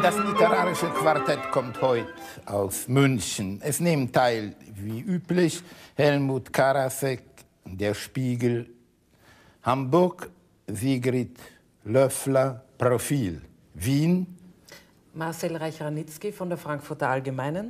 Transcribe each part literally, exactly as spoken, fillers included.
Das literarische Quartett kommt heute aus München. Es nehmen teil, wie üblich, Helmut Karasek, Der Spiegel, Hamburg, Sigrid Löffler, Profil, Wien, Marcel Reich-Ranitzky von der Frankfurter Allgemeinen.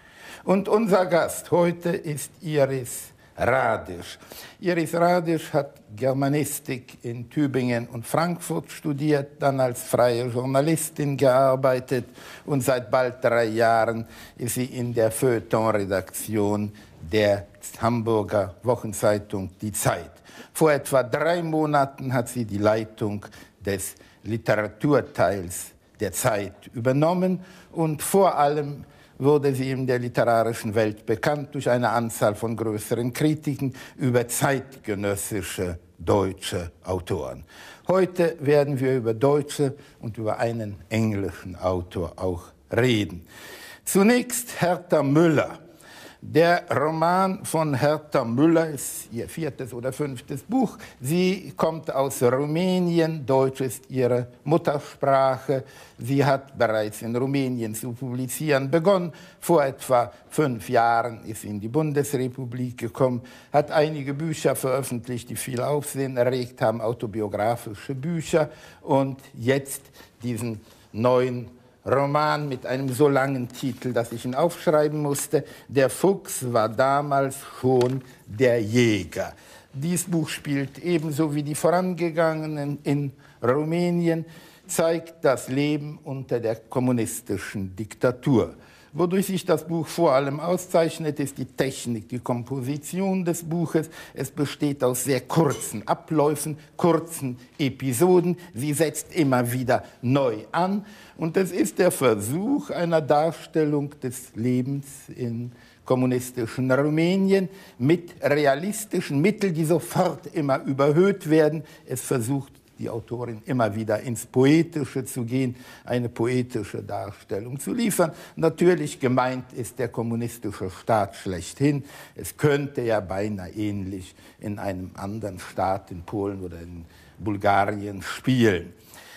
Und unser Gast heute ist Iris Radisch. Iris Radisch hat Germanistik in Tübingen und Frankfurt studiert, dann als freie Journalistin gearbeitet und seit bald drei Jahren ist sie in der Feuilleton-Redaktion der Hamburger Wochenzeitung Die Zeit. Vor etwa drei Monaten hat sie die Leitung des Literaturteils der Zeit übernommen und vor allem wurde sie in der literarischen Welt bekannt durch eine Anzahl von größeren Kritiken über zeitgenössische deutsche Autoren. Heute werden wir über deutsche und über einen englischen Autor auch reden. Zunächst Herta Müller. Der Roman von Herta Müller ist ihr viertes oder fünftes Buch. Sie kommt aus Rumänien, Deutsch ist ihre Muttersprache. Sie hat bereits in Rumänien zu publizieren begonnen. Vor etwa fünf Jahren ist sie in die Bundesrepublik gekommen, hat einige Bücher veröffentlicht, die viel Aufsehen erregt haben, autobiografische Bücher und jetzt diesen neuen Roman mit einem so langen Titel, dass ich ihn aufschreiben musste. Der Fuchs war damals schon der Jäger. Dieses Buch spielt ebenso wie die vorangegangenen in Rumänien, zeigt das Leben unter der kommunistischen Diktatur. Wodurch sich das Buch vor allem auszeichnet, ist die Technik, die Komposition des Buches. Es besteht aus sehr kurzen Abläufen, kurzen Episoden. Sie setzt immer wieder neu an. Und es ist der Versuch einer Darstellung des Lebens in kommunistischen Rumänien mit realistischen Mitteln, die sofort immer überhöht werden. Es versucht die Autorin immer wieder ins Poetische zu gehen, eine poetische Darstellung zu liefern. Natürlich gemeint ist der kommunistische Staat schlechthin. Es könnte ja beinahe ähnlich in einem anderen Staat, in Polen oder in Bulgarien, spielen.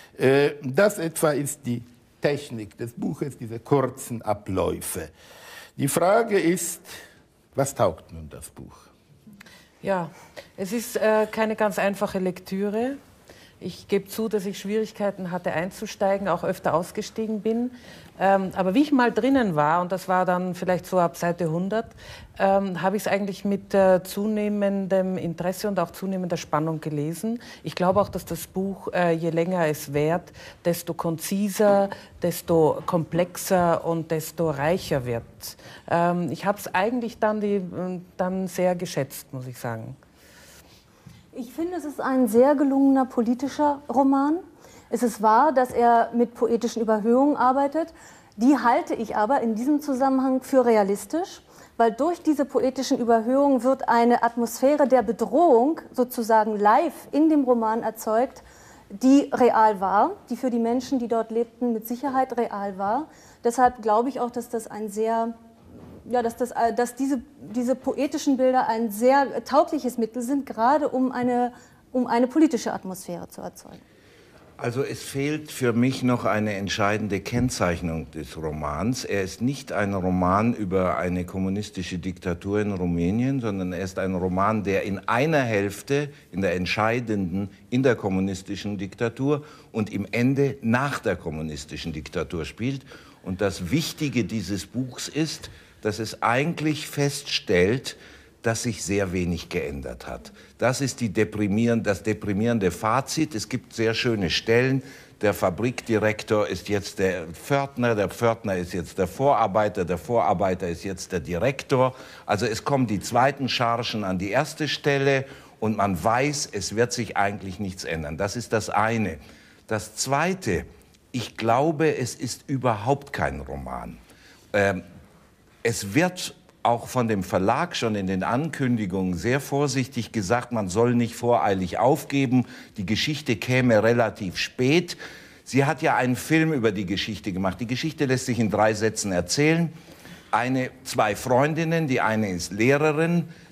Das etwa ist die Technik des Buches, diese kurzen Abläufe. Die Frage ist, was taugt nun das Buch? Ja, es ist äh, keine ganz einfache Lektüre. Ich gebe zu, dass ich Schwierigkeiten hatte einzusteigen, auch öfter ausgestiegen bin. Ähm, aber wie ich mal drinnen war, und das war dann vielleicht so ab Seite hundert, ähm, habe ich es eigentlich mit äh, zunehmendem Interesse und auch zunehmender Spannung gelesen. Ich glaube auch, dass das Buch, äh, je länger es währt, desto konziser, desto komplexer und desto reicher wird. Ähm, ich habe es eigentlich dann, die, dann sehr geschätzt, muss ich sagen. Ich finde, es ist ein sehr gelungener politischer Roman. Es ist wahr, dass er mit poetischen Überhöhungen arbeitet. Die halte ich aber in diesem Zusammenhang für realistisch, weil durch diese poetischen Überhöhungen wird eine Atmosphäre der Bedrohung sozusagen live in dem Roman erzeugt, die real war, die für die Menschen, die dort lebten, mit Sicherheit real war. Deshalb glaube ich auch, dass das ein sehr Ja, dass, das, dass diese, diese poetischen Bilder ein sehr taugliches Mittel sind, gerade um eine, um eine politische Atmosphäre zu erzeugen. Also es fehlt für mich noch eine entscheidende Kennzeichnung des Romans. Er ist nicht ein Roman über eine kommunistische Diktatur in Rumänien, sondern er ist ein Roman, der in einer Hälfte, in der entscheidenden, in der kommunistischen Diktatur und im Ende nach der kommunistischen Diktatur spielt. Und das Wichtige dieses Buchs ist, dass es eigentlich feststellt, dass sich sehr wenig geändert hat. Das ist die deprimierende, das deprimierende Fazit. Es gibt sehr schöne Stellen. Der Fabrikdirektor ist jetzt der Pförtner, der Pförtner ist jetzt der Vorarbeiter, der Vorarbeiter ist jetzt der Direktor. Also es kommen die zweiten Chargen an die erste Stelle und man weiß, es wird sich eigentlich nichts ändern. Das ist das eine. Das Zweite, ich glaube, es ist überhaupt kein Roman. Ähm, Es wird auch von dem Verlag schon in den Ankündigungen sehr vorsichtig gesagt, man soll nicht voreilig aufgeben, die Geschichte käme relativ spät. Sie hat ja einen Film über die Geschichte gemacht. Die Geschichte lässt sich in drei Sätzen erzählen. Eine, zwei Freundinnen, die eine ist Lehrerin,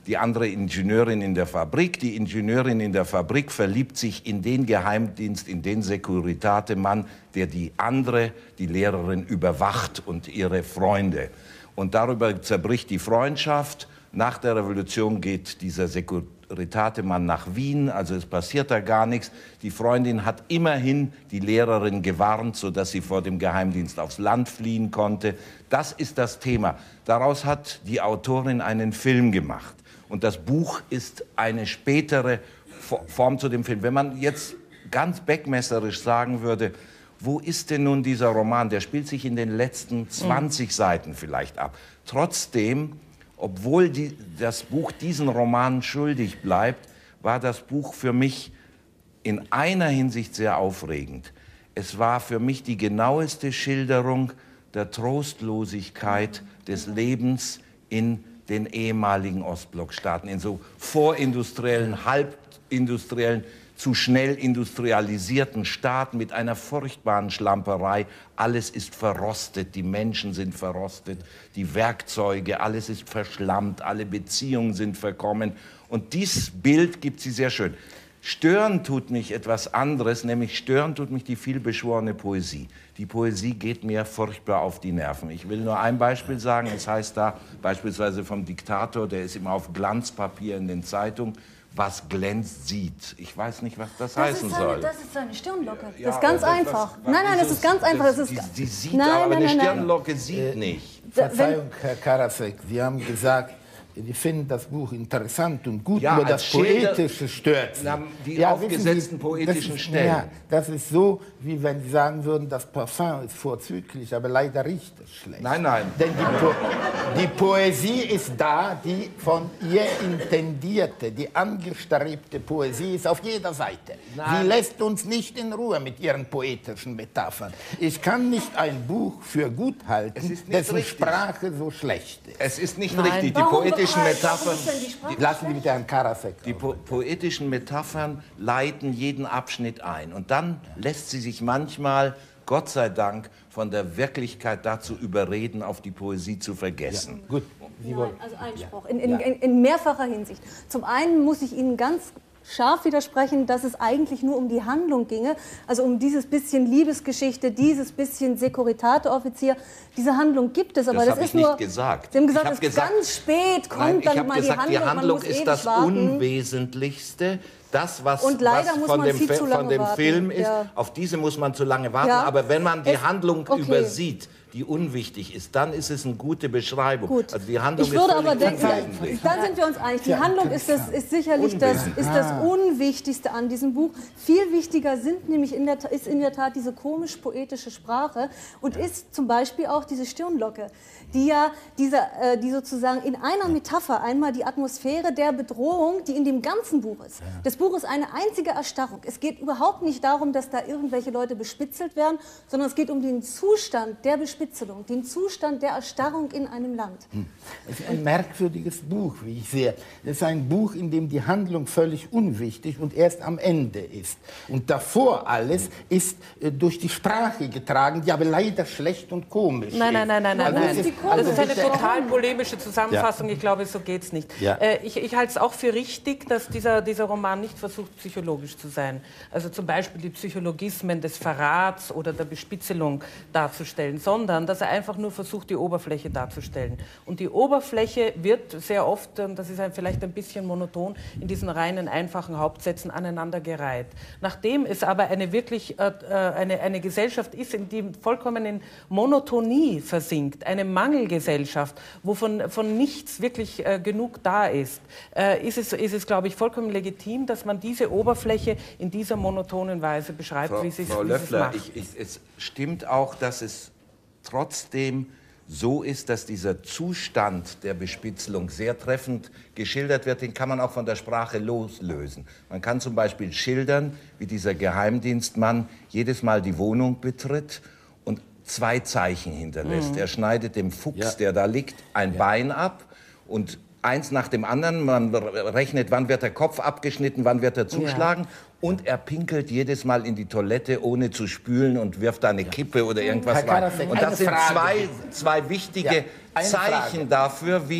die andere Ingenieurin in der Fabrik. Die Ingenieurin in der Fabrik verliebt sich in den Geheimdienst, in den Securitate-Mann, der die andere, die Lehrerin, überwacht und ihre Freunde. Und darüber zerbricht die Freundschaft. Nach der Revolution geht dieser Securitate-Mann nach Wien, also es passiert da gar nichts. Die Freundin hat immerhin die Lehrerin gewarnt, sodass sie vor dem Geheimdienst aufs Land fliehen konnte. Das ist das Thema. Daraus hat die Autorin einen Film gemacht. Und das Buch ist eine spätere Form zu dem Film. Wenn man jetzt ganz beckmesserisch sagen würde, wo ist denn nun dieser Roman? Der spielt sich in den letzten zwanzig mhm. Seiten vielleicht ab. Trotzdem, obwohl die, das Buch diesen Roman schuldig bleibt, war das Buch für mich in einer Hinsicht sehr aufregend. Es war für mich die genaueste Schilderung der Trostlosigkeit des Lebens in den ehemaligen Ostblockstaaten, in so vorindustriellen, halbindustriellen, zu schnell industrialisierten Staaten mit einer furchtbaren Schlamperei. Alles ist verrostet, die Menschen sind verrostet, die Werkzeuge, alles ist verschlammt, alle Beziehungen sind verkommen. Und dieses Bild gibt sie sehr schön. Stören tut mich etwas anderes, nämlich stören tut mich die vielbeschworene Poesie. Die Poesie geht mir furchtbar auf die Nerven. Ich will nur ein Beispiel sagen, es heißt da beispielsweise vom Diktator, der ist immer auf Glanzpapier in den Zeitungen, was glänzt, sieht. Ich weiß nicht, was das, das heißen seine, soll. Das ist seine Stirnlocke. Ja, das ist ganz das, einfach. Was, nein, nein, das ist ganz einfach. Das ist, die, die sieht nein, aber, nein, eine nein, Stirnlocke sieht äh, nicht. Verzeihung, Herr Karasek, Sie haben gesagt, Sie finden das Buch interessant und gut, ja, nur das Schilder, Poetische stört Sie. Na, die ja, aufgesetzten Sie, poetischen ist, Stellen. Ja, das ist so, wie wenn Sie sagen würden, das Parfum ist vorzüglich, aber leider riecht es schlecht. Nein, nein. Denn die, po die Poesie ist da, die von ihr intendierte, die angestrebte Poesie ist auf jeder Seite. Nein. Sie lässt uns nicht in Ruhe mit ihren poetischen Metaphern. Ich kann nicht ein Buch für gut halten, dessen richtig. Sprache so schlecht ist. Es ist nicht Nein. richtig. Die Warum poetischen Metaphern, die, lassen Sie mit Herrn Karasek. Die po poetischen Metaphern leiten jeden Abschnitt ein. Und dann lässt sie sich manchmal, Gott sei Dank, von der Wirklichkeit dazu überreden, auf die Poesie zu vergessen. Ja, gut. Sie Nein, also Einspruch, in, in, in, in mehrfacher Hinsicht. Zum einen muss ich Ihnen ganz scharf widersprechen, dass es eigentlich nur um die Handlung ginge, also um dieses bisschen Liebesgeschichte, dieses bisschen Securitate-Offizier. Diese Handlung gibt es, aber das, das ist nur... Das habe ich nicht gesagt. Sie haben gesagt, es ist ganz spät, kommt nein, dann mal gesagt, die Handlung, die Handlung man muss ist das warten. Unwesentlichste. Das, was, und leider was muss von, man dem, viel zu lange von dem warten. Film ist, ja. auf diese muss man zu lange warten. Ja. Aber wenn man die es, Handlung okay. übersieht, die unwichtig ist, dann ist es eine gute Beschreibung. Gut. Also die Handlung ich würde ist aber denken, unwesentlich. dann sind wir uns einig. Die Handlung ist, das, ist sicherlich das, ist das Unwichtigste an diesem Buch. Viel wichtiger sind nämlich in der, ist in der Tat diese komisch-poetische Sprache und ist zum Beispiel auch diese Stirnlocke, die ja dieser, äh, die sozusagen in einer Metapher einmal die Atmosphäre der Bedrohung, die in dem ganzen Buch ist. Das Buch ist eine einzige Erstarrung. Es geht überhaupt nicht darum, dass da irgendwelche Leute bespitzelt werden, sondern es geht um den Zustand der Bespitzelung, den Zustand der Erstarrung in einem Land. Es ist ein merkwürdiges Buch, wie ich sehe. Es ist ein Buch, in dem die Handlung völlig unwichtig und erst am Ende ist. Und davor alles ist äh, durch die Sprache getragen, die aber leider schlecht und komisch nein, ist. Nein, nein, nein, also nein. ist, das ist eine total polemische Zusammenfassung. Ja. Ich glaube, so geht es nicht. Ja. Äh, ich ich halte es auch für richtig, dass dieser, dieser Roman nicht versucht, psychologisch zu sein. Also zum Beispiel die Psychologismen des Verrats oder der Bespitzelung darzustellen, sondern dass er einfach nur versucht, die Oberfläche darzustellen. Und die Oberfläche wird sehr oft, und das ist ein, vielleicht ein bisschen monoton, in diesen reinen, einfachen Hauptsätzen aneinandergereiht. Nachdem es aber eine wirklich äh, eine, eine Gesellschaft ist, in die vollkommen in Monotonie versinkt, eine Mangelgesellschaft, wo von, von nichts wirklich äh, genug da ist, äh, ist es, ist es, glaube ich, vollkommen legitim, dass man diese Oberfläche in dieser monotonen Weise beschreibt, Frau, wie sie Frau wie Löffler, macht. ich, ich, es stimmt auch, dass es trotzdem so ist, dass dieser Zustand der Bespitzelung sehr treffend geschildert wird. Den kann man auch von der Sprache loslösen. Man kann zum Beispiel schildern, wie dieser Geheimdienstmann jedes Mal die Wohnung betritt und zwei Zeichen hinterlässt. Mhm. Er schneidet dem Fuchs, ja. der da liegt, ein ja. Bein ab und eins nach dem anderen. Man rechnet, wann wird der Kopf abgeschnitten, wann wird er zuschlagen. Ja. Und er pinkelt jedes Mal in die Toilette, ohne zu spülen und wirft da eine Kippe oder irgendwas rein. Und das sind zwei, zwei wichtige ja, Zeichen Frage. dafür, wie,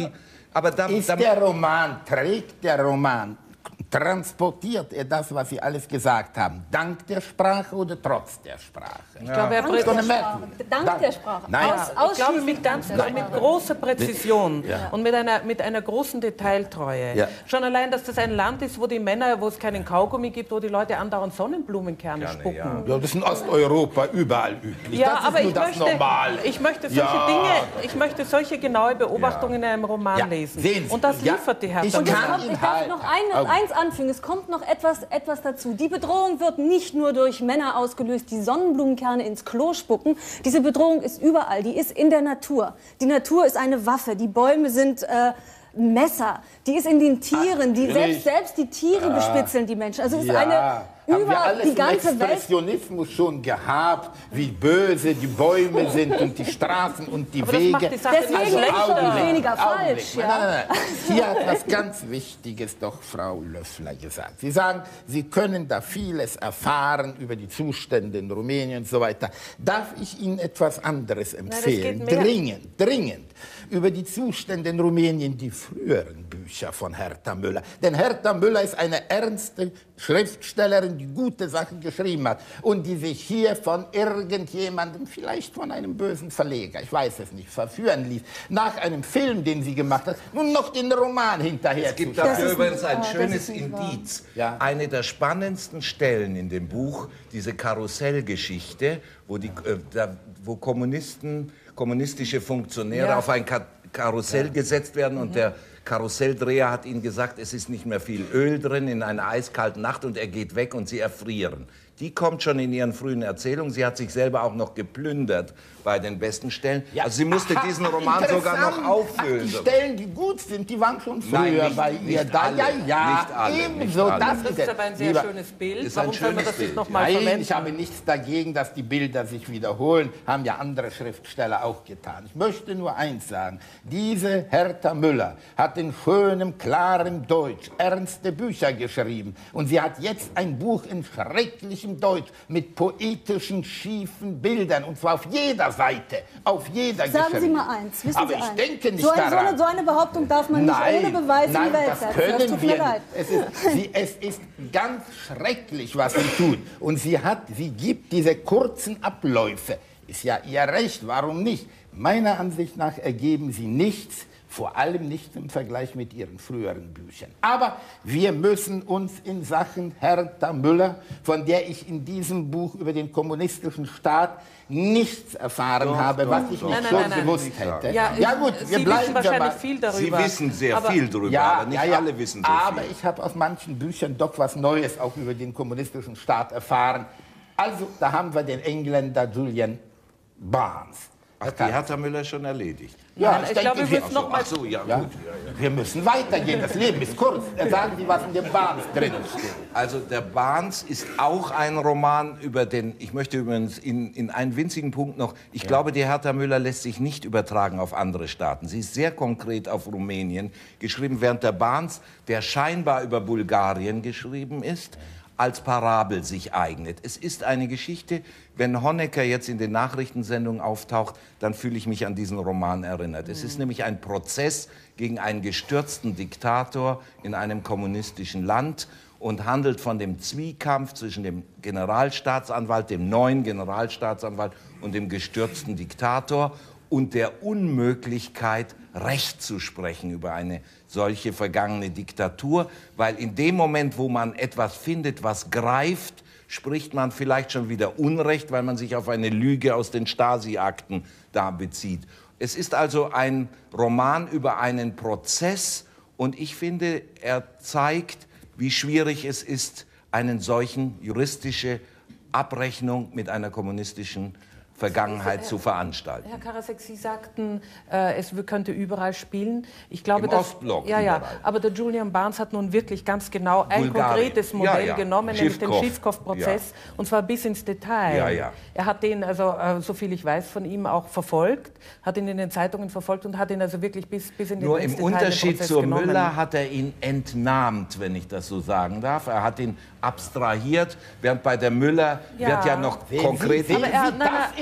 Aber da, ist da, der Roman, trägt der Roman, transportiert er das, was Sie alles gesagt haben, dank der Sprache oder trotz der Sprache? Ich glaube, er Dank der prägt Sprache. Dank, Dank der Sprache. Nein. Aus, ich glaube, mit, ganz, mit großer Präzision Ja. und mit einer, mit einer großen Detailtreue. Ja. Schon allein, dass das ein Land ist, wo die Männer, wo es keinen Kaugummi gibt, wo die Leute andauernd Sonnenblumenkerne Gerne, spucken. ja. Ja, das ist in Osteuropa überall üblich. Ja, das ist aber nur ich das möchte, Normale. ich möchte solche Ja. Dinge, ich möchte solche genaue Beobachtungen in einem Roman Ja, lesen. sehen Sie. Und das Ja, liefert die ich Hertha Und es kann Müller. kommt, ihn ich darf halten. noch eine, Oh. eins anfügen, es kommt noch etwas, etwas dazu. Die Bedrohung wird nicht nur durch Männer ausgelöst, die Sonnenblumenkerne ins Klo spucken. Diese Bedrohung ist überall, die ist in der Natur. Die Natur ist eine Waffe, die Bäume sind äh, Messer, die ist in den Tieren, die selbst, selbst die Tiere bespitzeln die Menschen. Also es ist Ja. eine Haben wir über alles die ganze im Welt. Expressionismus schon gehabt, wie böse die Bäume sind und die Straßen und die Aber das Wege. macht die Sache Deswegen nicht ist es schlechter. doch nicht weniger Augenblick. falsch. Nein, Ja? nein, nein. Hier hat was ganz Wichtiges doch Frau Löffler gesagt. Sie sagen, Sie können da vieles erfahren über die Zustände in Rumänien und so weiter. Darf ich Ihnen etwas anderes empfehlen? geht mehr. Dringend, dringend. Über die Zustände in Rumänien, die früheren Bücher von Hertha Müller. Denn Hertha Müller ist eine ernste Schriftstellerin, die gute Sachen geschrieben hat und die sich hier von irgendjemandem, vielleicht von einem bösen Verleger, ich weiß es nicht, verführen ließ, nach einem Film, den sie gemacht hat, nun noch den Roman hinterher es gibt zu dafür ist übrigens nicht ein wahr, das schönes ist nicht wahr. Indiz. Ja. Eine der spannendsten Stellen in dem Buch, diese Karussellgeschichte, wo, die, äh, da, wo Kommunisten, kommunistische Funktionäre Ja. auf ein Ka Karussell gesetzt werden und der Karusselldreher hat ihnen gesagt, es ist nicht mehr viel Öl drin in einer eiskalten Nacht und er geht weg und sie erfrieren. Die kommt schon in ihren frühen Erzählungen. Sie hat sich selber auch noch geplündert bei den besten Stellen. Ja. Also sie musste Aha, diesen Roman sogar noch interessant. auffüllen. Ach, die Stellen, die gut sind, die waren schon früher Nein, nicht- bei ihr nicht da. alle, ja, ja, nicht alle, nicht ebenso. alle. Das Das ist ist es. aber ein sehr Lieber- schönes Bild. Ist ein Warum soll man schönes das Bild. nicht noch mal Nein, verwenden? ich habe nichts dagegen, dass die Bilder sich wiederholen. Haben ja andere Schriftsteller auch getan. Ich möchte nur eins sagen. Diese Hertha Müller hat in schönem, klarem Deutsch ernste Bücher geschrieben. Und sie hat jetzt ein Buch in schrecklichem Deutsch mit poetischen, schiefen Bildern. Und zwar auf jeder Seite, auf jeder Sagen Sie geschrieben. mal eins, wissen Aber Sie ich eins. denke nicht so, ein, so, daran. eine, so eine Behauptung darf man nicht Nein, ohne Beweise nein, in die Welt das setzen. können Das tut wir mir leid. nicht. Es ist, sie, es ist ganz schrecklich, was sie tut. Und sie, hat, sie gibt diese kurzen Abläufe. Ist ja ihr Recht, warum nicht? Meiner Ansicht nach ergeben sie nichts, vor allem nicht im Vergleich mit ihren früheren Büchern. Aber wir müssen uns in Sachen Hertha Müller, von der ich in diesem Buch über den kommunistischen Staat nichts erfahren Doch, habe, doch, was ich doch. nicht Nein, schon nein, nein, gewusst nein. hätte. Ja, ja gut, Sie wir bleiben wissen dabei. wahrscheinlich viel Sie darüber. wissen sehr aber viel darüber, Ja, aber nicht ja, ja. alle wissen so Aber viel. ich habe aus manchen Büchern doch was Neues auch über den kommunistischen Staat erfahren. Also, da haben wir den Engländer Julian Barnes. Ach, die hat Herr Müller schon erledigt. Ja, Nein, ich denke, glaube, wir wir- müssen noch mal Ach so, ja, Ja, gut. Ja, ja. wir müssen weitergehen. Das Leben ist kurz. Sagen Sie, was in dem Barnes drin steht. Also der Barnes ist auch ein Roman über den, ich möchte übrigens in, in einen winzigen Punkt noch, ich ja. glaube, die Hertha Müller lässt sich nicht übertragen auf andere Staaten. Sie ist sehr konkret auf Rumänien geschrieben, während der Barnes, der scheinbar über Bulgarien geschrieben ist, als Parabel sich eignet. Es ist eine Geschichte, wenn Honecker jetzt in den Nachrichtensendungen auftaucht, dann fühle ich mich an diesen Roman erinnert. Es ist nämlich ein Prozess gegen einen gestürzten Diktator in einem kommunistischen Land und handelt von dem Zwiekampf zwischen dem Generalstaatsanwalt, dem neuen Generalstaatsanwalt und dem gestürzten Diktator und der Unmöglichkeit, Recht zu sprechen über eine solche vergangene Diktatur, weil in dem Moment, wo man etwas findet, was greift, spricht man vielleicht schon wieder Unrecht, weil man sich auf eine Lüge aus den Stasi-Akten da bezieht. Es ist also ein Roman über einen Prozess und ich finde, er zeigt, wie schwierig es ist, einen solchen juristische Abrechnung mit einer kommunistischen Vergangenheit zu veranstalten. Herr Karasek, Sie sagten, äh, es könnte überall spielen. Ich glaube, Im dass, Ostblock ja, ja, überall. aber der Julian Barnes hat nun wirklich ganz genau ein Bulgarien. konkretes Modell Ja, ja. genommen, nämlich den Schiffkow. Schiffkow-Prozess, und zwar bis ins Detail. Ja, ja. Er hat den, also äh, so viel ich weiß von ihm, auch verfolgt, hat ihn in den Zeitungen verfolgt und hat ihn also wirklich bis, bis in den Nur ins im Detail den Unterschied Prozess zur genommen. Müller hat er ihn entnahmt, wenn ich das so sagen darf. Er hat ihn abstrahiert, während bei der Müller Ja. wird ja noch Sehen konkret... Sie, sehen Aber er- Sie, nein, das nein, ist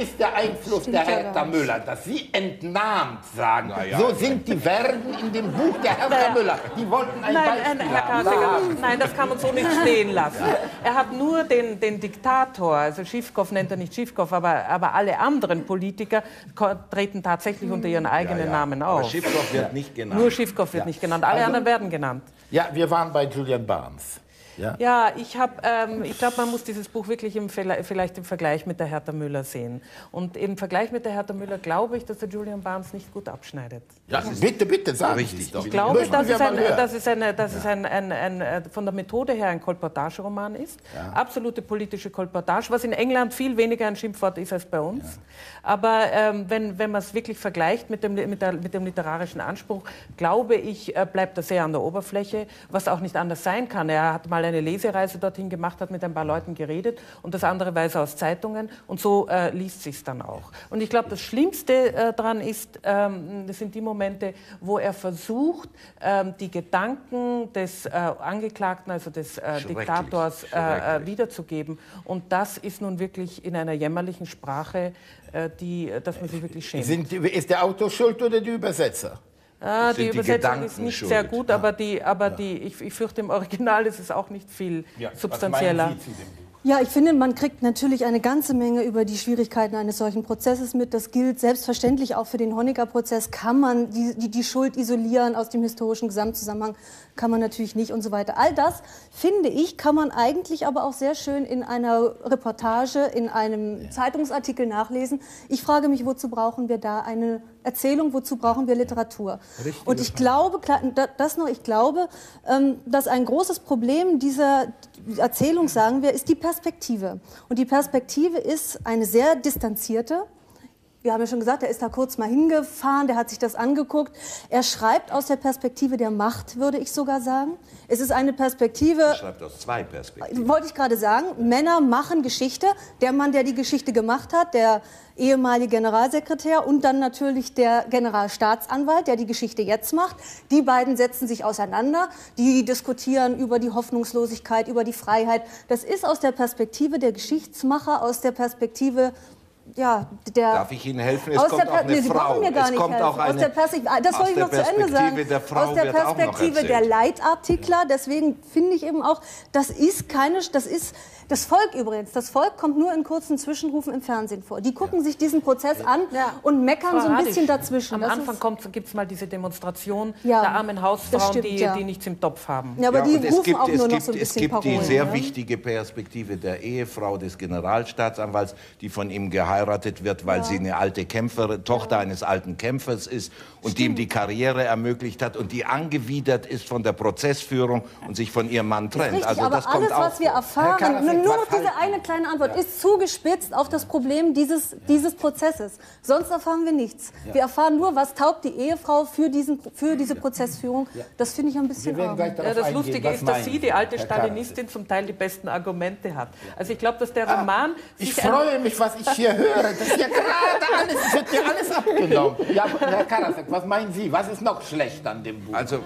ist der Einfluss Stimmt der ja Hertha gar nicht. Müller, dass Sie entnahmt sagen, ja. so sind die Verben in dem Buch der Hertha Naja. Müller. Die wollten ein Nein, Beispiel ein, Herr haben. Karseger, nein, das kann man so nicht stehen lassen. Er hat nur den, den Diktator, also Schiffkopf nennt er nicht Schiffkopf, aber, aber alle anderen Politiker ko- treten tatsächlich unter ihren eigenen Ja, ja. Namen Aber auf. Schiffkopf wird nicht genannt. Nur Schiffkopf wird nicht genannt, alle Also- anderen werden genannt. Ja, wir waren bei Julian Barnes. Ja. Ja, ich, hab, ähm, ich glaube, man muss dieses Buch wirklich im, vielleicht im Vergleich mit der Hertha Müller sehen. Und im Vergleich mit der Hertha Müller glaube ich, dass der Julian Barnes nicht gut abschneidet. Ja, bitte, bitte, sagen richtig. Sie es doch. Ich glaube, Möchten dass wir es, mal ein, hören. dass es, eine, dass es ein, ein, ein, ein, von der Methode her ein Kolportageroman ist. Absolute politische Kolportage, was in England viel weniger ein Schimpfwort ist als bei uns. Ja. Aber ähm, wenn, wenn man es wirklich vergleicht mit dem, mit, der, mit dem literarischen Anspruch, glaube ich, äh, bleibt er sehr an der Oberfläche, was auch nicht anders sein kann. Er hat mal eine Lesereise dorthin gemacht, hat mit ein paar Leuten geredet und das andere weiß er aus Zeitungen und so äh, liest sich dann auch. Und ich glaube, das Schlimmste äh, daran ist, ähm, das sind die Momente, wo er versucht, ähm, die Gedanken des äh, Angeklagten, also des äh, Diktators, äh, äh, wiederzugeben. Und das ist nun wirklich in einer jämmerlichen Sprache, äh, die, dass man sich wirklich schämt. Sind, ist der Autor schuld oder die Übersetzer? Ah, die sind die Übersetzung Gedanken ist nicht schuld. sehr gut, aber, die, aber die, ich, ich fürchte, im Original ist es auch nicht viel substanzieller. Was meinen Sie zu dem Buch? Ja, ich finde, man kriegt natürlich eine ganze Menge über die Schwierigkeiten eines solchen Prozesses mit. Das gilt selbstverständlich auch für den Honecker-Prozess. Kann man die, die, die Schuld isolieren aus dem historischen Gesamtzusammenhang? Kann man natürlich nicht und so weiter. All das, finde ich, kann man eigentlich aber auch sehr schön in einer Reportage, in einem ja. Zeitungsartikel nachlesen. Ich frage mich, wozu brauchen wir da eine Erzählung, wozu brauchen wir Literatur? Richtige und ich glaube, das noch, ich glaube, dass ein großes Problem dieser Erzählung, sagen wir, ist die Perspektive. Und die Perspektive ist eine sehr distanzierte. Wir haben ja schon gesagt, er ist da kurz mal hingefahren, der hat sich das angeguckt. Er schreibt aus der Perspektive der Macht, würde ich sogar sagen. Es ist eine Perspektive... Er schreibt aus zwei Perspektiven. Wollte ich gerade sagen. Männer machen Geschichte. Der Mann, der die Geschichte gemacht hat, der ehemalige Generalsekretär und dann natürlich der Generalstaatsanwalt, der die Geschichte jetzt macht. Die beiden setzen sich auseinander. Die diskutieren über die Hoffnungslosigkeit, über die Freiheit. Das ist aus der Perspektive der Geschichtsmacher, aus der Perspektive... Ja, der Darf ich Ihnen helfen? Es aus kommt der auch eine nee, Sie Frau. brauchen mir gar es nicht kommt helfen. auch eine, aus der Perspektive, das aus wollte ich der noch zu Ende Perspektive sagen. Der Frau aus der wird auch noch Perspektive der erzählt. Leitartikler. Deswegen finde ich eben auch, das ist keine, das ist das Volk übrigens. Das Volk kommt nur in kurzen Zwischenrufen im Fernsehen vor. Die gucken ja. sich diesen Prozess an ja. und meckern Frau so ein Radisch, bisschen dazwischen. Am das Anfang gibt es mal diese Demonstration ja, der armen Hausfrauen, stimmt, die, ja. die nichts im Topf haben. Ja, aber ja, die und es rufen gibt, auch es nur noch gibt, so ein es bisschen gibt Parolen, die sehr ja? wichtige Perspektive der Ehefrau des Generalstaatsanwalts, die von ihm geheiratet wird, weil Ja. sie eine alte Kämpferin, Tochter ja. eines alten Kämpfers ist und Stimmt. die ihm die Karriere ermöglicht hat und die angewidert ist von der Prozessführung und sich von ihrem Mann trennt. Richtig, also aber das alles, kommt auch was wir vor. erfahren, Karasek, nur, nur was noch diese halten? eine kleine Antwort, ja. ist zugespitzt auf das Problem dieses, dieses Prozesses. Sonst erfahren wir nichts. Ja. Wir erfahren nur, was taugt die Ehefrau für, diesen, für diese Prozessführung. Ja. Das finde ich ein bisschen Wir werden arm. gleich Ja, darauf das eingehen, Lustige was ist, dass meinen sie, die alte Herr Stalinistin, zum Teil die besten Argumente hat. Also ich glaube, dass der Roman... Ich sich ein- freue mich, was ich hier höre. Das ist ja gerade alles, es wird mir alles abgenommen. Ja, Herr Karasek, was meinen Sie? Was ist noch schlecht an dem Buch? Also,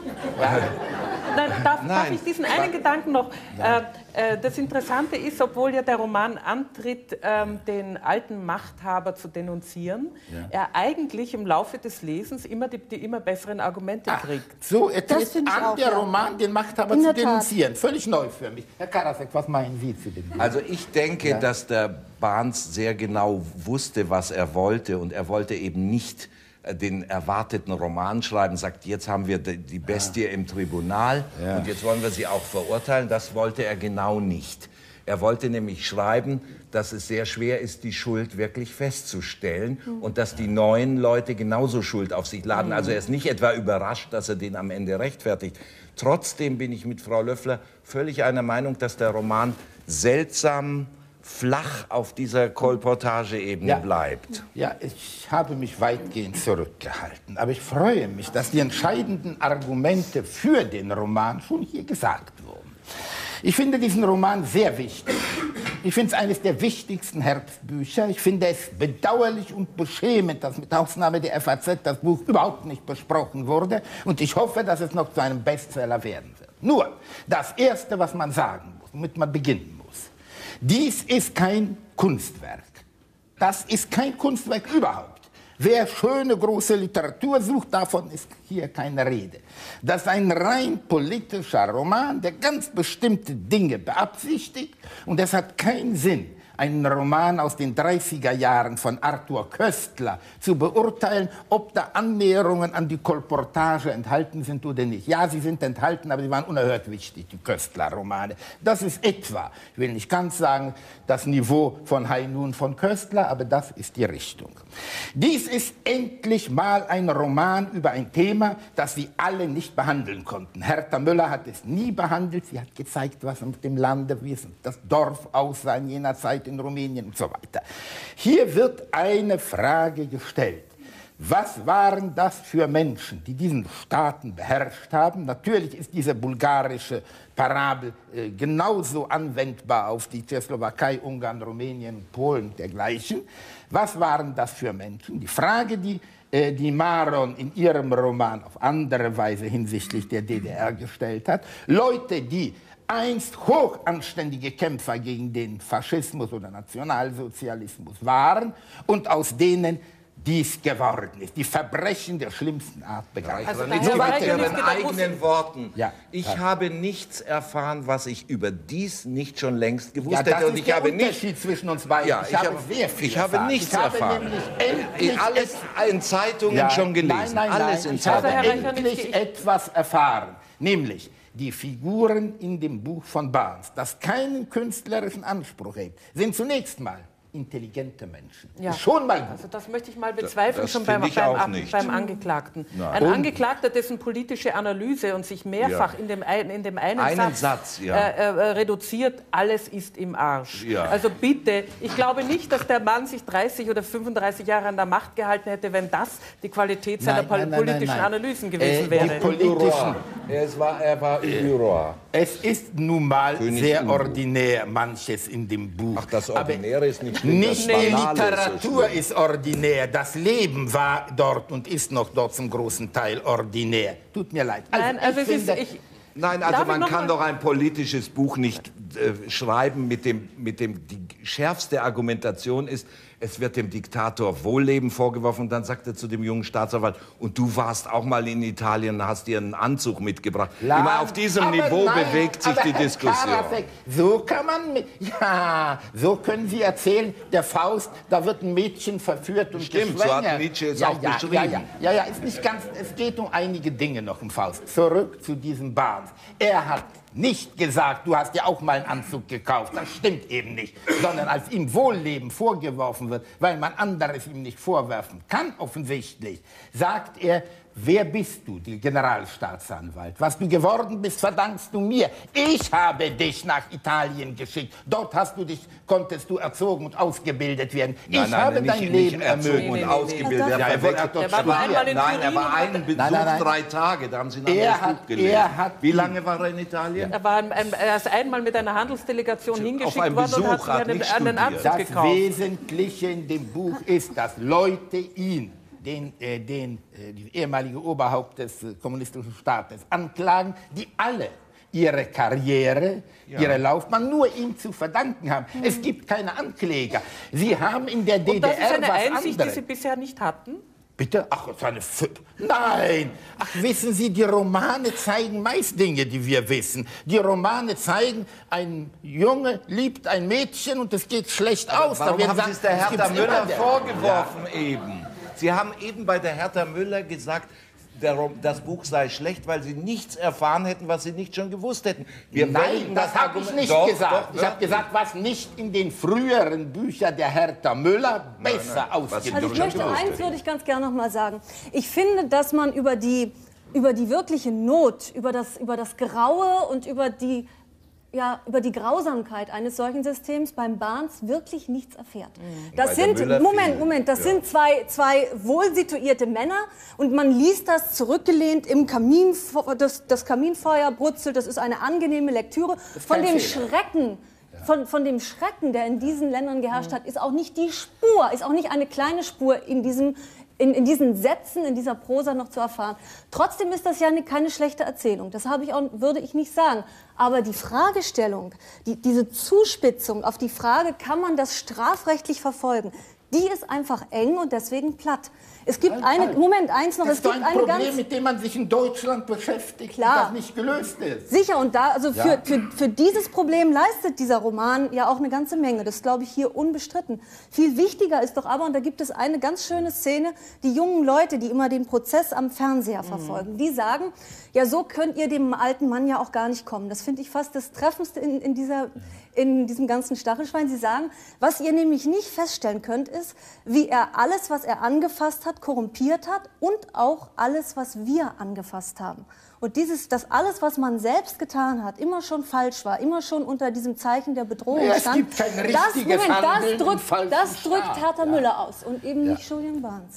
Nein, darf, darf Nein. ich diesen einen Gedanken noch? Äh, äh, das Interessante ist, obwohl ja der Roman antritt, ähm, den alten Machthaber zu denunzieren, Ja. er eigentlich im Laufe des Lesens immer die, die immer besseren Argumente Ach, kriegt. so, er Das tritt finde ich an, auch, der ja. Roman, den Machthaber In zu der Tat. denunzieren. Völlig neu für mich. Herr Karasek, was meinen Sie zu dem Buch? Also ich denke, Ja. dass der Barnes sehr genau wusste, was er wollte. Und er wollte eben nicht äh, den erwarteten Roman schreiben, sagt, jetzt haben wir die die Bestie im Tribunal Ja. und jetzt wollen wir sie auch verurteilen. Das wollte er genau nicht. Er wollte nämlich schreiben, dass es sehr schwer ist, die Schuld wirklich festzustellen und dass die neuen Leute genauso Schuld auf sich laden. Also er ist nicht etwa überrascht, dass er den am Ende rechtfertigt. Trotzdem bin ich mit Frau Löffler völlig einer Meinung, dass der Roman seltsam flach auf dieser Kolportageebene Ja. bleibt. Ja, ich habe mich weitgehend zurückgehalten. Aber ich freue mich, dass die entscheidenden Argumente für den Roman schon hier gesagt wurden. Ich finde diesen Roman sehr wichtig. Ich finde es eines der wichtigsten Herbstbücher. Ich finde es bedauerlich und beschämend, dass mit Ausnahme der F A Z das Buch überhaupt nicht besprochen wurde. Und ich hoffe, dass es noch zu einem Bestseller werden wird. Nur, das Erste, was man sagen muss, womit man beginnen muss. Dies ist kein Kunstwerk. Das ist kein Kunstwerk überhaupt. Wer schöne, große Literatur sucht, davon ist hier keine Rede. Das ist ein rein politischer Roman, der ganz bestimmte Dinge beabsichtigt. Und es hat keinen Sinn, einen Roman aus den dreißiger Jahren von Arthur Koestler zu beurteilen, ob da Annäherungen an die Kolportage enthalten sind oder nicht. Ja, sie sind enthalten, aber sie waren unerhört wichtig, die Koestler-Romane. Das ist etwa, ich will nicht ganz sagen, das Niveau von High Noon von Koestler, aber das ist die Richtung. Dies ist endlich mal ein Roman über ein Thema, das sie alle nicht behandeln konnten. Hertha Müller hat es nie behandelt. Sie hat gezeigt, was mit dem Lande, wie es das Dorf aussah in jener Zeit in Rumänien und so weiter. Hier wird eine Frage gestellt. Was waren das für Menschen, die diesen Staaten beherrscht haben? Natürlich ist diese bulgarische Parabel äh, genauso anwendbar auf die Tschechoslowakei, Ungarn, Rumänien, Polen und dergleichen. Was waren das für Menschen? Die Frage, die, äh, die Maron in ihrem Roman auf andere Weise hinsichtlich der D D R gestellt hat. Leute, die einst hochanständige Kämpfer gegen den Faschismus oder Nationalsozialismus waren und aus denen dies geworden ist. Die Verbrechen der schlimmsten Art begangen. Also, Also, mit Herr Ihren eigenen Worten. Ja. Ich Ja. habe nichts erfahren, was ich über dies nicht schon längst gewusst Ja, das hätte. Und ist ich der habe Unterschied nicht, zwischen uns beiden. ja, ich, ich habe habe- sehr viel ich habe erfahren. nichts ich habe erfahren. nämlich endlich alles in Zeitungen Ja, schon gelesen. Nein, nein, alles nein. in Ich habe Also, Herr Zeitungen. Reichardt, endlich ich- etwas erfahren. Nämlich die Figuren in dem Buch von Barnes, das keinen künstlerischen Anspruch hat, sind zunächst mal intelligente Menschen. Ja. Ist schon mal gut. Also das möchte ich mal bezweifeln, das schon beim, finde ich beim, auch Ab- nicht. beim Angeklagten. Ein Und- Angeklagter, dessen politische Analyse und sich mehrfach Ja. in, dem, ein- in dem einen, Einen Satz, Satz, ja. äh, äh, reduziert, alles ist im Arsch. Ja. Also bitte, ich glaube nicht, dass der Mann sich dreißig oder fünfunddreißig Jahre an der Macht gehalten hätte, wenn das die Qualität seiner Nein, nein, nein, politischen nein, nein. Analysen gewesen Äh, wäre. die politischen, Er war, er war Büro. es ist nun mal König sehr Udo. ordinär, manches in dem Buch. Ach, das Aber Ordinäre ist nicht schlimm, Nicht das die Banale ist so Literatur schlimm. ist ordinär, das Leben war dort und ist noch dort zum großen Teil ordinär. Tut mir leid. Nein, also ich es ist, finde, ich, Nein, also Darf ich man noch kann mal- doch ein politisches Buch nicht äh, schreiben, mit dem, mit dem die schärfste Argumentation ist, es wird dem Diktator Wohlleben vorgeworfen und dann sagt er zu dem jungen Staatsanwalt, und du warst auch mal in Italien und hast dir einen Anzug mitgebracht. La- Immer auf diesem aber Niveau nein, bewegt sich aber die Herr Diskussion. Karasek, so kann man, mit, ja, so können Sie erzählen, der Faust, da wird ein Mädchen verführt und Stimmt, so geschwängert. hat Nietzsche es ja, auch ja, beschrieben. Ja, ja, ja, ja, ist nicht ganz, es geht um einige Dinge noch im Faust. Zurück zu diesem Barnes. Er hat nicht gesagt, du hast ja auch mal einen Anzug gekauft. Das stimmt eben nicht. Sondern als ihm Wohlleben vorgeworfen wird, weil man anderes ihm nicht vorwerfen kann, offensichtlich, sagt er, wer bist du, die Generalstaatsanwalt? Was du geworden bist, verdankst du mir. Ich habe dich nach Italien geschickt. Dort hast du dich, konntest du erzogen und ausgebildet werden. Nein, ich nein, habe nicht, dein nicht Leben erzogen ermöglicht. und Nee, nee, nee. ausgebildet. Ja, Er er wurde- er hat doch Der war nur einmal in Nein, er Turin war und einen hat- Besuch, Nein, nein, nein. drei Tage, da haben Sie ein Er anderes hat- Buch gelesen. er hat- Wie lange war er in Italien? er, war ein, ein, er ist einmal mit einer Handelsdelegation hingeschickt einen worden und hat Besuch, sich hat einen, nicht einen studiert. Anzug Das gekauft. Wesentliche in dem Buch ist, dass Leute ihn, den, äh, den äh, die ehemalige Oberhaupt des äh, kommunistischen Staates, anklagen, die alle ihre Karriere, ihre Laufbahn nur ihm zu verdanken haben. Es gibt keine Ankläger. Sie haben in der D Und D R das ist eine was Einsicht, die anderes. Sie bisher nicht hatten? Bitte? Ach, das ist eine F Nein! Ach, wissen Sie, die Romane zeigen meist Dinge, die wir wissen. Die Romane zeigen, ein Junge liebt ein Mädchen und es geht schlecht aus. Da Warum wird haben gesagt, Sie es der das Hertha gibt's Müller immer. vorgeworfen eben? Sie haben eben bei der Hertha Müller gesagt, der, Rom- das Buch sei schlecht, weil Sie nichts erfahren hätten, was Sie nicht schon gewusst hätten. Wir Nein, wenden das habe ich Argument- nicht Doch, gesagt. doch, ich habe wirklich. gesagt, was nicht in den früheren Büchern der Hertha Müller besser nein, was ausgedrückt Sie Also doch ich schon möchte gewusst eins hätten. würde ich ganz gerne noch mal sagen. Ich finde, dass man über die, über die wirkliche Not, über das, über das Graue und über die, ja, über die Grausamkeit eines solchen Systems beim Barnes wirklich nichts erfährt. Das Bei der sind, Müller Moment, viel. Moment, das Ja. sind zwei, zwei wohlsituierte Männer und man liest das zurückgelehnt im Kamin, das, das Kaminfeuer brutzelt, das ist eine angenehme Lektüre. Von kein dem Fehler. Schrecken, von, von dem Schrecken, der in diesen Ländern geherrscht hat, ist auch nicht die Spur, ist auch nicht eine kleine Spur in diesem In, in diesen Sätzen, in dieser Prosa noch zu erfahren. Trotzdem ist das ja eine, keine schlechte Erzählung. Das habe ich auch, würde ich nicht sagen. Aber die Fragestellung, die, diese Zuspitzung auf die Frage, kann man das strafrechtlich verfolgen, Die ist einfach eng und deswegen platt. Es gibt Halt, eine, halt. Moment, eins noch, Das es ist gibt doch ein eine Problem, ganz... mit dem man sich in Deutschland beschäftigt, Klar. das nicht gelöst ist. Sicher, und da, also für, Ja. für, für dieses Problem leistet dieser Roman ja auch eine ganze Menge. Das glaube ich hier unbestritten. Viel wichtiger ist doch aber, und da gibt es eine ganz schöne Szene, die jungen Leute, die immer den Prozess am Fernseher verfolgen, die sagen, ja, so könnt ihr dem alten Mann ja auch gar nicht kommen. Das finde ich fast das Treffendste in, in, dieser, in diesem ganzen Stachelschwein. Sie sagen, was ihr nämlich nicht feststellen könnt, ist, wie er alles, was er angefasst hat, korrumpiert hat und auch alles, was wir angefasst haben. Und dieses, dass alles, was man selbst getan hat, immer schon falsch war, immer schon unter diesem Zeichen der Bedrohung Ja, es stand. gibt kein richtiges das, Moment, Handeln das im drückt, falschen das drückt Staat. Hertha Ja. Müller aus und eben Ja. nicht Julian Barnes.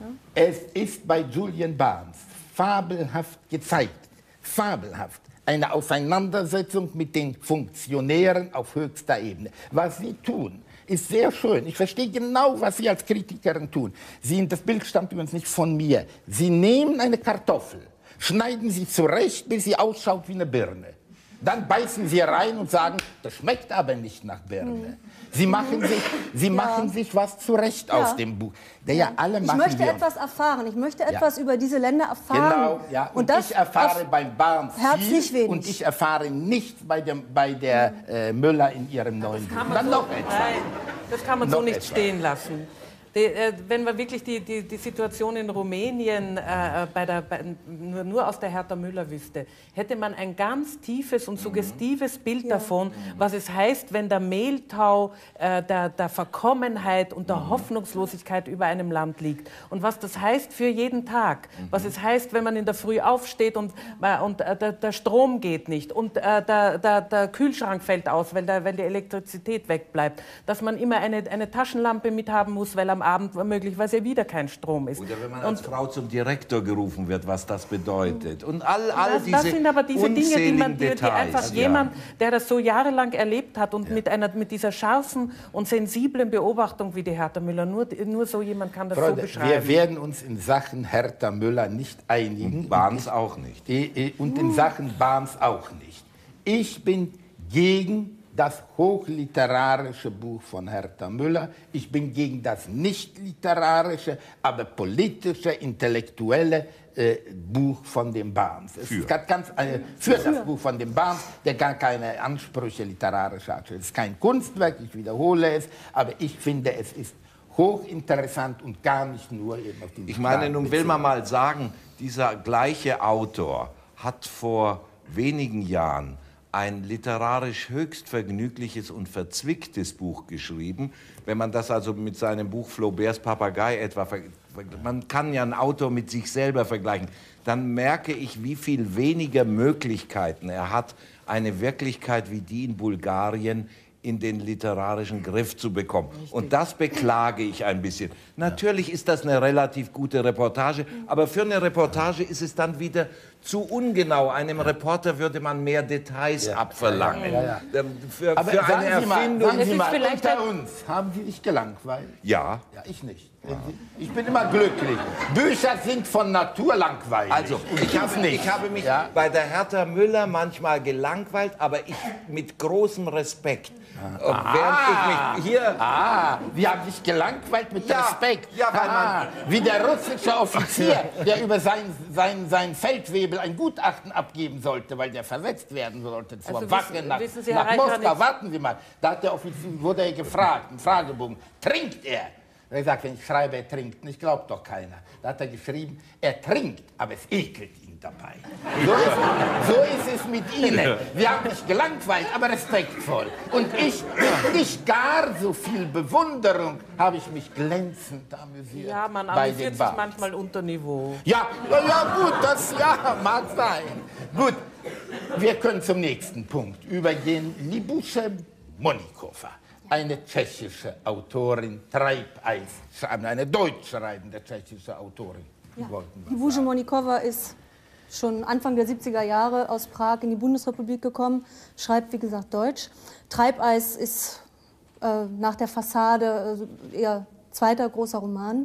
Es ist bei Julian Barnes fabelhaft gezeigt, fabelhaft, eine Auseinandersetzung mit den Funktionären auf höchster Ebene. Was sie tun, ist sehr schön. Ich verstehe genau, was Sie als Kritikerin tun. Sie, das Bild stammt übrigens nicht von mir. Sie nehmen eine Kartoffel, schneiden sie zurecht, bis sie ausschaut wie eine Birne. Dann beißen sie rein und sagen, das schmeckt aber nicht nach Birne. Sie machen sich, sie machen sich was zurecht aus Ja. dem Buch. Der ja alle Ich machen möchte wir. etwas erfahren. Ich möchte etwas über diese Länder erfahren. Genau, ja. Und, Und das ich erfahre auf beim Barnes herzlich viel wenig. und ich erfahre nichts bei, dem, bei der äh, Müller in ihrem neuen Buch. Kann man Dann so, noch etwas. nein, das kann man so Noch nicht etwas. stehen lassen. Die, äh, wenn man wirklich die, die, die Situation in Rumänien äh, bei der, bei, nur, nur aus der Hertha Müller wüsste, hätte man ein ganz tiefes und suggestives Bild Ja. davon, was es heißt, wenn der Mehltau äh, der, der Verkommenheit und der Hoffnungslosigkeit über einem Land liegt. Und was das heißt für jeden Tag. Was es heißt, wenn man in der Früh aufsteht und, äh, und äh, der, der Strom geht nicht und äh, der, der, der Kühlschrank fällt aus, weil, der, weil die Elektrizität wegbleibt. Dass man immer eine, eine Taschenlampe mithaben muss, weil am Abend möglicherweise wieder kein Strom ist. Oder wenn man als Frau zum Direktor gerufen wird, was das bedeutet. Und all, all Das, diese das sind aber diese Dinge, die, man, die, die Details, einfach ja. jemand, der das so jahrelang erlebt hat und mit, einer, mit dieser scharfen und sensiblen Beobachtung wie die Hertha Müller, nur, nur so jemand kann das Freunde, so beschreiben. wir werden uns in Sachen Hertha Müller nicht einigen. Und Barnes auch nicht. Eh, eh, Und in Sachen Barnes auch nicht. Ich bin gegen das hochliterarische Buch von Hertha Müller. Ich bin gegen das nicht literarische, aber politische, intellektuelle äh, Buch von dem Barnes. Es Für. ist ganz, ganz, äh, für das Buch von dem Barnes, der gar keine Ansprüche literarischer hat. Es ist kein Kunstwerk, ich wiederhole es, aber ich finde, es ist hochinteressant und gar nicht nur eben auf die Ich meine, nun will man mal sagen, dieser gleiche Autor hat vor wenigen Jahren ein literarisch höchst vergnügliches und verzwicktes Buch geschrieben. Wenn man das also mit seinem Buch Flauberts Papagei etwa, ver man kann ja einen Autor mit sich selber vergleichen, dann merke ich, wie viel weniger Möglichkeiten er hat, eine Wirklichkeit wie die in Bulgarien in den literarischen Griff zu bekommen. Und das beklage ich ein bisschen. Natürlich ist das eine relativ gute Reportage, aber für eine Reportage ist es dann wieder zu ungenau. Einem Reporter würde man mehr Details Ja. abverlangen. Ja, ja. Ähm, Für, Aber für eine sagen Sie mal, Erfindung. sagen Sie Es ist mal vielleicht unter ein- uns, haben Sie sich gelangweilt? Ja. Ja, ich nicht. Ich bin immer glücklich. Bücher sind von Natur langweilig. Also, Und ich dies habe, nicht. ich habe mich Ja? bei der Hertha Müller manchmal gelangweilt, aber ich mit großem Respekt. Und während ich mich hier... Ah, wir haben sich gelangweilt mit Ja, Respekt. ja, weil ah, wie der russische Offizier, der über sein, sein, sein Feldwebel ein Gutachten abgeben sollte, weil der versetzt werden sollte zur Also Wache wissen- nach, wissen Sie, Herr nach Reichardt, Moskau. ich- Warten Sie mal, da hat der Offizier, wurde er gefragt, im Fragebogen, trinkt er? Er sagt, wenn ich schreibe, er trinkt, nicht glaubt doch keiner. Da hat er geschrieben, er trinkt, aber es ekelt ihn dabei. So ist, so ist es mit Ihnen. Wir haben mich gelangweilt, aber respektvoll. Und ich, mit nicht gar so viel Bewunderung, habe ich mich glänzend amüsiert. Ja, man bei amüsiert den sich Bars. manchmal unter Niveau. Ja, ja, ja, gut, das ja, mag sein. Gut, wir können zum nächsten Punkt übergehen. Libuše Monikova, eine tschechische Autorin, Treibeis, eine deutsch schreibende tschechische Autorin. Ja. Wollten wir Libuše sagen. Monikova ist schon Anfang der siebziger Jahre aus Prag in die Bundesrepublik gekommen, schreibt wie gesagt Deutsch. Treibeis ist äh, nach der Fassade äh, eher zweiter großer Roman.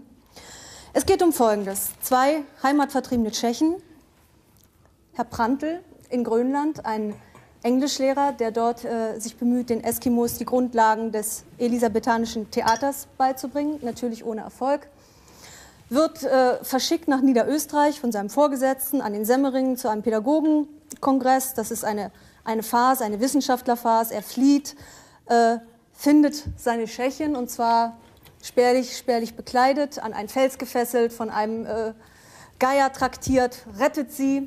Es geht um Folgendes. Zwei heimatvertriebene Tschechen, Herr Prantl in Grönland, ein Englischlehrer, der dort äh, sich bemüht, den Eskimos die Grundlagen des elisabethanischen Theaters beizubringen, natürlich ohne Erfolg. Wird äh, verschickt nach Niederösterreich von seinem Vorgesetzten an den Semmeringen zu einem Pädagogenkongress. Das ist eine, eine Phase, eine Wissenschaftlerphase. Er flieht, äh, findet seine Tschechin, und zwar spärlich, spärlich bekleidet, an einen Fels gefesselt, von einem äh, Geier traktiert, rettet sie,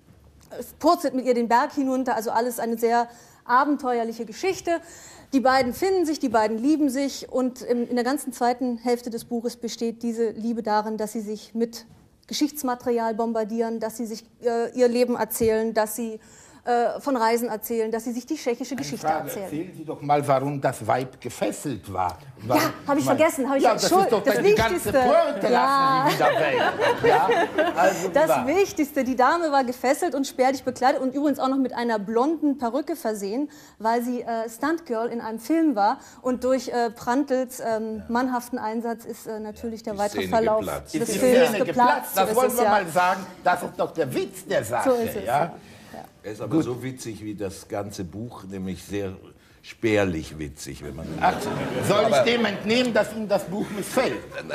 purzelt mit ihr den Berg hinunter, also alles eine sehr abenteuerliche Geschichte. Die beiden finden sich, die beiden lieben sich, und in der ganzen zweiten Hälfte des Buches besteht diese Liebe darin, dass sie sich mit Geschichtsmaterial bombardieren, dass sie sich äh, ihr Leben erzählen, dass sie äh, von Reisen erzählen, dass sie sich die tschechische Geschichte Frage, erzählen. Erzählen Sie doch mal, warum das Weib gefesselt war. Warum, Ja, habe ich mein, vergessen. Hab ich ja, das Schuld, ist doch das die Wichtigste. ganze Pointe, Ja. lassen Sie wieder weg. Ja? Also, Das wahr. Wichtigste, die Dame war gefesselt und spärlich bekleidet und übrigens auch noch mit einer blonden Perücke versehen, weil sie äh, Stuntgirl in einem Film war, und durch äh, Prantls ähm, mannhaften Einsatz ist äh, natürlich der Die weitere Szene Verlauf geplatzt. des Ist die Films Szene geplatzt. Das So wollen ist wir es, mal ja. sagen, das ist doch der Witz der Sache. So ist es, ja? ja. Er ist aber so witzig wie das ganze Buch, nämlich sehr spärlich witzig, wenn man Ach, soll ich dem entnehmen, dass Ihnen das Buch missfällt?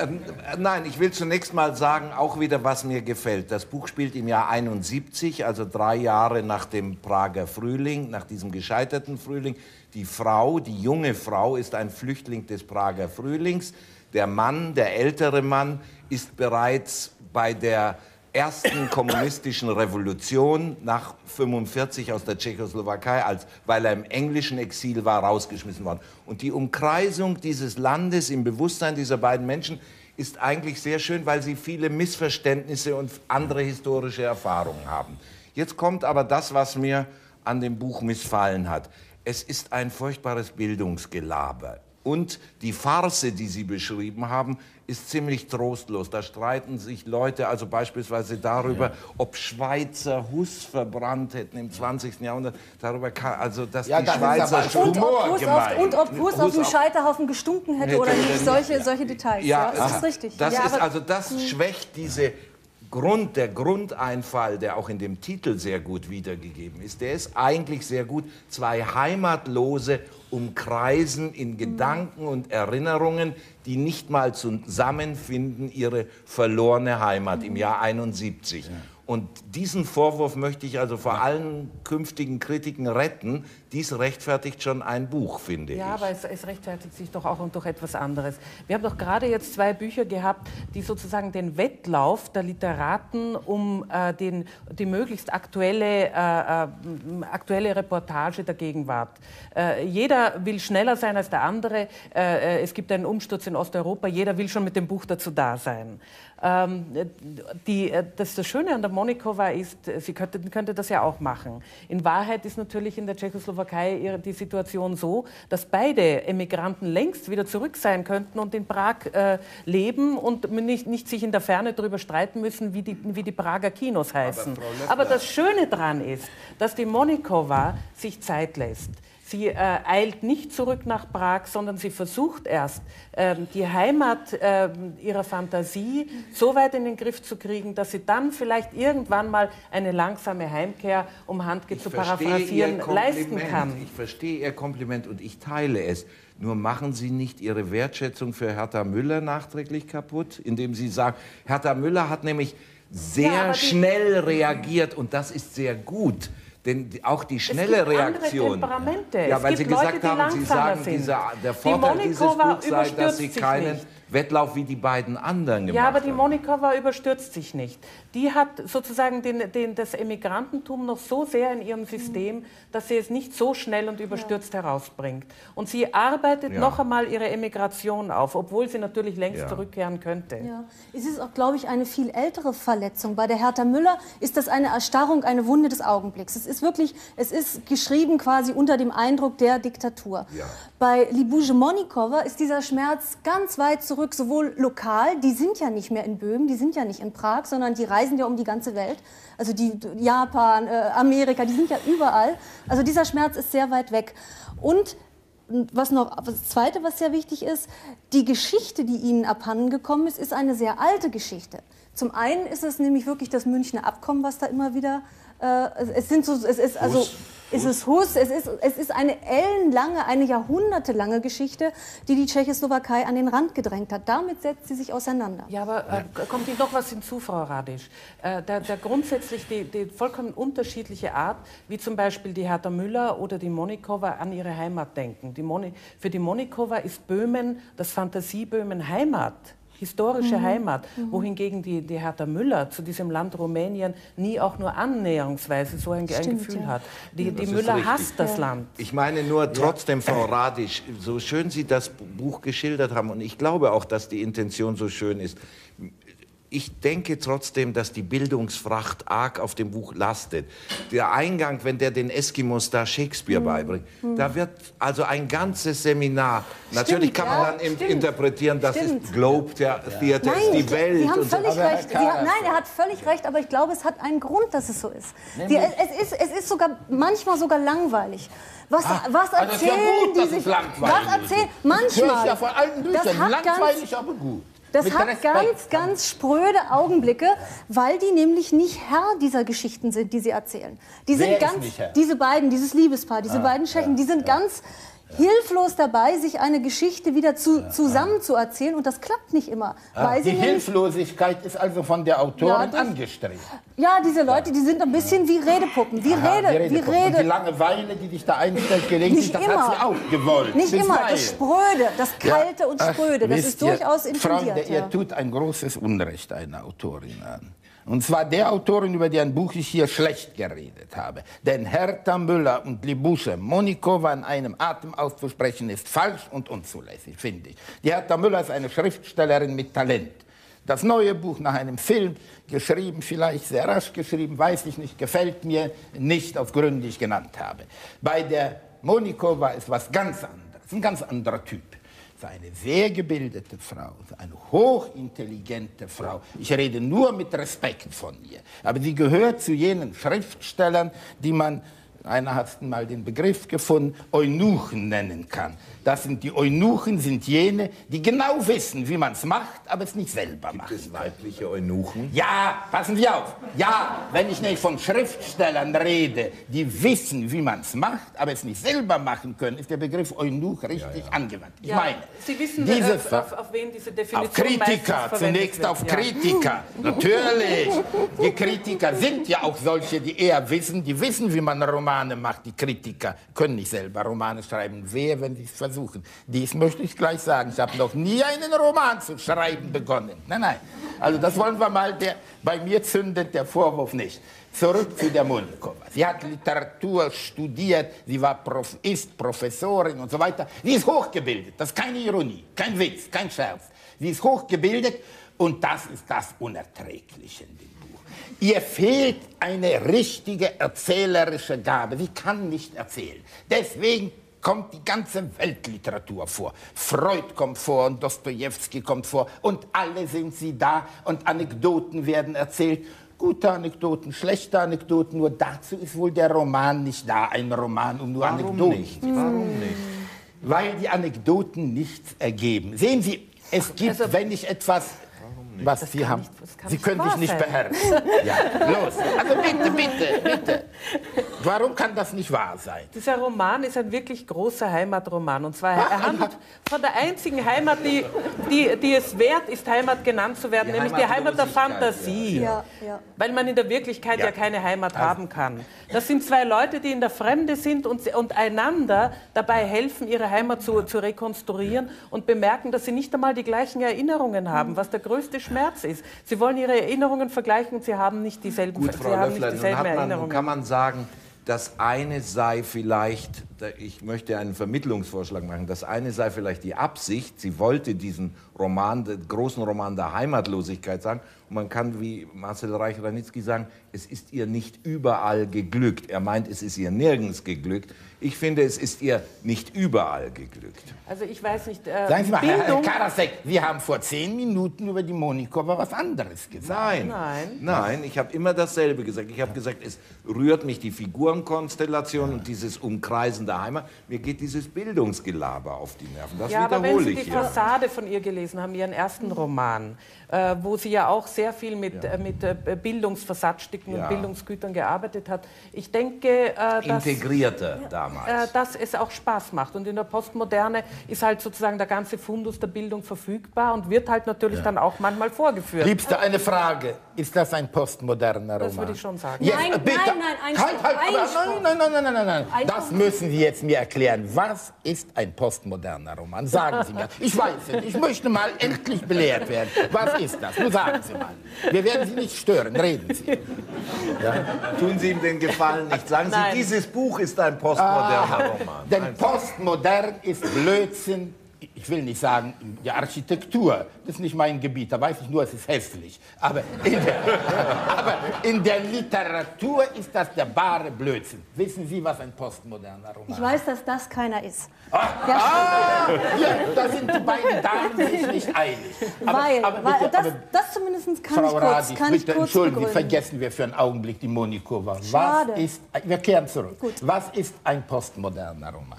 Nein, ich will zunächst mal sagen, auch wieder, was mir gefällt. Das Buch spielt im Jahr einundsiebzig, also drei Jahre nach dem Prager Frühling, nach diesem gescheiterten Frühling. Die Frau, die junge Frau, ist ein Flüchtling des Prager Frühlings. Der Mann, der ältere Mann, ist bereits bei der ersten kommunistischen Revolution nach fünfundvierzig aus der Tschechoslowakei, als, weil er im englischen Exil war, rausgeschmissen worden. Und die Umkreisung dieses Landes im Bewusstsein dieser beiden Menschen ist eigentlich sehr schön, weil sie viele Missverständnisse und andere historische Erfahrungen haben. Jetzt kommt aber das, was mir an dem Buch missfallen hat. Es ist ein furchtbares Bildungsgelaber. Und die Farce, die Sie beschrieben haben, ist ziemlich trostlos. Da streiten sich Leute, also beispielsweise darüber, ja. ob Schweizer Huss verbrannt hätten im zwanzigsten Jahrhundert. Darüber kann, also dass ja, die das Schweizer ist aber Und ob Hus auf, und ob Hus Hus auf dem auf- Scheiterhaufen gestunken hätte oder nicht, solche, solche Details. Ja, das aha. ist richtig. Das ja, ist, aber- also das schwächt diese Grund, der Grundeinfall, der auch in dem Titel sehr gut wiedergegeben ist, der ist eigentlich sehr gut. Zwei Heimatlose umkreisen in Gedanken und Erinnerungen, die nicht mal zusammenfinden, ihre verlorene Heimat im Jahr einundsiebzig. Und diesen Vorwurf möchte ich also vor allen künftigen Kritiken retten. Dies rechtfertigt schon ein Buch, finde ich. Ja, aber es, es rechtfertigt sich doch auch durch etwas anderes. Wir haben doch gerade jetzt zwei Bücher gehabt, die sozusagen den Wettlauf der Literaten um äh, den, die möglichst aktuelle, äh, äh, aktuelle Reportage der Gegenwart. Äh, jeder will schneller sein als der andere. Äh, es gibt einen Umsturz in Osteuropa. Jeder will schon mit dem Buch dazu da sein. Ähm, die, das, das Schöne an der Monikova ist, sie könnte, könnte das ja auch machen. In Wahrheit ist natürlich in der Tschechoslowakei die Situation so, dass beide Emigranten längst wieder zurück sein könnten und in Prag äh, leben und nicht, nicht sich in der Ferne darüber streiten müssen, wie die, wie die Prager Kinos heißen. Aber, Aber das Schöne daran ist, dass die Monikova sich Zeit lässt. Sie äh, eilt nicht zurück nach Prag, sondern sie versucht erst, ähm, die Heimat äh, ihrer Fantasie so weit in den Griff zu kriegen, dass sie dann vielleicht irgendwann mal eine langsame Heimkehr, um Handke zu paraphrasieren, leisten kann. Ich verstehe Ihr Kompliment und ich teile es. Nur machen Sie nicht Ihre Wertschätzung für Hertha Müller nachträglich kaputt, indem Sie sagen, Hertha Müller hat nämlich sehr Ja, schnell reagiert und das ist sehr gut. Denn die, auch die schnelle es gibt Reaktion. Andere Temperamente. Ja, es weil gibt Sie gesagt Leute, die haben, Sie langsamer sagen, sind. dieser, der Die Vorteil dieses Monikova Buchs sei, dass Sie überstürzt sich keinen nicht. Wettlauf wie die beiden anderen gemacht Ja, aber haben. die Monikova überstürzt sich nicht. Die hat sozusagen den, den, das Emigrantentum noch so sehr in ihrem System, dass sie es nicht so schnell und überstürzt ja. herausbringt. Und sie arbeitet Ja. noch einmal ihre Emigration auf, obwohl sie natürlich längst Ja. zurückkehren könnte. Ja. Es ist auch, glaube ich, eine viel ältere Verletzung. Bei der Hertha Müller ist das eine Erstarrung, eine Wunde des Augenblicks. Es ist wirklich, es ist geschrieben quasi unter dem Eindruck der Diktatur. Ja. Bei Libuje Monikova ist dieser Schmerz ganz weit zurück, sowohl lokal, die sind ja nicht mehr in Böhmen, die sind ja nicht in Prag, sondern die reisen ja um die ganze Welt. Also die Japan, äh, Amerika, die sind ja überall. Also dieser Schmerz ist sehr weit weg. Und was noch, das Zweite, was sehr wichtig ist, die Geschichte, die ihnen abhanden gekommen ist, ist eine sehr alte Geschichte. Zum einen ist es nämlich wirklich das Münchner Abkommen, was da immer wieder, äh, es sind so, es ist also, ist es Hus, es ist, es ist eine ellenlange, eine jahrhundertelange Geschichte, die die Tschechoslowakei an den Rand gedrängt hat. Damit setzt sie sich auseinander. Ja, aber äh, kommt Ihnen noch was hinzu, Frau Radisch? Äh, der, der grundsätzlich die, die vollkommen unterschiedliche Art, wie zum Beispiel die Hertha Müller oder die Monikowa an ihre Heimat denken. Die Moni, für die Monikowa ist Böhmen, das Fantasieböhmen, Heimat. Historische mhm. Heimat, mhm. wohingegen die, die Hertha Müller zu diesem Land Rumänien nie auch nur annäherungsweise so ein, Stimmt, ein Gefühl ja. hat. Die, die Müller hasst das ja. Land. Ich meine nur trotzdem, ja. Frau Radisch, so schön Sie das Buch geschildert haben, und ich glaube auch, dass die Intention so schön ist, ich denke trotzdem, dass die Bildungsfracht arg auf dem Buch lastet. Der Eingang, wenn der den Eskimos da Shakespeare mhm. beibringt, mhm. da wird also ein ganzes Seminar. Stimmt, Natürlich kann man ja, dann stimmt. interpretieren, das stimmt. ist Globe Theater, ja. Theater ist die Welt. Sie haben völlig so. recht. Sie haben, nein, er hat völlig recht, aber ich glaube, es hat einen Grund, dass es so ist. Die, es, ist es ist sogar manchmal sogar langweilig. Was, ah, was erzählen also ja gut, die sich? Was erzählen? Manchmal. Das ja von allen Büchern. Langweilig, ganz, aber gut. Das hat Respekt. ganz, ganz spröde Augenblicke, weil die nämlich nicht Herr dieser Geschichten sind, die sie erzählen. Die sind Wer ganz, ist nicht Herr? diese beiden, dieses Liebespaar, diese ah, beiden Tschechen, ja, die sind ja. ganz hilflos dabei, sich eine Geschichte wieder zu, ja, zusammen zu erzählen, und das klappt nicht immer. Ah, weil die sie Hilflosigkeit ist also von der Autorin ja, angestrebt. Ja, diese Leute, die sind ein bisschen wie Redepuppen, wie Aha, Rede, die Redepuppen. wie Rede. Und die Langeweile, die dich da einstellt, gelegentlich, das immer. hat sie auch gewollt. Nicht Bisweilen. immer, das Spröde, das Kalte ja. und Spröde, Ach, das ist durchaus intendiert. Freunde, ja. ihr tut ein großes Unrecht einer Autorin an. Und zwar der Autorin, über deren Buch ich hier schlecht geredet habe. Denn Hertha Müller und Libusche Monikowa in einem Atem auszusprechen, ist falsch und unzulässig, finde ich. Die Hertha Müller ist eine Schriftstellerin mit Talent. Das neue Buch nach einem Film, geschrieben, vielleicht sehr rasch geschrieben, weiß ich nicht, gefällt mir nicht aus Gründen, die ich genannt habe. Bei der Monikowa ist was ganz anderes, ein ganz anderer Typ. Eine sehr gebildete Frau, eine hochintelligente Frau. Ich rede nur mit Respekt von ihr. Aber sie gehört zu jenen Schriftstellern, die man, einer hat mal den Begriff gefunden, Eunuchen nennen kann. Das sind die Eunuchen, sind jene, die genau wissen, wie man es macht, aber es nicht selber macht. Gibt es weibliche Eunuchen? Ja, passen Sie auf. Ja, wenn ich nicht von Schriftstellern rede, die wissen, wie man es macht, aber es nicht selber machen können, ist der Begriff Eunuch richtig ja, ja. angewandt. Ich ja, meine, Sie wissen, diese auf, auf, auf wen diese Definition auf Kritiker, zunächst wird. auf ja. Kritiker. Natürlich. Die Kritiker sind ja auch solche, die eher wissen, die wissen, wie man Romane macht. Die Kritiker können nicht selber Romane schreiben. Wer, wenn sie es versuchen? Dies möchte ich gleich sagen. Ich habe noch nie einen Roman zu schreiben begonnen. Nein, nein. Also das wollen wir mal, der, bei mir zündet der Vorwurf nicht. Zurück zu der Monikowa. Sie hat Literatur studiert, sie war Prof, ist Professorin und so weiter. Sie ist hochgebildet, das ist keine Ironie, kein Witz, kein Scherz. Sie ist hochgebildet und das ist das Unerträgliche in dem Buch. Ihr fehlt eine richtige erzählerische Gabe. Sie kann nicht erzählen. Deswegen kommt die ganze Weltliteratur vor. Freud kommt vor und Dostojewski kommt vor und alle sind sie da und Anekdoten werden erzählt. Gute Anekdoten, schlechte Anekdoten, nur dazu ist wohl der Roman nicht da, ein Roman um nur Warum Anekdoten. Nicht? Warum nicht? Weil die Anekdoten nichts ergeben. Sehen Sie, es gibt, also, wenn ich etwas... Was das Sie haben. Nicht, Sie können sich nicht beherrschen. Ja, los. Also bitte, bitte, bitte. Warum kann das nicht wahr sein? Dieser Roman ist ein wirklich großer Heimatroman. Und zwar, er handelt von der einzigen Heimat, die, die, die es wert ist, Heimat genannt zu werden, die nämlich die Heimat der Fantasie. Ja, ja. Weil man in der Wirklichkeit ja, ja keine Heimat also. haben kann. Das sind zwei Leute, die in der Fremde sind und, und einander dabei helfen, ihre Heimat zu, zu rekonstruieren und bemerken, dass sie nicht einmal die gleichen Erinnerungen haben, was der größte Schmerz ist. Sie wollen ihre Erinnerungen vergleichen und sie haben nicht dieselben, Gut, Frau sie haben Löffler, nicht dieselben nun hat man, Erinnerungen. Nun kann man sagen, das eine sei vielleicht, ich möchte einen Vermittlungsvorschlag machen, das eine sei vielleicht die Absicht, sie wollte diesen Roman, den großen Roman der Heimatlosigkeit sagen, und man kann wie Marcel Reich-Ranitzky sagen, es ist ihr nicht überall geglückt. Er meint, es ist ihr nirgends geglückt. Ich finde, es ist ihr nicht überall geglückt. Also ich weiß nicht, äh, Sagen Sie mal, Herr Karasek, wir haben vor zehn Minuten über die Monikowa was anderes gesagt. Nein, nein, nein, ich habe immer dasselbe gesagt. Ich habe gesagt, es rührt mich die Figur Figurenkonstellation und dieses Umkreisen der Heimat. Mir geht dieses Bildungsgelaber auf die Nerven. Das ja, aber wenn wiederhole Sie ich die hier. Fassade von ihr gelesen haben, ihren ersten Roman, äh, wo sie ja auch sehr viel mit, Ja. äh, mit äh, Bildungsversatzstücken Ja. und Bildungsgütern gearbeitet hat, ich denke, äh, dass, Integrierte damals. äh, dass es auch Spaß macht. Und in der Postmoderne ist halt sozusagen der ganze Fundus der Bildung verfügbar und wird halt natürlich dann auch manchmal vorgeführt. Liebste, eine Frage. Ist das ein postmoderner Roman? Das würde ich schon sagen. Yes, Nein, äh, bitte. nein, nein, Einspruch, Halt, halt, aber, Einspruch. nein, nein, nein, nein, nein, nein. Einspruch. Das müssen Sie jetzt mir erklären. Was ist ein postmoderner Roman? Sagen Sie mir. Ich weiß es nicht. Ich möchte mal endlich belehrt werden. Was ist das? Nur sagen Sie mal. Wir werden Sie nicht stören. Reden Sie. Ja? Tun Sie ihm den Gefallen nicht. Sagen Sie, Nein. dieses Buch ist ein postmoderner Ah, Roman. denn postmodern ist Blödsinn. Ich will nicht sagen, die Architektur, das ist nicht mein Gebiet, da weiß ich nur, es ist hässlich. Aber in der, aber in der Literatur ist das der bare Blödsinn. Wissen Sie, was ein postmoderner Roman ist? Ich weiß, dass das keiner ist. Ah, ah, ja, da sind die beiden Damen sich nicht einig. Aber, weil, aber weil bitte, das, aber das zumindest kann Frau ich kurz, Radic, kann ich bitte kurz entschuldigen Sie, begründen. vergessen wir für einen Augenblick die Monikova. Was Schade. ist, wir kehren zurück. Gut. Was ist ein postmoderner Roman?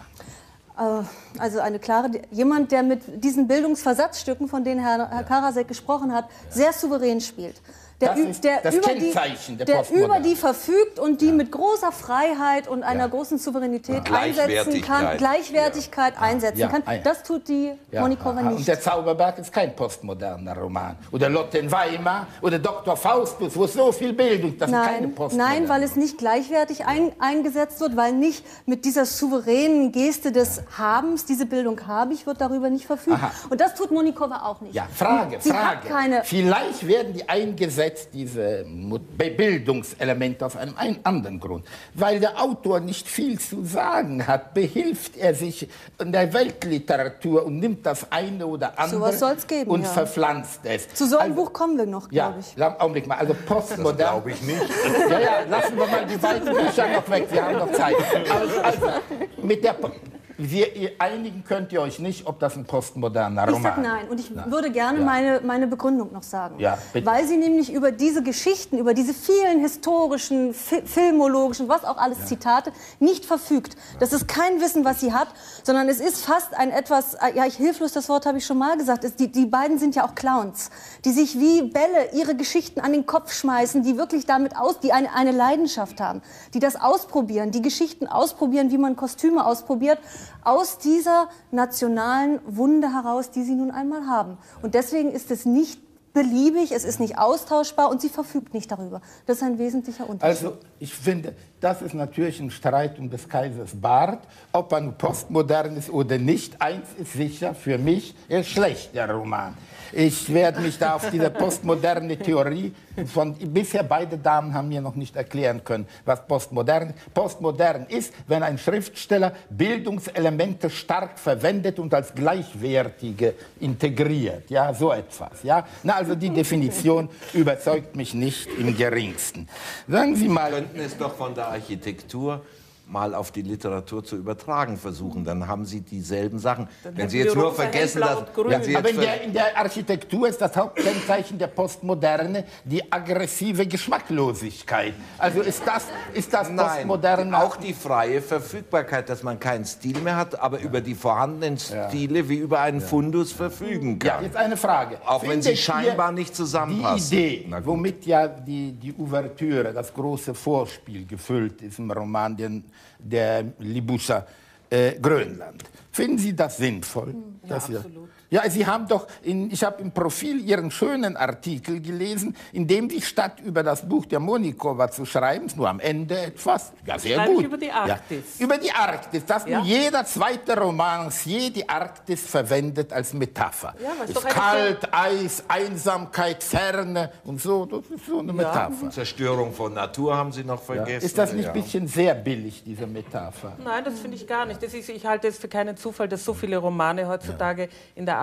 Also eine klare, jemand, der mit diesen Bildungsversatzstücken, von denen Herr, Herr Karasek gesprochen hat, sehr souverän spielt. Der, Das ü- ist der, das über, die, Kennzeichen der der Postmoderne. über die verfügt und die mit großer Freiheit und einer großen Souveränität einsetzen kann, Gleichwertigkeit. Gleichwertigkeit einsetzen Ja, kann. ja. Das tut die Ja, Monikova aha. Und nicht. der Zauberberg ist kein postmoderner Roman. Oder Lotte in Weimar oder Doktor Faustus, wo es so viel Bildung, das sind keine Nein, postmodernen. nein, weil es nicht gleichwertig ein, eingesetzt wird, weil nicht mit dieser souveränen Geste des Habens, diese Bildung habe ich, wird darüber nicht verfügt. Aha. Und das tut Monikova auch nicht. Ja, Frage, Sie Frage. hat keine. Vielleicht werden die eingesetzt, diese Mo- Be- Bildungselemente, aus einem ein anderen Grund. Weil der Autor nicht viel zu sagen hat, behilft er sich in der Weltliteratur und nimmt das eine oder andere Sowas soll's geben, und ja. verpflanzt es. Zu so einem Also, Buch kommen wir noch, Ja, glaube ich. la- Augenblick mal, also postmodern. Glaube ich nicht. Ja, ja, lassen wir mal die beiden Bücher noch weg, wir haben noch Zeit. Also, also mit der, Po- wir, ihr einigen könnt ihr euch nicht, ob das ein postmoderner Ich Roman sag nein und ich würde gerne meine, meine Begründung noch sagen. Ja, bitte. Weil sie nämlich über diese Geschichten, über diese vielen historischen, fi filmologischen, was auch alles Zitate, nicht verfügt. Das ist kein Wissen, was sie hat, sondern es ist fast ein etwas, ja, ich hilflos, das Wort habe ich schon mal gesagt, es, die, die beiden sind ja auch Clowns, die sich wie Bälle ihre Geschichten an den Kopf schmeißen, die wirklich damit aus, die eine, eine Leidenschaft haben, die das ausprobieren, die Geschichten ausprobieren, wie man Kostüme ausprobiert, aus dieser nationalen Wunde heraus, die sie nun einmal haben. Und deswegen ist es nicht beliebig, es ist nicht austauschbar und sie verfügt nicht darüber. Das ist ein wesentlicher Unterschied. Also ich finde, das ist natürlich ein Streit um des Kaisers Bart, ob er nun postmodern ist oder nicht. Eins ist sicher, für mich, er ist schlecht, der Roman. Ich werde mich da auf diese postmoderne Theorie von, bisher beide Damen haben mir noch nicht erklären können, was postmodern ist. Postmodern ist, wenn ein Schriftsteller Bildungselemente stark verwendet und als gleichwertige integriert. Ja, so etwas. Ja? Na, also die Definition überzeugt mich nicht im geringsten. Sagen Sie mal, Könnten es doch von der Architektur mal auf die Literatur zu übertragen versuchen, dann haben Sie dieselben Sachen. Wenn hätten Sie jetzt wir nur rosa, vergessen, hellblau dass... und grün. wenn Sie aber jetzt in ver- der, in der Architektur ist das Hauptkennzeichen der Postmoderne die aggressive Geschmacklosigkeit. Also ist das, ist das Nein, Postmoderne auch die freie Verfügbarkeit, dass man keinen Stil mehr hat, aber über die vorhandenen Stile wie über einen Fundus verfügen Ja, kann. jetzt eine Frage. Auch wenn Findet sie ihr scheinbar nicht die zusammenpassen. Idee, Na gut. womit ja die, die Ouvertüre, das große Vorspiel gefüllt ist im Roman der, der Libuscha äh, Grönland. Finden Sie das sinnvoll? Ja, dass Sie- absolut. Ja, Sie haben doch, in, ich habe im Profil Ihren schönen Artikel gelesen, in dem Sie statt über das Buch der Monikova zu schreiben, nur am Ende etwas, ja sehr Schreibe ich gut. über die Ja, Arktis. über die Arktis, dass Ja. nun jeder zweite Romancier die Arktis verwendet als Metapher. Ja, weil es ist doch eine kalt, Eis, Einsamkeit, Ferne und so, das ist so eine Metapher. Zerstörung von Natur haben Sie noch vergessen. Ist das nicht Ja. ein bisschen sehr billig, diese Metapher? Nein, das finde ich gar nicht. Das ist, ich halte es für keinen Zufall, dass so viele Romane heutzutage in der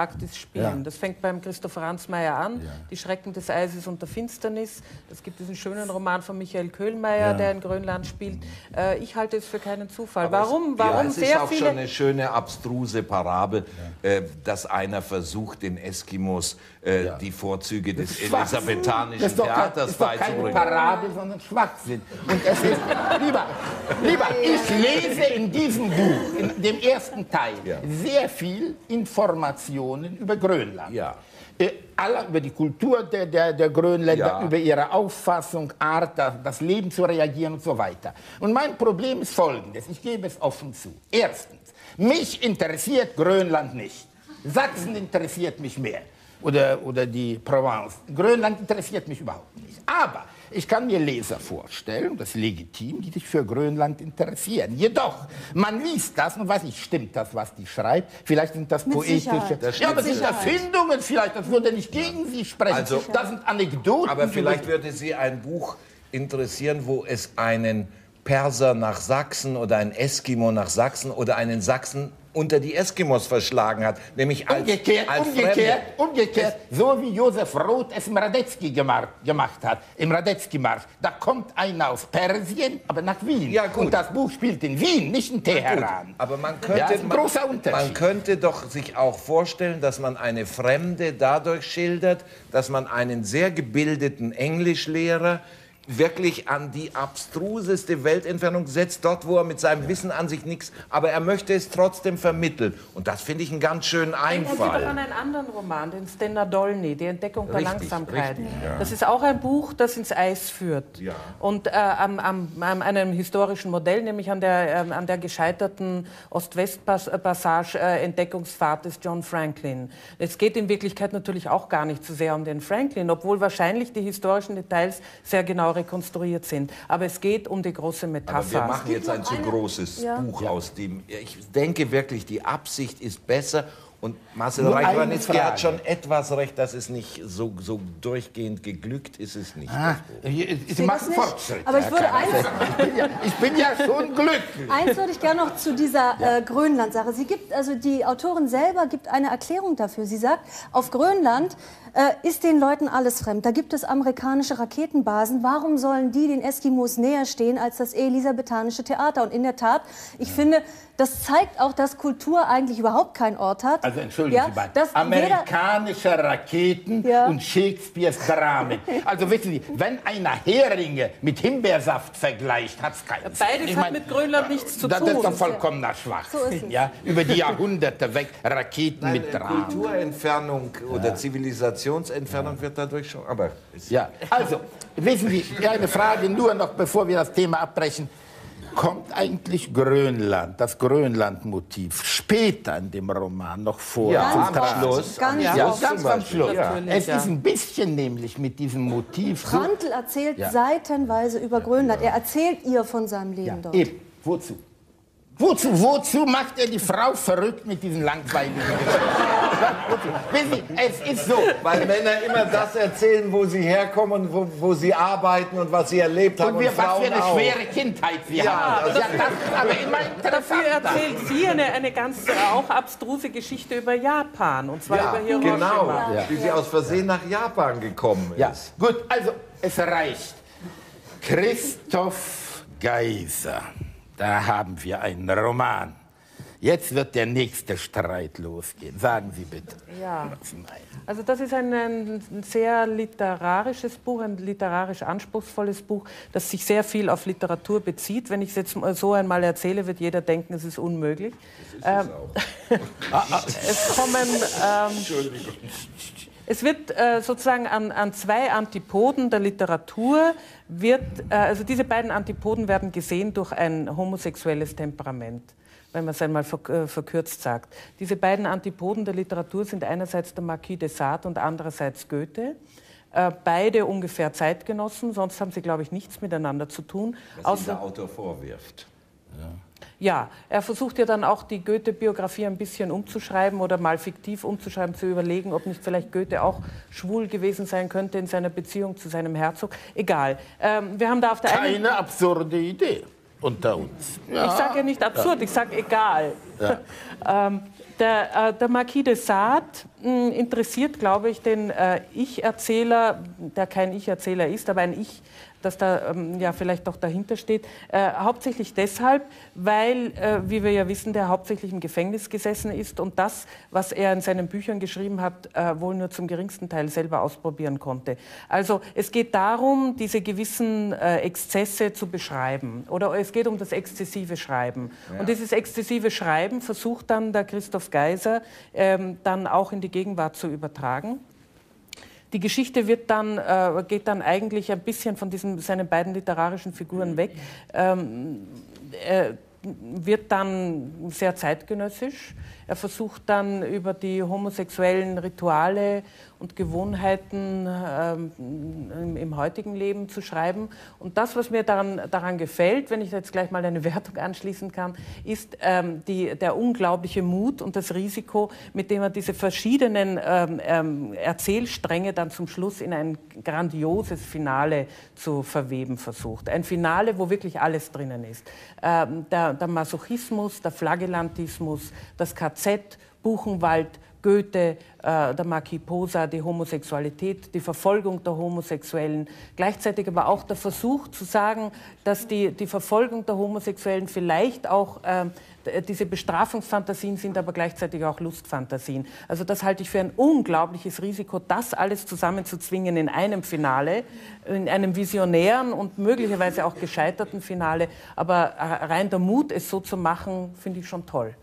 Arktis spielen. Ja. Das fängt beim Christoph Ransmayr an, Ja. Die Schrecken des Eises und der Finsternis. Es gibt diesen schönen Roman von Michael Köhlmeier, Ja. der in Grönland spielt. Äh, ich halte es für keinen Zufall. Aber Warum? Es, Warum ja, es sehr ist auch viele... schon eine schöne, abstruse Parabel, ja. äh, dass einer versucht, den Eskimos äh, ja. die Vorzüge des elisabethanischen das ist doch Theaters kein, ist doch keine beizubringen. Parabel, sondern Schwachsinn. Und es ist, lieber, lieber, ich lese in diesem Buch, in dem ersten Teil, Ja. sehr viel Informationen über Grönland. Ja. Äh, alle über die Kultur der, der, der Grönländer, Ja. über ihre Auffassung, Art, das, das Leben zu reagieren und so weiter. Und mein Problem ist folgendes, ich gebe es offen zu. Erstens, mich interessiert Grönland nicht. Sachsen interessiert mich mehr. Oder, oder die Provence. Grönland interessiert mich überhaupt nicht. Aber ich kann mir Leser vorstellen, das ist legitim, die sich für Grönland interessieren. Jedoch, man liest das und weiß nicht, stimmt das, was die schreibt? Vielleicht sind das Mit poetische... Sicherheit. Das ja, aber sind das Erfindungen vielleicht, das würde nicht gegen sie sprechen. Also- das sind Anekdoten. Aber die vielleicht würde- würde Sie ein Buch interessieren, wo es einen Perser nach Sachsen oder einen Eskimo nach Sachsen oder einen Sachsen unter die Eskimos verschlagen hat, nämlich als, Umgekehrt, als umgekehrt, Fremde. umgekehrt, so wie Josef Roth es im Radetzky gemacht, gemacht hat, im Radetzky-Marsch. Da kommt einer aus Persien, aber nach Wien. Ja, gut. Und das Buch spielt in Wien, nicht in Teheran. Gut, aber man könnte, Ja, ist ein man- großer Unterschied. Man könnte doch sich auch vorstellen, dass man eine Fremde dadurch schildert, dass man einen sehr gebildeten Englischlehrer wirklich an die abstruseste Weltentfernung setzt, dort, wo er mit seinem Wissen an sich nichts, aber er möchte es trotzdem vermitteln. Und das finde ich einen ganz schönen Er geht auch Einfall. an einen anderen Roman, den Stena Dolny, Die Entdeckung der Richtig, Langsamkeit. richtig, ja. Das ist auch ein Buch, das ins Eis führt. Ja. Und äh, am, am, an einem historischen Modell, nämlich an der, ähm, an der gescheiterten Ost-West-Passage äh, Entdeckungsfahrt des John Franklin. Es geht in Wirklichkeit natürlich auch gar nicht so sehr um den Franklin, obwohl wahrscheinlich die historischen Details sehr genau rekonstruiert sind. Aber es geht um die große Metapher. Aber wir machen jetzt ein noch zu eine- großes Ja. Buch aus dem. Ich denke wirklich, die Absicht ist besser. Und Marcel Nur eine Reich-Ranitzky Frage. hat schon etwas recht, dass es nicht so, so durchgehend geglückt ist. Es nicht. Ah, das Buch. Sie sehe machen das nicht. Fortschritte. Aber ich Herr würde Kaiser. eins- Ich bin ja, ich bin ja schon glücklich. Eins würde ich gerne noch zu dieser äh, Grönland-Sache. Sie gibt, also die Autorin selber gibt eine Erklärung dafür. Sie sagt, auf Grönland äh, ist den Leuten alles fremd. Da gibt es amerikanische Raketenbasen. Warum sollen die den Eskimos näher stehen als das elisabethanische Theater? Und in der Tat, ich finde, das zeigt auch, dass Kultur eigentlich überhaupt keinen Ort hat. Also entschuldigen Ja, Sie mal, dass jeder- amerikanische Raketen Ja. und Shakespeares Dramen. Also wissen Sie, wenn einer Heringe mit Himbeersaft vergleicht, hat es keinen Sinn. Beides Ich hat mein, mit Grönland nichts zu das tun. ist doch vollkommener Schwachsinn. So ist es. Ja, über die Jahrhunderte weg, Raketen Nein, mit Dramen. Kulturentfernung oder Zivilisationsentfernung wird dadurch schon. Aber es- Ja, also, wissen Sie, eine Frage nur noch, bevor wir das Thema abbrechen. Kommt eigentlich Grönland, das Grönland-Motiv, später in dem Roman noch vor? Ja, zum am Tragen? Schluss. Ganz Ja, oft. ganz am Schluss. Ja. Es Ja. ist ein bisschen nämlich mit diesem Motiv so. Prantl erzählt Ja. seitenweise über Grönland. Er erzählt ihr von seinem Leben Ja, dort. eben. Wozu? Wozu, wozu macht er die Frau verrückt mit diesen langweiligen Geschichten? Wissen Sie, es ist so. Weil Männer immer das erzählen, wo sie herkommen, wo, wo sie arbeiten und was sie erlebt haben. Und wir, und was für Frauen eine auch. schwere Kindheit wir Ja, haben. das Ja, das ist aber immer Dafür interessant. erzählt sie eine, eine ganz äh, auch abstruse Geschichte über Japan, und zwar Ja, über Hiroshima. genau, Ja. wie sie aus Versehen nach Japan gekommen Ja, ist. gut, also es reicht. Christoph Geiser, da haben wir einen Roman. Jetzt wird der nächste Streit losgehen. Sagen Sie bitte. Ja. Was meinen Sie? Also das ist ein, ein sehr literarisches Buch, ein literarisch anspruchsvolles Buch, das sich sehr viel auf Literatur bezieht. Wenn ich es jetzt so einmal erzähle, wird jeder denken, es ist unmöglich. Ähm, es kommen... Ähm, Es wird äh, sozusagen an, an zwei Antipoden der Literatur, wird, äh, also diese beiden Antipoden werden gesehen durch ein homosexuelles Temperament, wenn man es einmal verk äh, verkürzt sagt. Diese beiden Antipoden der Literatur sind einerseits der Marquis de Sade und andererseits Goethe. Äh, beide ungefähr Zeitgenossen, sonst haben sie, glaube ich, nichts miteinander zu tun. Was ihm der Autor vorwirft. Ja, er versucht ja dann auch die Goethe-Biografie ein bisschen umzuschreiben oder mal fiktiv umzuschreiben, zu überlegen, ob nicht vielleicht Goethe auch schwul gewesen sein könnte in seiner Beziehung zu seinem Herzog. Egal. Ähm, wir haben da auf der einen... Keine absurde Idee unter uns. Ja. Ich sage ja nicht absurd, ich sage egal. Ja. ähm, Der, äh, der Marquis de Sade mh, interessiert, glaube ich, den äh, Ich-Erzähler, der kein Ich-Erzähler ist, aber ein Ich, das da ähm, ja vielleicht doch dahinter steht, äh, hauptsächlich deshalb, weil, äh, wie wir ja wissen, der hauptsächlich im Gefängnis gesessen ist und das, was er in seinen Büchern geschrieben hat, äh, wohl nur zum geringsten Teil selber ausprobieren konnte. Also es geht darum, diese gewissen äh, Exzesse zu beschreiben oder es geht um das exzessive Schreiben. Ja. Und dieses exzessive Schreiben versucht dann der Christoph Geiser ähm, dann auch in die Gegenwart zu übertragen. Die Geschichte wird dann, äh, geht dann eigentlich ein bisschen von diesen, seinen beiden literarischen Figuren weg, ähm, äh, wird dann sehr zeitgenössisch. Er versucht dann über die homosexuellen Rituale und Gewohnheiten ähm, im, im heutigen Leben zu schreiben. Und das, was mir daran, daran gefällt, wenn ich jetzt gleich mal eine Wertung anschließen kann, ist ähm, die, der unglaubliche Mut und das Risiko, mit dem er diese verschiedenen ähm, ähm, Erzählstränge dann zum Schluss in ein grandioses Finale zu verweben versucht. Ein Finale, wo wirklich alles drinnen ist. Ähm, der, der Masochismus, der Flagellantismus, das K Z, Buchenwald, Goethe, äh, der Marquis Posa, die Homosexualität, die Verfolgung der Homosexuellen, gleichzeitig aber auch der Versuch zu sagen, dass die, die Verfolgung der Homosexuellen vielleicht auch äh, diese Bestrafungsfantasien sind, aber gleichzeitig auch Lustfantasien. Also das halte ich für ein unglaubliches Risiko, das alles zusammenzuzwingen in einem Finale, in einem visionären und möglicherweise auch gescheiterten Finale. Aber rein der Mut, es so zu machen, finde ich schon toll.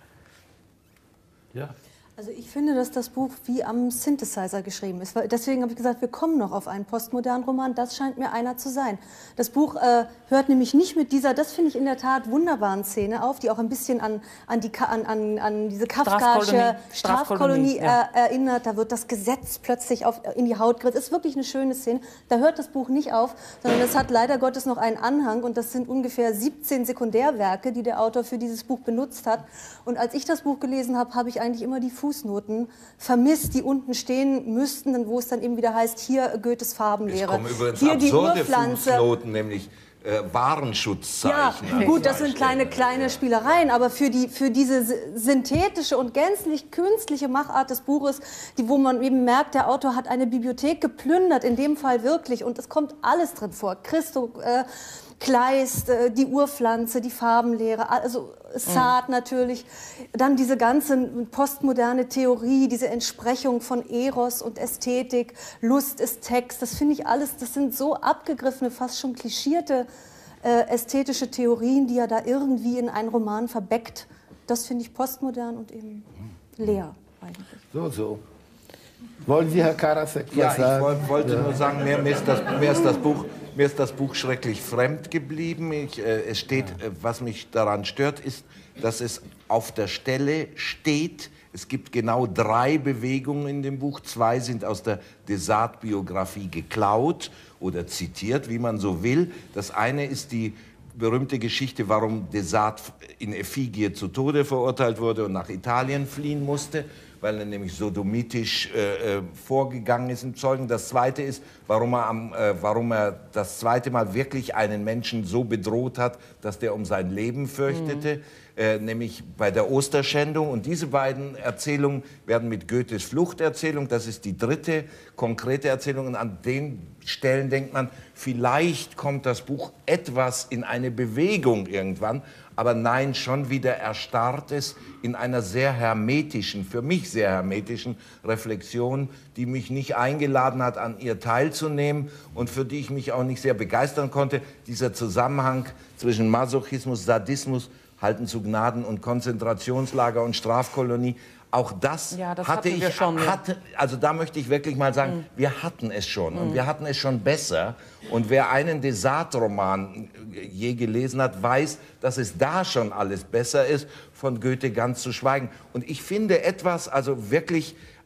Ja. Also ich finde, dass das Buch wie am Synthesizer geschrieben ist. Deswegen habe ich gesagt, wir kommen noch auf einen postmodernen Roman. Das scheint mir einer zu sein. Das Buch äh, hört nämlich nicht mit dieser, das finde ich in der Tat, wunderbaren Szene auf, die auch ein bisschen an, an, die, an, an, an diese kafkaische Strafkolonie, Strafkolonie ja. äh, erinnert. Da wird das Gesetz plötzlich auf, in die Haut gerissen. Es ist wirklich eine schöne Szene. Da hört das Buch nicht auf, sondern es hat leider Gottes noch einen Anhang. Und das sind ungefähr siebzehn Sekundärwerke, die der Autor für dieses Buch benutzt hat. Und als ich das Buch gelesen habe, habe ich eigentlich immer die Fuß Fußnoten vermisst, die unten stehen müssten, wo es dann eben wieder heißt, hier Goethes Farbenlehre. Es kommen übrigens hier die absurde Urpflanze. Fußnoten, nämlich äh, Warenschutzzeichen. Ja, gut, das sind kleine, kleine Spielereien, aber für, die, für diese synthetische und gänzlich künstliche Machart des Buches, die, wo man eben merkt, der Autor hat eine Bibliothek geplündert, in dem Fall wirklich, und es kommt alles drin vor. Christo, äh, Kleist, äh, die Urpflanze, die Farbenlehre, also Sade mhm. natürlich, dann diese ganze postmoderne Theorie, diese Entsprechung von Eros und Ästhetik, Lust ist Text, das finde ich alles, das sind so abgegriffene, fast schon klischierte äh, ästhetische Theorien, die er da irgendwie in einen Roman verbeckt. Das finde ich postmodern und eben leer eigentlich. So, so. Wollen Sie, Herr Karasek, was ja, sagen? Ja, ich wollte ja. nur sagen, mir, mir, ist das, mir, ist das Buch, mir ist das Buch schrecklich fremd geblieben. Ich, äh, es steht, äh, was mich daran stört, ist, dass es auf der Stelle steht. Es gibt genau drei Bewegungen in dem Buch. Zwei sind aus der de Sade-Biografie geklaut oder zitiert, wie man so will. Das eine ist die berühmte Geschichte, warum de Sade in Effigie zu Tode verurteilt wurde und nach Italien fliehen musste, weil er nämlich sodomitisch äh, vorgegangen ist im Zeugen. Das Zweite ist, warum er, am, äh, warum er das zweite Mal wirklich einen Menschen so bedroht hat, dass der um sein Leben fürchtete, mhm. äh, nämlich bei der Osterschändung. Und diese beiden Erzählungen werden mit Goethes Fluchterzählung, das ist die dritte konkrete Erzählung, und an den Stellen denkt man, vielleicht kommt das Buch etwas in eine Bewegung irgendwann, aber nein, schon wieder erstarrt es in einer sehr hermetischen, für mich sehr hermetischen Reflexion, die mich nicht eingeladen hat, an ihr teilzunehmen und für die ich mich auch nicht sehr begeistern konnte. Dieser Zusammenhang zwischen Masochismus, Sadismus, Halten zu Gnaden und Konzentrationslager und Strafkolonie, auch das, ja, das hatte ich, schon, hatte, also da möchte ich wirklich mal sagen, mhm. wir hatten es schon und mhm. wir hatten es schon besser. Und wer einen de Sade-Roman je gelesen hat, weiß, dass es da schon alles besser ist, von Goethe ganz zu schweigen. Und ich finde etwas, also wirklich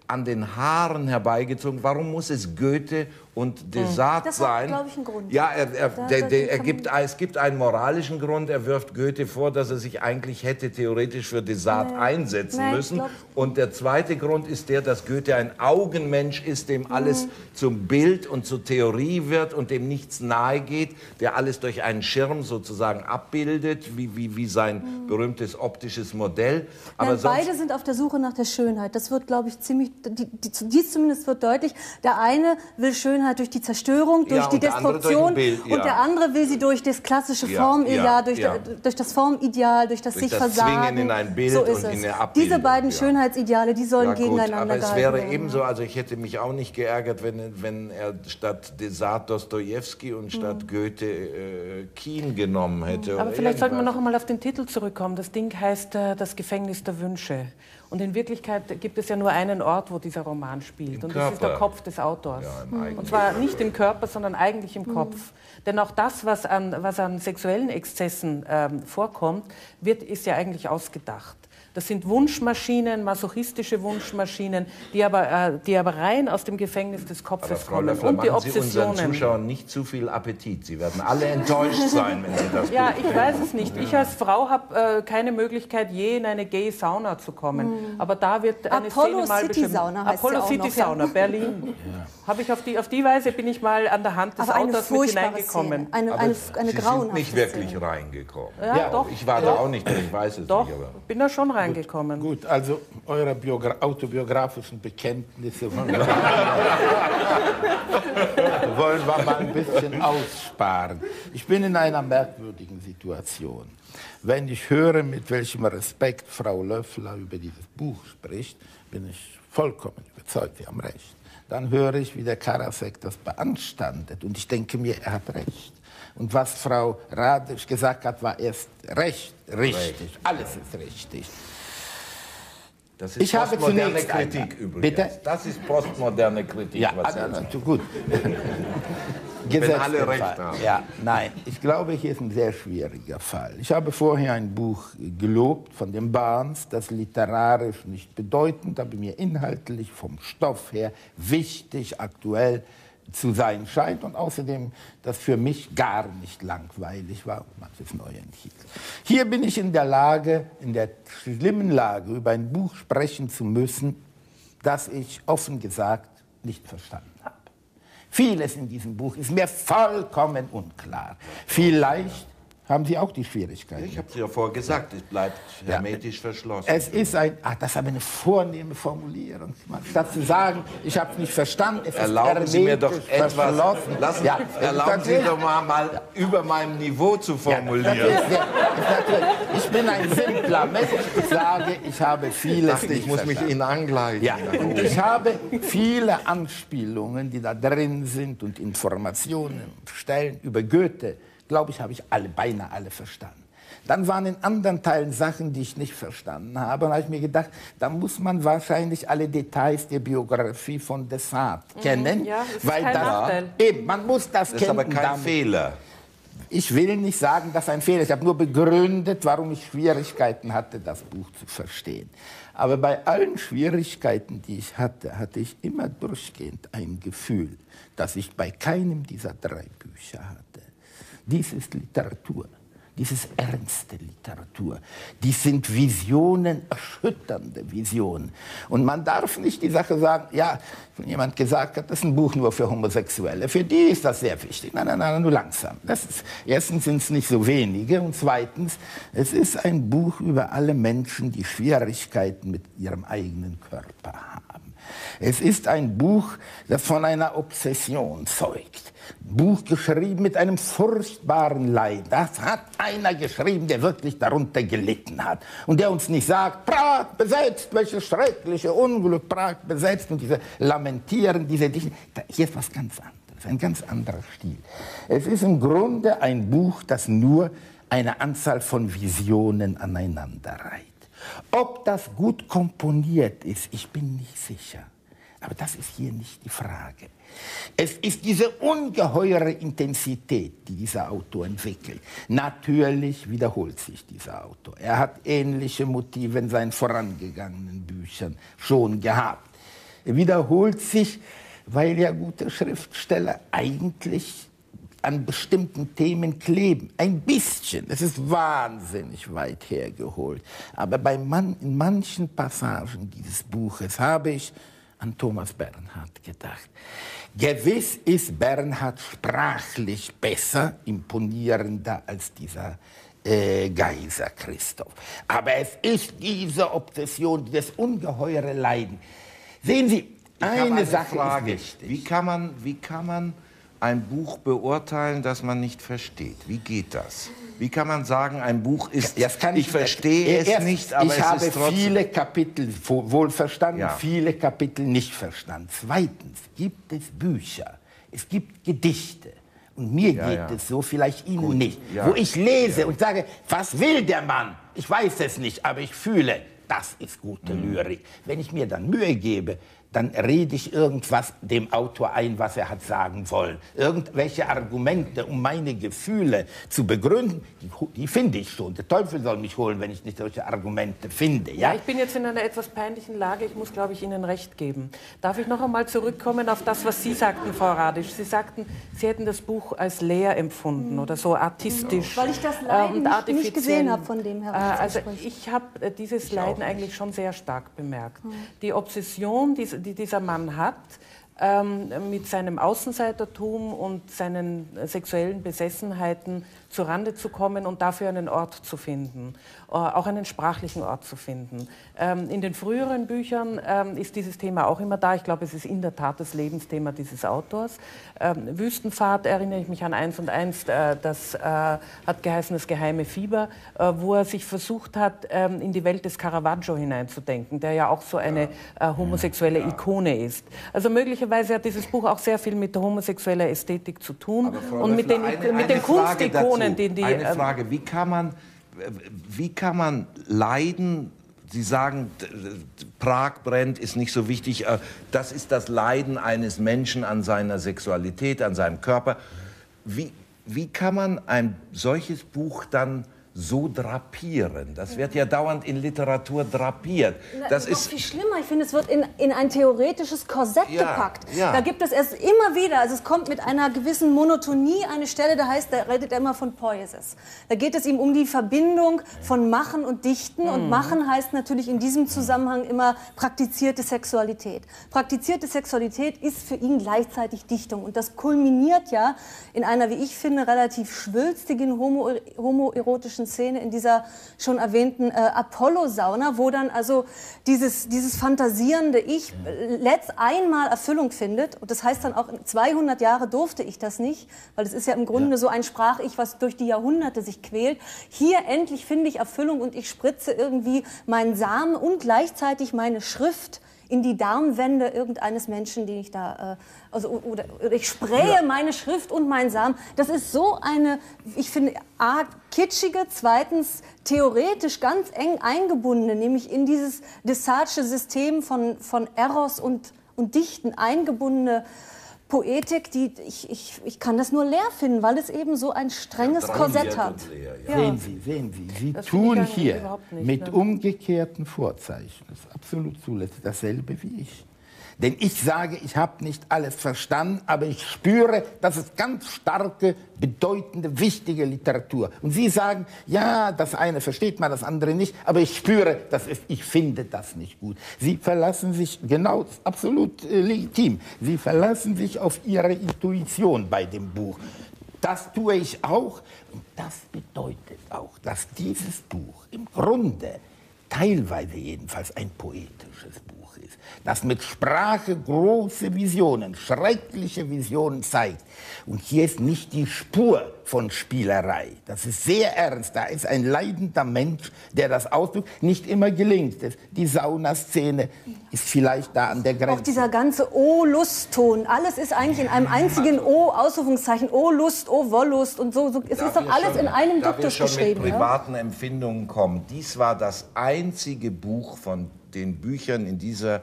an den Haaren herbeigezogen. Warum muss es Goethe und Desart das sein? Das hat, glaube ich, einen Grund. Ja, er, er, da, der, da, der, er gibt, es gibt einen moralischen Grund. Er wirft Goethe vor, dass er sich eigentlich hätte theoretisch für Desart nee. einsetzen nee, müssen. glaub... Und der zweite Grund ist der, dass Goethe ein Augenmensch ist, dem alles mhm. zum Bild und zur Theorie wird und dem nichts nahe geht, der alles durch einen Schirm sozusagen abbildet, wie, wie, wie sein mhm. berühmtes optisches Modell. Aber Nein, sonst... beide sind auf der Suche nach der Schönheit. Das wird, glaube ich, ziemlich, die, die, dies zumindest wird deutlich. Der eine will Schönheit durch die Zerstörung, durch ja, die Destruktion, Bild, ja. und der andere will sie durch das klassische ja, Formideal, ja, durch, ja. durch das Formideal, durch das durch sich das Versagen. Zwingen in ein Bild so ist und es. in eine Abbildung. Diese beiden ja. Schönheitsideale, die sollen ja, gut, gegeneinander aber es gehalten wäre werden. ebenso, also ich hätte mich auch nicht geärgert, wenn, wenn er statt Desart Dostojewski und statt mhm. Goethe äh, Kien genommen hätte. Aber vielleicht sollten wir noch einmal auf den Titel zurückkommen. Das Ding heißt äh, Das Gefängnis der Wünsche. Und in Wirklichkeit gibt es ja nur einen Ort, wo dieser Roman spielt. Im und Körper. das ist der Kopf des Autors. Ja, und zwar nicht im Körper, sondern eigentlich im mhm. Kopf. Denn auch das, was an, was an sexuellen Exzessen ähm, vorkommt, wird, ist ja eigentlich ausgedacht. Das sind Wunschmaschinen, masochistische Wunschmaschinen, die aber, äh, die aber rein aus dem Gefängnis des Kopfes aber Frau kommen. Löffler, und die machen Sie Obsessionen. unseren Zuschauern nicht zu viel Appetit. Sie werden alle enttäuscht sein, wenn Sie das Ja, Buch ich weiß es nicht. Ich als Frau habe äh, keine Möglichkeit, je in eine Gay-Sauna zu kommen. Mhm. Aber da wird eine Apollo Szene mal City Sauna heißt Apollo ja auch City noch, ja. Sauna, Berlin. Ja. Habe ich auf die, auf die Weise bin ich mal an der Hand des aber Autors mit hineingekommen. Eine, eine, eine Sie sind nicht wirklich Szene. reingekommen. Ja, ja, doch. Ich war doch. da auch nicht, ich weiß es doch, nicht. Aber bin da schon reingekommen. Gut, gut, also eure Biogra autobiografischen Bekenntnisse wollen wir, wollen wir mal ein bisschen aussparen. Ich bin in einer merkwürdigen Situation. Wenn ich höre, mit welchem Respekt Frau Löffler über dieses Buch spricht, bin ich vollkommen überzeugt, Sie haben recht. Dann höre ich, wie der Karasek das beanstandet und ich denke mir, er hat recht. Und was Frau Radisch gesagt hat, war erst recht, richtig. Alles ist richtig. Das ist ich habe postmoderne zunächst Kritik einmal, übrigens. Bitte? Das ist postmoderne Kritik. Ja, was also, Sie gut. Wenn alle recht haben. Ja, nein, ich glaube, hier ist ein sehr schwieriger Fall. Ich habe vorher ein Buch gelobt von dem Barnes, das literarisch nicht bedeutend, aber mir inhaltlich vom Stoff her wichtig, aktuell zu sein scheint und außerdem, das für mich gar nicht langweilig war, manches neu enthielt. Hier bin ich in der Lage, in der schlimmen Lage, über ein Buch sprechen zu müssen, das ich offen gesagt nicht verstanden habe. Vieles in diesem Buch ist mir vollkommen unklar. Vielleicht haben Sie auch die Schwierigkeiten. Ich habe es ja vorher gesagt, es bleibt hermetisch ja. verschlossen. Es ist ein, ach, das ist aber eine vornehme Formulierung. Statt zu sagen, ich habe es nicht verstanden, es erlauben ist Sie mir doch etwas, lassen, ja, erlauben Sie doch mal, mal ja. über meinem Niveau zu formulieren. Ja, das ist, das ist, ich bin ein simpler Mensch, ich sage, ich habe vieles dachte, nicht ich muss verstanden. mich Ihnen angleichen. Ja, und ich habe viele Anspielungen, die da drin sind und Informationen, Stellen über Goethe, glaube ich, habe ich alle, beinahe alle verstanden. Dann waren in anderen Teilen Sachen, die ich nicht verstanden habe. Und da habe ich mir gedacht, da muss man wahrscheinlich alle Details der Biografie von Desart mhm, kennen. Ja, das ist weil kein das, Nachteil. Eben, man muss das, das kennen. Das ist aber kein damit, Fehler. Ich will nicht sagen, dass ein Fehler ist. Ich habe nur begründet, warum ich Schwierigkeiten hatte, das Buch zu verstehen. Aber bei allen Schwierigkeiten, die ich hatte, hatte ich immer durchgehend ein Gefühl, das ich bei keinem dieser drei Bücher hatte. Dies ist Literatur, dies ist ernste Literatur. Dies sind Visionen, erschütternde Visionen. Und man darf nicht die Sache sagen, ja, wenn jemand gesagt hat, das ist ein Buch nur für Homosexuelle. Für die ist das sehr wichtig. Nein, nein, nein, nur langsam. Das ist, erstens sind es nicht so wenige und zweitens, es ist ein Buch über alle Menschen, die Schwierigkeiten mit ihrem eigenen Körper haben. Es ist ein Buch, das von einer Obsession zeugt. Buch geschrieben mit einem furchtbaren Leid. Das hat einer geschrieben, der wirklich darunter gelitten hat. Und der uns nicht sagt, Prag besetzt, welches schreckliche Unglück, Prag besetzt. Und diese Lamentieren, diese Dichten. Hier ist was ganz anderes, ein ganz anderer Stil. Es ist im Grunde ein Buch, das nur eine Anzahl von Visionen aneinander reiht. Ob das gut komponiert ist, ich bin nicht sicher. Aber das ist hier nicht die Frage. Es ist diese ungeheure Intensität, die dieser Autor entwickelt. Natürlich wiederholt sich dieser Autor. Er hat ähnliche Motive in seinen vorangegangenen Büchern schon gehabt. wiederholt sich, weil ja gute Schriftsteller eigentlich an bestimmten Themen kleben. Ein bisschen, es ist wahnsinnig weit hergeholt. Aber bei man, in manchen Passagen dieses Buches habe ich an Thomas Bernhard gedacht. Gewiss ist Bernhard sprachlich besser, imponierender als dieser äh, Geiser Christoph. Aber es ist diese Obsession, das ungeheure Leiden. Sehen Sie, eine, eine Sache Frage. Ist wichtig. Wie kann man, wie kann man ein Buch beurteilen, das man nicht versteht? Wie geht das? Wie kann man sagen, ein Buch ist, das kann ich, ich verstehe es erst, nicht, aber ich es habe ist trotzdem... viele Kapitel wohl verstanden, ja. viele Kapitel nicht verstanden. Zweitens gibt es Bücher, es gibt Gedichte. Und mir ja, geht ja. es so, vielleicht Ihnen Gut. nicht. Ja. Wo ich lese ja. und sage, was will der Mann? Ich weiß es nicht, aber ich fühle, das ist gute mhm. Lyrik. Wenn ich mir dann Mühe gebe, dann rede ich irgendwas dem Autor ein, was er hat sagen wollen. Irgendwelche Argumente, um meine Gefühle zu begründen, die, die finde ich schon. Der Teufel soll mich holen, wenn ich nicht solche Argumente finde. Ja? Ja, ich bin jetzt in einer etwas peinlichen Lage. Ich muss, glaube ich, Ihnen recht geben. Darf ich noch einmal zurückkommen auf das, was Sie sagten, Frau Radisch? Sie sagten, Sie hätten das Buch als leer empfunden oder so artistisch. Weil ich das Leiden äh, nicht, nicht gesehen habe, von dem her. Äh, also ich habe äh, dieses ich Leiden eigentlich schon sehr stark bemerkt. Hm. Die Obsession, die die dieser Mann hat, ähm, mit seinem Außenseitertum und seinen sexuellen Besessenheiten zurande zu kommen und dafür einen Ort zu finden, äh, auch einen sprachlichen Ort zu finden. Ähm, in den früheren Büchern ähm, ist dieses Thema auch immer da. Ich glaube, es ist in der Tat das Lebensthema dieses Autors. Ähm, Wüstenfahrt erinnere ich mich an eins und eins, äh, das äh, hat geheißen Das geheime Fieber, äh, wo er sich versucht hat, ähm, in die Welt des Caravaggio hineinzudenken, der ja auch so eine äh, homosexuelle ja. Ikone ist. Also möglicherweise hat dieses Buch auch sehr viel mit der homosexueller Ästhetik zu tun und mit den, eine, mit den Kunstikonen. Die, die, eine Frage, wie kann man, wie kann man Leiden, Sie sagen, Prag brennt, ist nicht so wichtig, das ist das Leiden eines Menschen an seiner Sexualität, an seinem Körper. Wie, wie kann man ein solches Buch dann so drapieren? Das wird ja dauernd in Literatur drapiert. Das, das ist viel schlimmer. Ich finde, es wird in, in ein theoretisches Korsett ja, gepackt. Ja. Da gibt es erst immer wieder, also es kommt mit einer gewissen Monotonie eine Stelle, da heißt, da redet er immer von Poiesis. Da geht es ihm um die Verbindung von Machen und Dichten. Mhm. Und Machen heißt natürlich in diesem Zusammenhang immer praktizierte Sexualität. Praktizierte Sexualität ist für ihn gleichzeitig Dichtung. Und das kulminiert ja in einer, wie ich finde, relativ schwülstigen homo, homoerotischen Szene in dieser schon erwähnten äh, Apollo-Sauna, wo dann also dieses, dieses fantasierende Ich äh, letzt einmal Erfüllung findet. Und das heißt dann auch, zweihundert Jahre durfte ich das nicht, weil es ist ja im Grunde ja. so ein Sprach-Ich, was durch die Jahrhunderte sich quält. Hier endlich finde ich Erfüllung und ich spritze irgendwie meinen Samen und gleichzeitig meine Schrift in die Darmwände irgendeines Menschen, den ich da, äh, also, oder, oder ich spraye ja. meine Schrift und meinen Samen. Das ist so eine, ich finde, a, kitschige, zweitens theoretisch ganz eng eingebundene, nämlich in dieses Desartsche System von, von Eros und, und Dichten eingebundene Poetik, die, ich, ich, ich kann das nur leer finden, weil es eben so ein strenges ja, Korsett hat. Leer, ja. Sehen Sie, sehen Sie, Sie das tun hier nicht, mit ne? umgekehrten Vorzeichen, das ist absolut zulässig, dasselbe wie ich. Denn ich sage, ich habe nicht alles verstanden, aber ich spüre, das ist ganz starke, bedeutende, wichtige Literatur. Und Sie sagen, ja, das eine versteht man, das andere nicht, aber ich spüre, das ist, ich finde das nicht gut. Sie verlassen sich, genau, absolut äh, legitim, Sie verlassen sich auf Ihre Intuition bei dem Buch. Das tue ich auch. Und das bedeutet auch, dass dieses Buch im Grunde, teilweise jedenfalls, ein poetisches Buch ist, das mit Sprache große Visionen, schreckliche Visionen zeigt. Und hier ist nicht die Spur von Spielerei. Das ist sehr ernst. Da ist ein leidender Mensch, der das ausdrückt. Nicht immer gelingt es. Die Saunaszene ist vielleicht da an der Grenze. Auch dieser ganze O-Lust-Ton. Alles ist eigentlich in einem einzigen O-Ausrufungszeichen. O-Lust, O-Wollust und so. so. Es da ist doch alles schon, in einem da Duktus wir schon geschrieben. mit privaten ja? Empfindungen kommen. Dies war das einzige Buch von den Büchern in dieser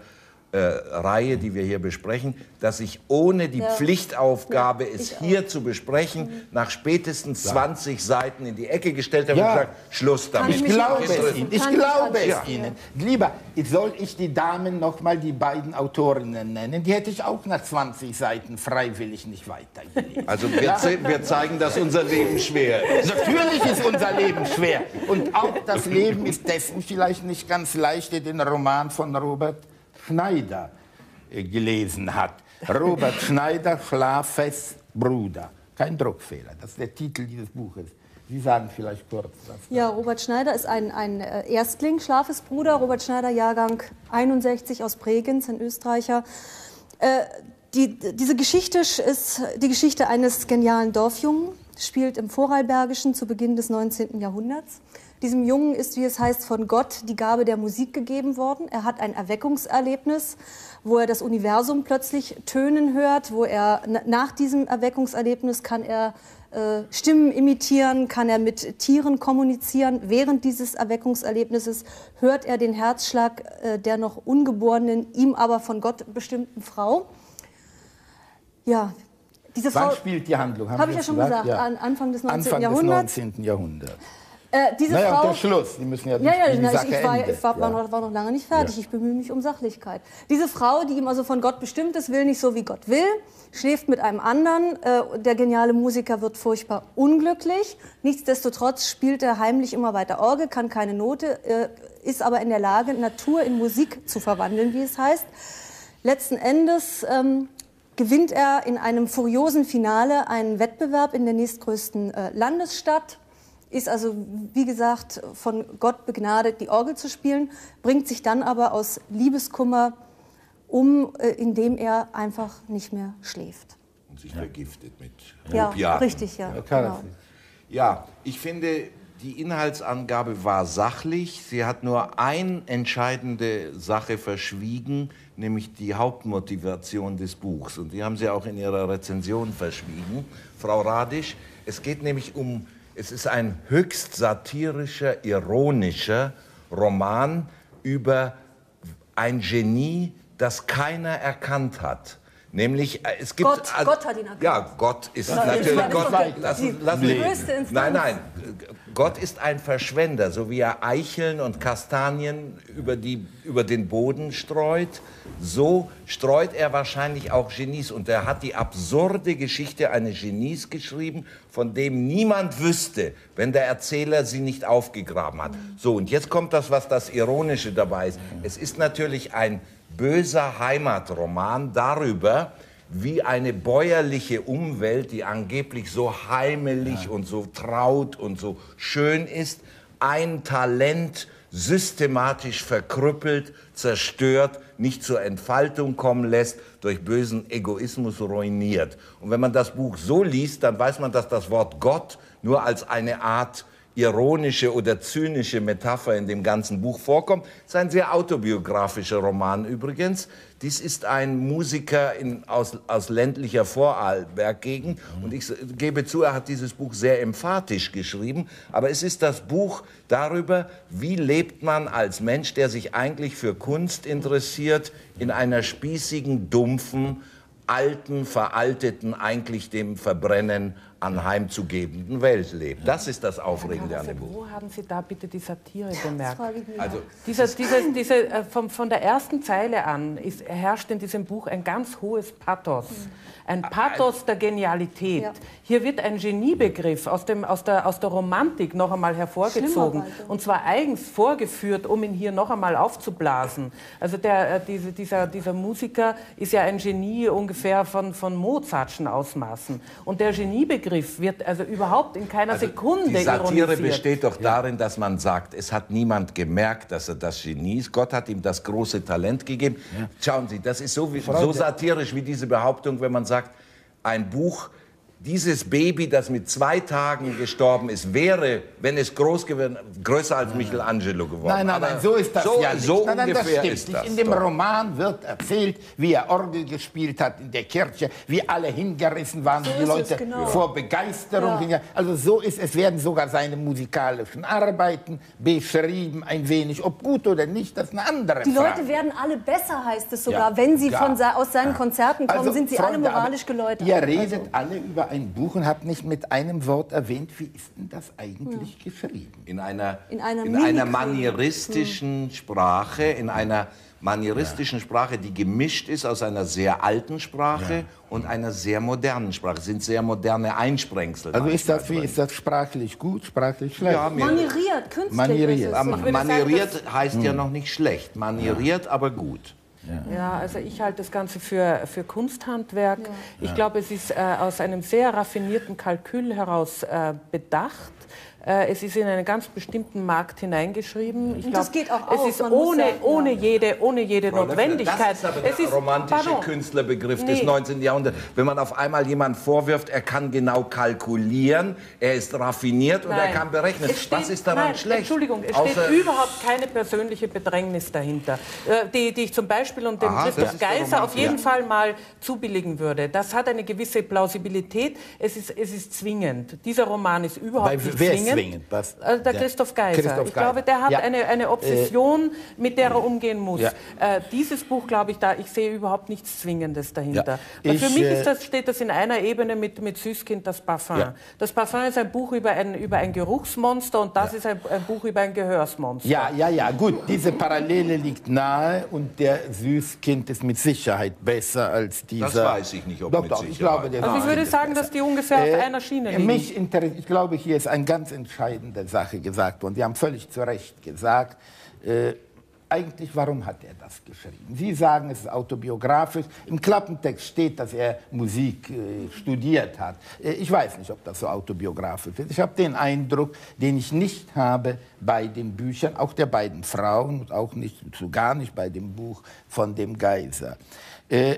Äh, Reihe, die wir hier besprechen, dass ich ohne die ja. Pflichtaufgabe, ja, es hier auch. zu besprechen, mhm. nach spätestens ja. zwanzig Seiten in die Ecke gestellt habe ja. und gesagt, Schluss damit. Ich glaube es Ihnen. Ich glaube es ja. Ihnen. Lieber, soll ich die Damen noch mal die beiden Autorinnen nennen? Die hätte ich auch nach zwanzig Seiten freiwillig nicht weitergelesen. Also wir, ja? wir zeigen, dass unser Leben schwer ist. Natürlich ist unser Leben schwer. Und auch das Leben ist dessen vielleicht nicht ganz leicht, der den Roman von Robert Schneider äh, gelesen hat. Robert Schneider, Schlafes Bruder. Kein Druckfehler, das ist der Titel dieses Buches. Sie sagen vielleicht kurz was. Ja, Robert Schneider ist ein, ein Erstling, Schlafes Bruder. Robert Schneider, Jahrgang einundsechzig aus Bregenz, ein Österreicher. Äh, die, diese Geschichte ist die Geschichte eines genialen Dorfjungen, spielt im Vorarlbergischen zu Beginn des neunzehnten Jahrhunderts. Diesem Jungen ist, wie es heißt, von Gott die Gabe der Musik gegeben worden. Er hat ein Erweckungserlebnis, wo er das Universum plötzlich tönen hört, wo er nach diesem Erweckungserlebnis kann er äh, Stimmen imitieren, kann er mit Tieren kommunizieren. Während dieses Erweckungserlebnisses hört er den Herzschlag äh, der noch ungeborenen, ihm aber von Gott bestimmten Frau. Ja, diese Frau... Wann spielt die Handlung? Habe ich ja schon gesagt, ja. An Anfang des neunzehnten Anfang Jahrhunderts. des neunzehnten Jahrhunderts. Äh, diese naja, Frau, der Schluss. Die müssen ja, ja, ja, die na, Sache ich, ich, war, endet. ich war, war, ja. noch, war noch lange nicht fertig. Ja. Ich bemühe mich um Sachlichkeit. Diese Frau, die ihm also von Gott bestimmt ist, will nicht so, wie Gott will, schläft mit einem anderen. Äh, der geniale Musiker wird furchtbar unglücklich. Nichtsdestotrotz spielt er heimlich immer weiter Orgel, kann keine Note, äh, ist aber in der Lage, Natur in Musik zu verwandeln, wie es heißt. Letzten Endes ähm, gewinnt er in einem furiosen Finale einen Wettbewerb in der nächstgrößten äh, Landesstadt. Ist also, wie gesagt, von Gott begnadet, die Orgel zu spielen, bringt sich dann aber aus Liebeskummer um, äh, indem er einfach nicht mehr schläft. Und sich vergiftet mit Ja, Opiaten. richtig, ja. Ja, Genau. Ja, ich finde, die Inhaltsangabe war sachlich. Sie hat nur eine entscheidende Sache verschwiegen, nämlich die Hauptmotivation des Buchs. Und die haben Sie auch in Ihrer Rezension verschwiegen, Frau Radisch. Es geht nämlich um... Es ist ein höchst satirischer, ironischer Roman über ein Genie, das keiner erkannt hat. Nämlich, es gibt... Gott, also, Gott hat ihn erkannt. Ja, Gott ist Ja, natürlich... Gott, okay. lassen, Die, lassen, die höchste Instanz. Nein, nein. Gott ist ein Verschwender, so wie er Eicheln und Kastanien über, die, über den Boden streut, so streut er wahrscheinlich auch Genies. Und er hat die absurde Geschichte eines Genies geschrieben, von dem niemand wüsste, wenn der Erzähler sie nicht aufgegraben hat. So, und jetzt kommt das, was das Ironische dabei ist. Es ist natürlich ein böser Heimatroman darüber, wie eine bäuerliche Umwelt, die angeblich so heimelig ja. und so traut und so schön ist, ein Talent systematisch verkrüppelt, zerstört, nicht zur Entfaltung kommen lässt, durch bösen Egoismus ruiniert. Und wenn man das Buch so liest, dann weiß man, dass das Wort Gott nur als eine Art ironische oder zynische Metapher in dem ganzen Buch vorkommt. Es ist ein sehr autobiografischer Roman übrigens. Dies ist ein Musiker in, aus, aus ländlicher Vorarlberg-Gegend. Und ich gebe zu, er hat dieses Buch sehr emphatisch geschrieben. Aber es ist das Buch darüber, wie lebt man als Mensch, der sich eigentlich für Kunst interessiert, in einer spießigen, dumpfen, alten, veralteten, eigentlich dem Verbrennen anheimzugebenden Welt lebt. Das ist das Aufregende an dem Buch. Wo haben Sie da bitte die Satire bemerkt? Also, Dieser, diese, diese, äh, vom, von der ersten Zeile an ist, herrscht in diesem Buch ein ganz hohes Pathos. Ein Pathos der Genialität. Ja. Hier wird ein Geniebegriff aus, dem, aus, der, aus der Romantik noch einmal hervorgezogen. Und zwar eigens vorgeführt, um ihn hier noch einmal aufzublasen. Also der, äh, diese, dieser, dieser Musiker ist ja ein Genie ungefähr von, von Mozartschen Ausmaßen. Und der Geniebegriff wird also überhaupt in keiner also Sekunde die Satire ironisiert. besteht doch darin, dass man sagt, es hat niemand gemerkt, dass er das Genie ist. Gott hat ihm das große Talent gegeben. Ja. Schauen Sie, das ist so, wie, so satirisch wie diese Behauptung, wenn man sagt, ein Buch dieses Baby, das mit zwei Tagen gestorben ist, wäre, wenn es groß geworden, größer als Michelangelo geworden. Nein, nein, nein, so ist das so, ja nicht. So nein, nein, ungefähr das stimmt ist nicht. das In dem doch. Roman wird erzählt, wie er Orgel gespielt hat in der Kirche, wie alle hingerissen waren, So die ist Leute es, genau. vor Begeisterung. Ja. Also so ist es, werden sogar seine musikalischen Arbeiten beschrieben, ein wenig. Ob gut oder nicht, das ist eine andere Die Frage. Leute werden alle besser, heißt es sogar. Ja, Wenn sie ja. von, se- aus seinen Konzerten kommen, Also, sind sie Freunde, alle moralisch aber geläutert. Ihr redet Also, alle über ein Buch und habt nicht mit einem Wort erwähnt, wie ist denn das eigentlich ja. geschrieben? In einer, In einer in einer Mimikry. manieristischen Sprache, in einer manieristischen ja. Sprache, die gemischt ist aus einer sehr alten Sprache ja. und einer sehr modernen Sprache. Es sind sehr moderne Einsprengsel. Also ist das, wie, ist das sprachlich gut, sprachlich schlecht? Ja, mir- manieriert, künstlich Manieriert. ist es. Aber Ich würde manieriert sagen, heißt ja noch nicht schlecht. Manieriert, aber gut. Ja, also ich halte das Ganze für, für Kunsthandwerk. Ich glaube, es ist äh, aus einem sehr raffinierten Kalkül heraus äh, bedacht. Äh, es ist in einen ganz bestimmten Markt hineingeschrieben. Ich Und glaub, das geht auch es auf, ist man muss ohne, sagen, ja. ohne jede, ohne jede Frau Löffler, Notwendigkeit. Das ist aber es der ist, romantische pardon, Künstlerbegriff Nee. des neunzehnten. Jahrhunderts. Wenn man auf einmal jemand vorwirft, er kann genau kalkulieren, er ist raffiniert und er Nein. kann berechnen. Es steht- Was ist daran nein, schlecht? Entschuldigung, es Außer- steht überhaupt keine persönliche Bedrängnis dahinter, äh, die, die ich zum Beispiel und dem Aha, das Christoph ist der Geiser Roman, auf jeden ja. Fall mal zubilligen würde. Das hat eine gewisse Plausibilität. Es ist, es ist zwingend. Dieser Roman ist überhaupt Bei- nicht wer ist zwingend. zwingend? Was? Also der Ja. Christoph Geiser. Christoph ich glaube, der hat Ja. eine, eine Obsession, mit der er umgehen muss. Ja. Äh, dieses Buch, glaube ich, da, ich sehe überhaupt nichts Zwingendes dahinter. Ja. Weil Ich, für mich äh, ist das, steht das in einer Ebene mit, mit Süßkind, das Parfum. Ja. Das Parfum ist ein Buch über ein, über ein Geruchsmonster und das ist ein, ein Buch über ein Gehörsmonster. Ja, ja, ja, gut, diese Parallele liegt nahe und der Süßkind ist mit Sicherheit besser als dieser... Das weiß ich nicht, ob doch, mit doch, ich Sicherheit. glaube, der Also ich Süßkind würde ist sagen, besser. dass die ungefähr auf Äh, einer Schiene liegen. Mich interessiert, ich glaube, hier ist eine ganz entscheidende Sache gesagt worden. Sie haben völlig zu Recht gesagt, äh, eigentlich, warum hat er das geschrieben? Sie sagen, es ist autobiografisch. Im Klappentext steht, dass er Musik äh, studiert hat. Äh, ich weiß nicht, ob das so autobiografisch ist. Ich habe den Eindruck, den ich nicht habe bei den Büchern, auch der beiden Frauen und auch nicht, so gar nicht bei dem Buch von dem Geiser. Äh,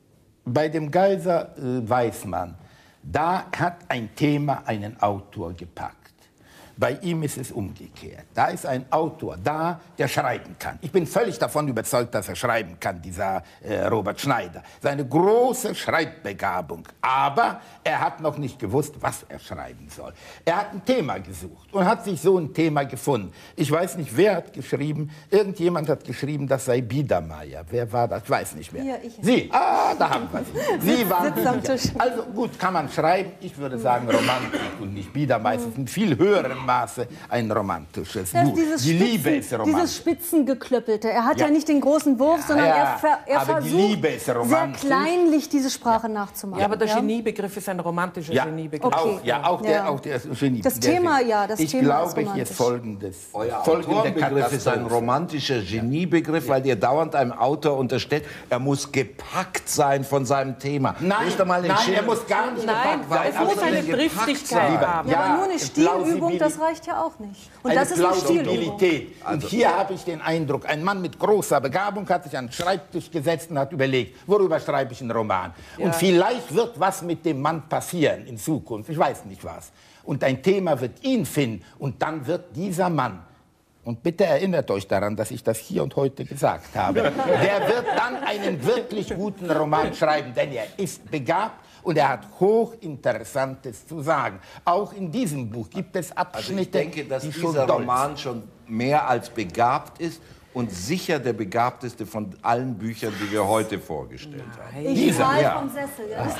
bei dem Geiser äh, weiß man, da hat ein Thema einen Autor gepackt. Bei ihm ist es umgekehrt. Da ist ein Autor da, der schreiben kann. Ich bin völlig davon überzeugt, dass er schreiben kann, dieser äh, Robert Schneider. Seine große Schreibbegabung. Aber er hat noch nicht gewusst, was er schreiben soll. Er hat ein Thema gesucht und hat sich so ein Thema gefunden. Ich weiß nicht, wer hat geschrieben. Irgendjemand hat geschrieben, das sei Biedermeier. Wer war das? Ich weiß nicht mehr. Ja, ich. Sie. Ah, da haben wir sie. Sie waren sitzt am Tisch. Also gut, kann man schreiben. Ich würde sagen Romantik und nicht Biedermeier. Es ist in viel höherem Maße ein romantisches Das Buch. dieses Die Liebe Spitzen- ist romantisch. Dieses Spitzengeklöppelte. Er hat ja, Ja. nicht den großen Wurf, sondern ja, er, ver, er aber die versucht, Liebe ist sehr romantisch. kleinlich diese Sprache nachzumachen. Ja, aber der Geniebegriff ist ein romantischer Ja, Geniebegriff. Okay. auch, ja, auch, der, Ja. auch der Genie. Das der Thema, Genie. ja, das ich Thema ist glaube, hier romantisch. ist folgendes. Euer folgende Autorenbegriff ist ein Katastrophe. romantischer Geniebegriff, weil ihr dauernd einem Autor unterstellt, er muss gepackt sein von seinem Thema. Nein, Lest doch mal den nein, er Schiller. muss gar nicht Nein, gepackt sein. es aber muss eine eine gepackt Driftigkeit sein. haben. Ja, aber Ja, nur eine Plausibilität. Stilübung, das reicht ja auch nicht. Und Eine das ist eine Stilübung. Plausibilität. Und hier habe ich den Eindruck, ein Mann mit großer Begabung hat sich an den Schreibtisch gesetzt und hat überlegt, worüber schreibe ich einen Roman? Und vielleicht wird was mit dem Mann passieren in Zukunft. Ich weiß nicht was. Und ein Thema wird ihn finden. Und dann wird dieser Mann, und bitte erinnert euch daran, dass ich das hier und heute gesagt habe, der wird dann einen wirklich guten Roman schreiben, denn er ist begabt. Und er hat Hochinteressantes zu sagen. Auch in diesem Buch gibt es Also Abschnitte, ich denke, dass die schon dieser doll Roman schon mehr als begabt ist und sicher der begabteste von allen Büchern, die wir heute vorgestellt haben. Ich Dieser, fall ja. vom Sessel. Ja, das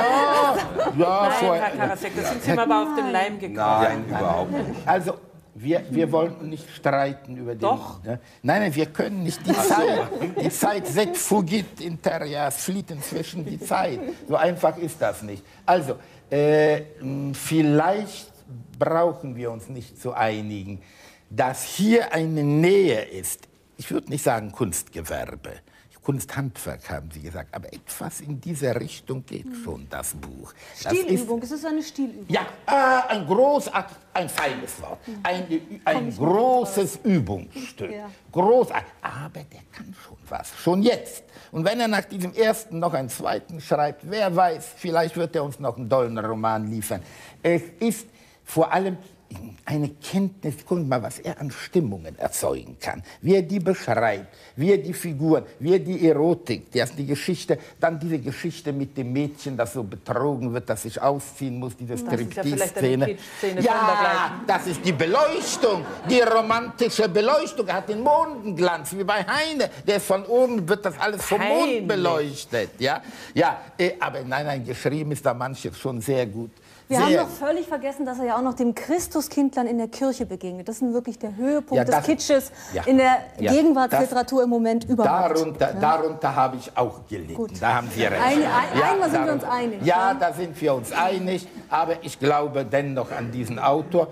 kann Ja, Nein, vorher- Herr Karasek, da sind Sie mir aber auf den Leim gekommen. Nein, überhaupt nicht. Also, wir, wir wollen nicht streiten über den... Doch. Ne? Nein, nein, wir können nicht die Zeit. Die Zeit set fugit interia, es flieht inzwischen die Zeit. So einfach ist das nicht. Also, äh, mh, vielleicht brauchen wir uns nicht zu einigen, dass hier eine Nähe ist. Ich würde nicht sagen Kunstgewerbe. Kunsthandwerk, haben Sie gesagt. Aber etwas in diese Richtung geht mhm. schon, das Buch. Stilübung, das ist, es ist eine Stilübung. Ja, äh, ein großartig, ein feines Wort. Mhm. Ein, ein großes Übungsstück. Ja. Großartig. Aber der kann schon was, schon jetzt. Und wenn er nach diesem ersten noch einen zweiten schreibt, wer weiß, vielleicht wird er uns noch einen tollen Roman liefern. Es ist vor allem eine Kenntnis, guck mal, was er an Stimmungen erzeugen kann, wie er die beschreibt, wie er die Figuren, wie er die Erotik, die, die Geschichte, dann diese Geschichte mit dem Mädchen, das so betrogen wird, das sich ausziehen muss, diese Striptease-Szene. Ja, ja, das ist die Beleuchtung, die romantische Beleuchtung. Er hat den Mondenglanz, wie bei Heine. Der ist von oben, wird das alles vom Heine. Mond beleuchtet. Ja, ja, aber nein, nein, geschrieben ist da manches schon sehr gut. Wir Sehr. haben noch völlig vergessen, dass er ja auch noch dem Christuskindlern in der Kirche begegnet. Das ist wirklich der Höhepunkt ja, das, des Kitsches ja, in der ja, Gegenwartsliteratur das, im Moment überhaupt. Darunter, ja. darunter habe ich auch gelitten. Gut. Da haben Sie recht. Ein, ein, ja, einmal sind darum, wir uns einig. Ja, ja, da sind wir uns einig. Aber ich glaube dennoch an diesen Autor.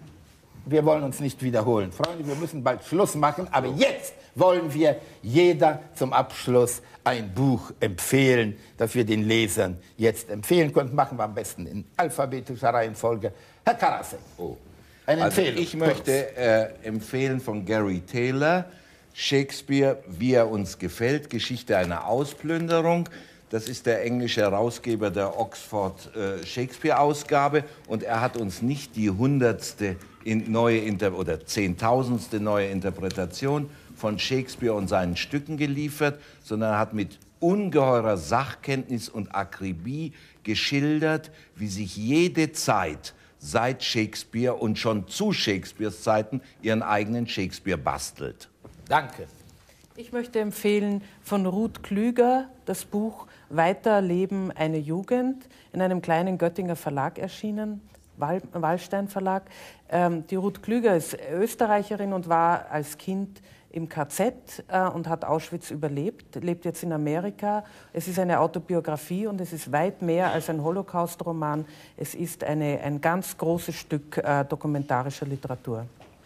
Wir wollen uns nicht wiederholen. Freunde, wir müssen bald Schluss machen. Aber jetzt wollen wir jeder zum Abschluss ein Buch empfehlen, das wir den Lesern jetzt empfehlen können. Machen wir am besten in alphabetischer Reihenfolge. Herr Karasek, oh. eine also Empfehlung. Ich möchte äh, empfehlen von Gary Taylor, Shakespeare, wie er uns gefällt, Geschichte einer Ausplünderung. Das ist der englische Herausgeber der Oxford äh, Shakespeare-Ausgabe. Und er hat uns nicht die hundertste in neue Inter oder zehntausendste neue Interpretation von Shakespeare und seinen Stücken geliefert, sondern er hat mit ungeheurer Sachkenntnis und Akribie geschildert, wie sich jede Zeit seit Shakespeare und schon zu Shakespeares Zeiten ihren eigenen Shakespeare bastelt. Danke. Ich möchte empfehlen von Ruth Klüger das Buch Weiterleben eine Jugend, in einem kleinen Göttinger Verlag erschienen, Wal Wallstein Verlag. Ähm, die Ruth Klüger ist Österreicherin und war als Kind im K Z äh, und hat Auschwitz überlebt, lebt jetzt in Amerika. Es ist eine Autobiografie und es ist weit mehr als ein Holocaust-Roman. Es ist eine, ein ganz großes Stück äh, dokumentarischer Literatur.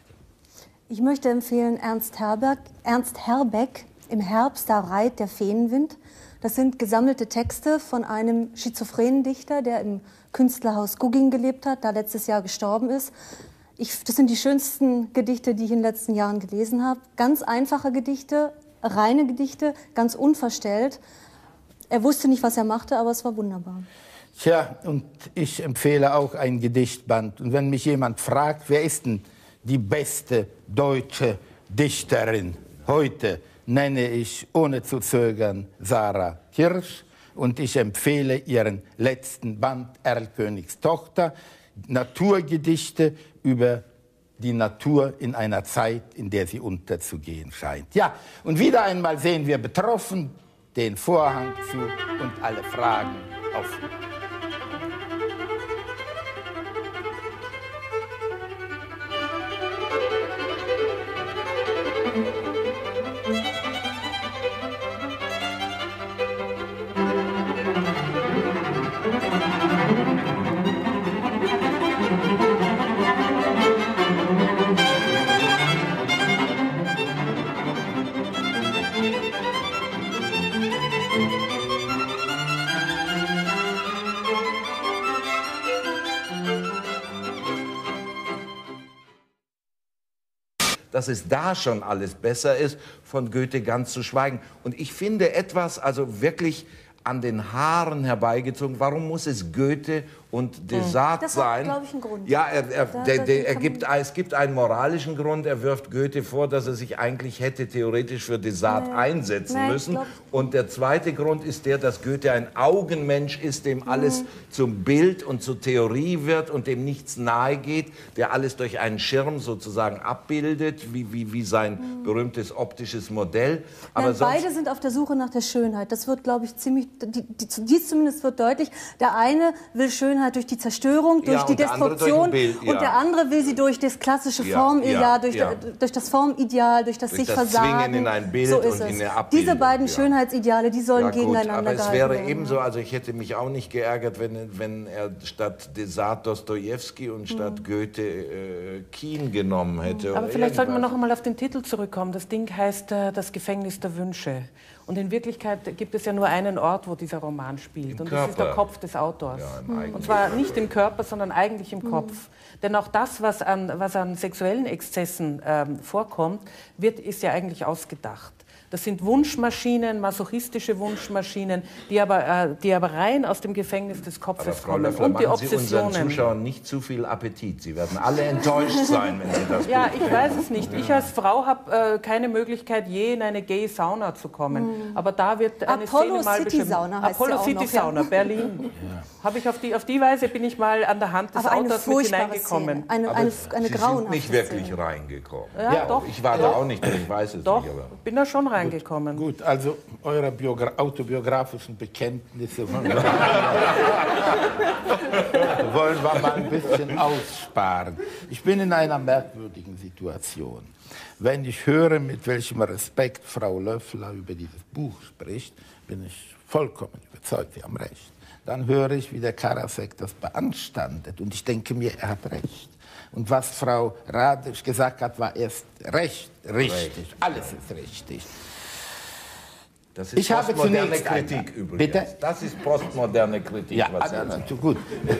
Ich möchte empfehlen Ernst Herbeck, Ernst Herbeck, Im Herbst, da reit der Feenwind. Das sind gesammelte Texte von einem schizophrenen Dichter, der im Künstlerhaus Gugging gelebt hat, da letztes Jahr gestorben ist. Ich, das sind die schönsten Gedichte, die ich in den letzten Jahren gelesen habe. Ganz einfache Gedichte, reine Gedichte, ganz unverstellt. Er wusste nicht, was er machte, aber es war wunderbar. Tja, und ich empfehle auch ein Gedichtband. Und wenn mich jemand fragt, wer ist denn die beste deutsche Dichterin heute, nenne ich ohne zu zögern Sarah Kirsch. Und ich empfehle ihren letzten Band, Erlkönigs Tochter, Naturgedichte über die Natur in einer Zeit, in der sie unterzugehen scheint. Ja, und wieder einmal sehen wir betroffen den Vorhang zu und alle Fragen offen. Dass es da schon alles besser ist, von Goethe ganz zu schweigen. Und ich finde etwas, also wirklich an den Haaren herbeigezogen. Warum muss es Goethe und Desart das sein? Das hat, glaube ich, einen Grund. Ja, er, er, da, der, da, der, er gibt, es gibt einen moralischen Grund. Er wirft Goethe vor, dass er sich eigentlich hätte theoretisch für Desart nee. einsetzen nee, müssen. Und der zweite Grund ist der, dass Goethe ein Augenmensch ist, dem alles mhm. zum Bild und zur Theorie wird und dem nichts nahe geht, der alles durch einen Schirm sozusagen abbildet, wie, wie, wie sein mhm. berühmtes optisches Modell. Aber Nein, beide sind auf der Suche nach der Schönheit. Das wird, glaube ich, ziemlich, die, die, dies zumindest wird deutlich. Der eine will Schönheit durch die Zerstörung, durch ja, die Destruktion Bild, ja. und der andere will sie durch das klassische ja, Formideal, ja, durch, ja. durch das Formideal, durch das durch sich das Versagen. Zwingen in ein Bild so ist und es. in eine Abbildung. Diese beiden ja. Schönheitsideale, die sollen ja, gut, gegeneinander aber es gehalten wäre werden. ebenso, also ich hätte mich auch nicht geärgert, wenn, wenn er statt Desart Dostojewski und statt mhm. Goethe äh, Kien genommen hätte. Aber vielleicht sollten wir noch einmal auf den Titel zurückkommen. Das Ding heißt äh, Das Gefängnis der Wünsche. Und in Wirklichkeit gibt es ja nur einen Ort, wo dieser Roman spielt. Im und Körper. das ist der Kopf des Autors. Ja, im eigenen und zwar nicht im Körper, sondern eigentlich im Kopf. Denn auch das, was an, was an sexuellen Exzessen ähm, vorkommt, wird, ist ja eigentlich ausgedacht. Das sind Wunschmaschinen, masochistische Wunschmaschinen, die aber, äh, die aber rein aus dem Gefängnis des Kopfes Aber Frau kommen. Löffler, Und die machen Sie unseren Obsessionen. Zuschauern nicht zu viel Appetit. Sie werden alle enttäuscht sein, wenn Sie das Ja, Buch ich weiß es nicht. Ich als Frau habe äh, keine Möglichkeit, je in eine Gay-Sauna zu kommen. Mhm. Aber da wird eine Apollo Szene mal City beschrieben. Sauna heißt Apollo sie auch City noch, ja. Sauna, Berlin. Ja. Habe ich auf die, auf die Weise bin ich mal an der Hand des Aber eine Autors mit furchtbare hineingekommen. Szene. Eine, Aber eine, eine Sie grauenhafte sind nicht wirklich Szene. reingekommen. Ja, Ja, doch. Ich war da auch nicht, ich weiß es Doch, nicht. Aber bin da schon reingekommen. Gut, also eure Biogra autobiografischen Bekenntnisse wollen wir, wollen wir mal ein bisschen aussparen. Ich bin in einer merkwürdigen Situation. Wenn ich höre, mit welchem Respekt Frau Löffler über dieses Buch spricht, bin ich vollkommen überzeugt, Sie haben recht. Dann höre ich, wie der Karasek das beanstandet und ich denke mir, er hat recht. Und was Frau Radisch gesagt hat, war erst recht, richtig. Recht. Alles ist richtig. das ist Ich habe postmoderne zunächst Kritik einmal- übrigens. Bitte? Das ist postmoderne Kritik. Ja, was Sie also, sagen. gut.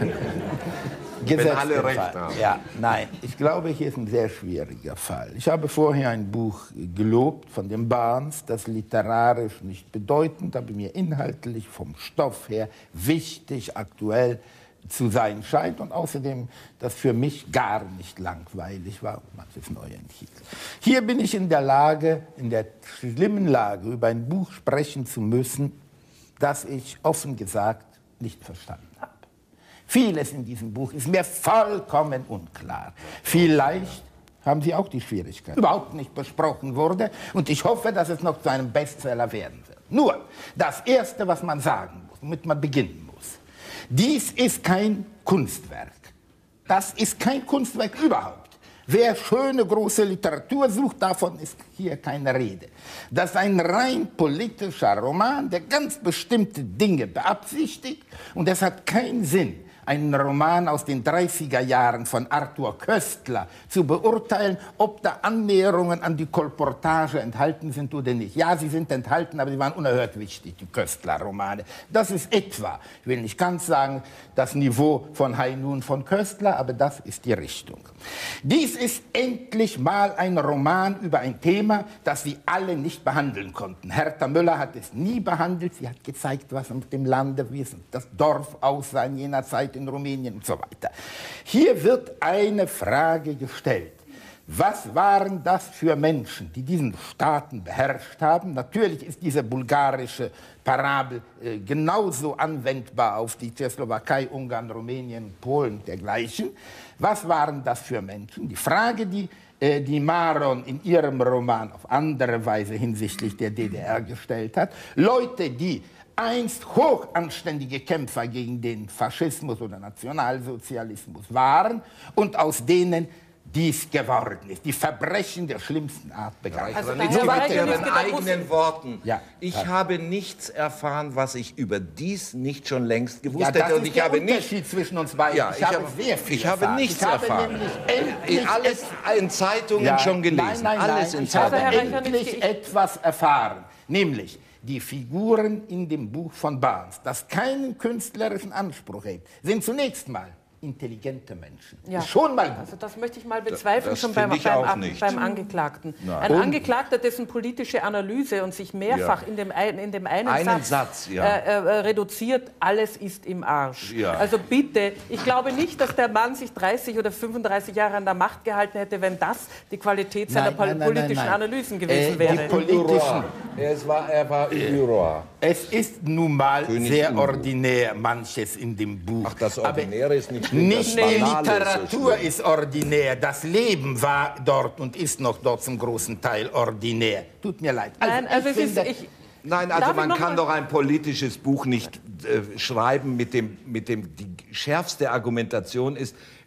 Gesetzt alle den recht Fall. haben. Ja, nein, ich glaube, hier ist ein sehr schwieriger Fall. Ich habe vorher ein Buch gelobt von dem Barnes, das literarisch nicht bedeutend, aber mir inhaltlich vom Stoff her wichtig, aktuell zu sein scheint und außerdem das für mich gar nicht langweilig war und manches neu enthielt. Hier bin ich in der Lage, in der schlimmen Lage, über ein Buch sprechen zu müssen, das ich offen gesagt nicht verstanden habe. Vieles in diesem Buch ist mir vollkommen unklar. Vielleicht haben Sie auch die Schwierigkeit, überhaupt nicht besprochen wurde. Und ich hoffe, dass es noch zu einem Bestseller werden wird. Nur, das Erste, was man sagen muss, womit man beginnen muss. Dies ist kein Kunstwerk. Das ist kein Kunstwerk überhaupt. Wer schöne, große Literatur sucht, davon ist hier keine Rede. Das ist ein rein politischer Roman, der ganz bestimmte Dinge beabsichtigt. Und es hat keinen Sinn, einen Roman aus den dreißiger Jahren von Arthur Köstler zu beurteilen, ob da Annäherungen an die Kolportage enthalten sind oder nicht. Ja, sie sind enthalten, aber sie waren unerhört wichtig, die Köstler-Romane. Das ist etwa, ich will nicht ganz sagen, das Niveau von High Noon von Köstler, aber das ist die Richtung. Dies ist endlich mal ein Roman über ein Thema, das Sie alle nicht behandeln konnten. Hertha Müller hat es nie behandelt. Sie hat gezeigt, was mit dem Lande, wie es das Dorf aussah in jener Zeit in Rumänien und so weiter. Hier wird eine Frage gestellt. Was waren das für Menschen, die diesen Staaten beherrscht haben? Natürlich ist diese bulgarische Parabel äh, genauso anwendbar auf die Tschechoslowakei, Ungarn, Rumänien, Polen und dergleichen. Was waren das für Menschen? Die Frage, die, äh, die Maron in ihrem Roman auf andere Weise hinsichtlich der D D R gestellt hat. Leute, die einst hochanständige Kämpfer gegen den Faschismus oder Nationalsozialismus waren und aus denen dies geworden ist. Die Verbrechen der schlimmsten Art begangen. Also Mit daher war ich Ihren nicht gedacht, muss- eigenen Worten. Ja. Ich Ja. habe nichts erfahren, was ich über dies nicht schon längst gewusst Ja, das hätte. Und ist ich der habe nicht, Unterschied zwischen uns beiden. Ja, ich, ich habe habe- sehr viel ich habe erfahren. nichts ich habe erfahren. nämlich endlich alles in Zeitungen Ja, schon gelesen. Nein, nein, alles nein, in ich habe Also, Herr Zeitungen. Reichardt, endlich ich- etwas erfahren. Nämlich die Figuren in dem Buch von Barnes, das keinen künstlerischen Anspruch hat, sind zunächst mal intelligente Menschen. Ja. Ist schon mal gut. Also das möchte ich mal bezweifeln, das schon beim, finde ich beim, auch Ab- nicht. beim Angeklagten. Ein Und- Angeklagter, dessen politische Analyse und sich mehrfach Ja. in, dem, ein- in dem einen, Einen Satz, Satz, ja. äh, äh, reduziert, alles ist im Arsch. Ja. Also bitte, ich glaube nicht, dass der Mann sich dreißig oder fünfunddreißig Jahre an der Macht gehalten hätte, wenn das die Qualität seiner Nein, nein, nein, politischen nein, nein. Analysen gewesen Äh, wäre. die politischen, Er war, er war Büro. es ist nun mal König sehr Udo. ordinär, manches in dem Buch. Ach, das Aber Ordinäre ist nicht schlimm, Nicht das die Banale ist so Literatur schlimm. ist ordinär, das Leben war dort und ist noch dort zum großen Teil ordinär. Tut mir leid. Nein, also ich es ist, finde, ich, Nein, Darf also ich man noch kann mal- doch ein politisches Buch nicht äh, schreiben, mit dem, mit dem die schärfste Argumentation ist,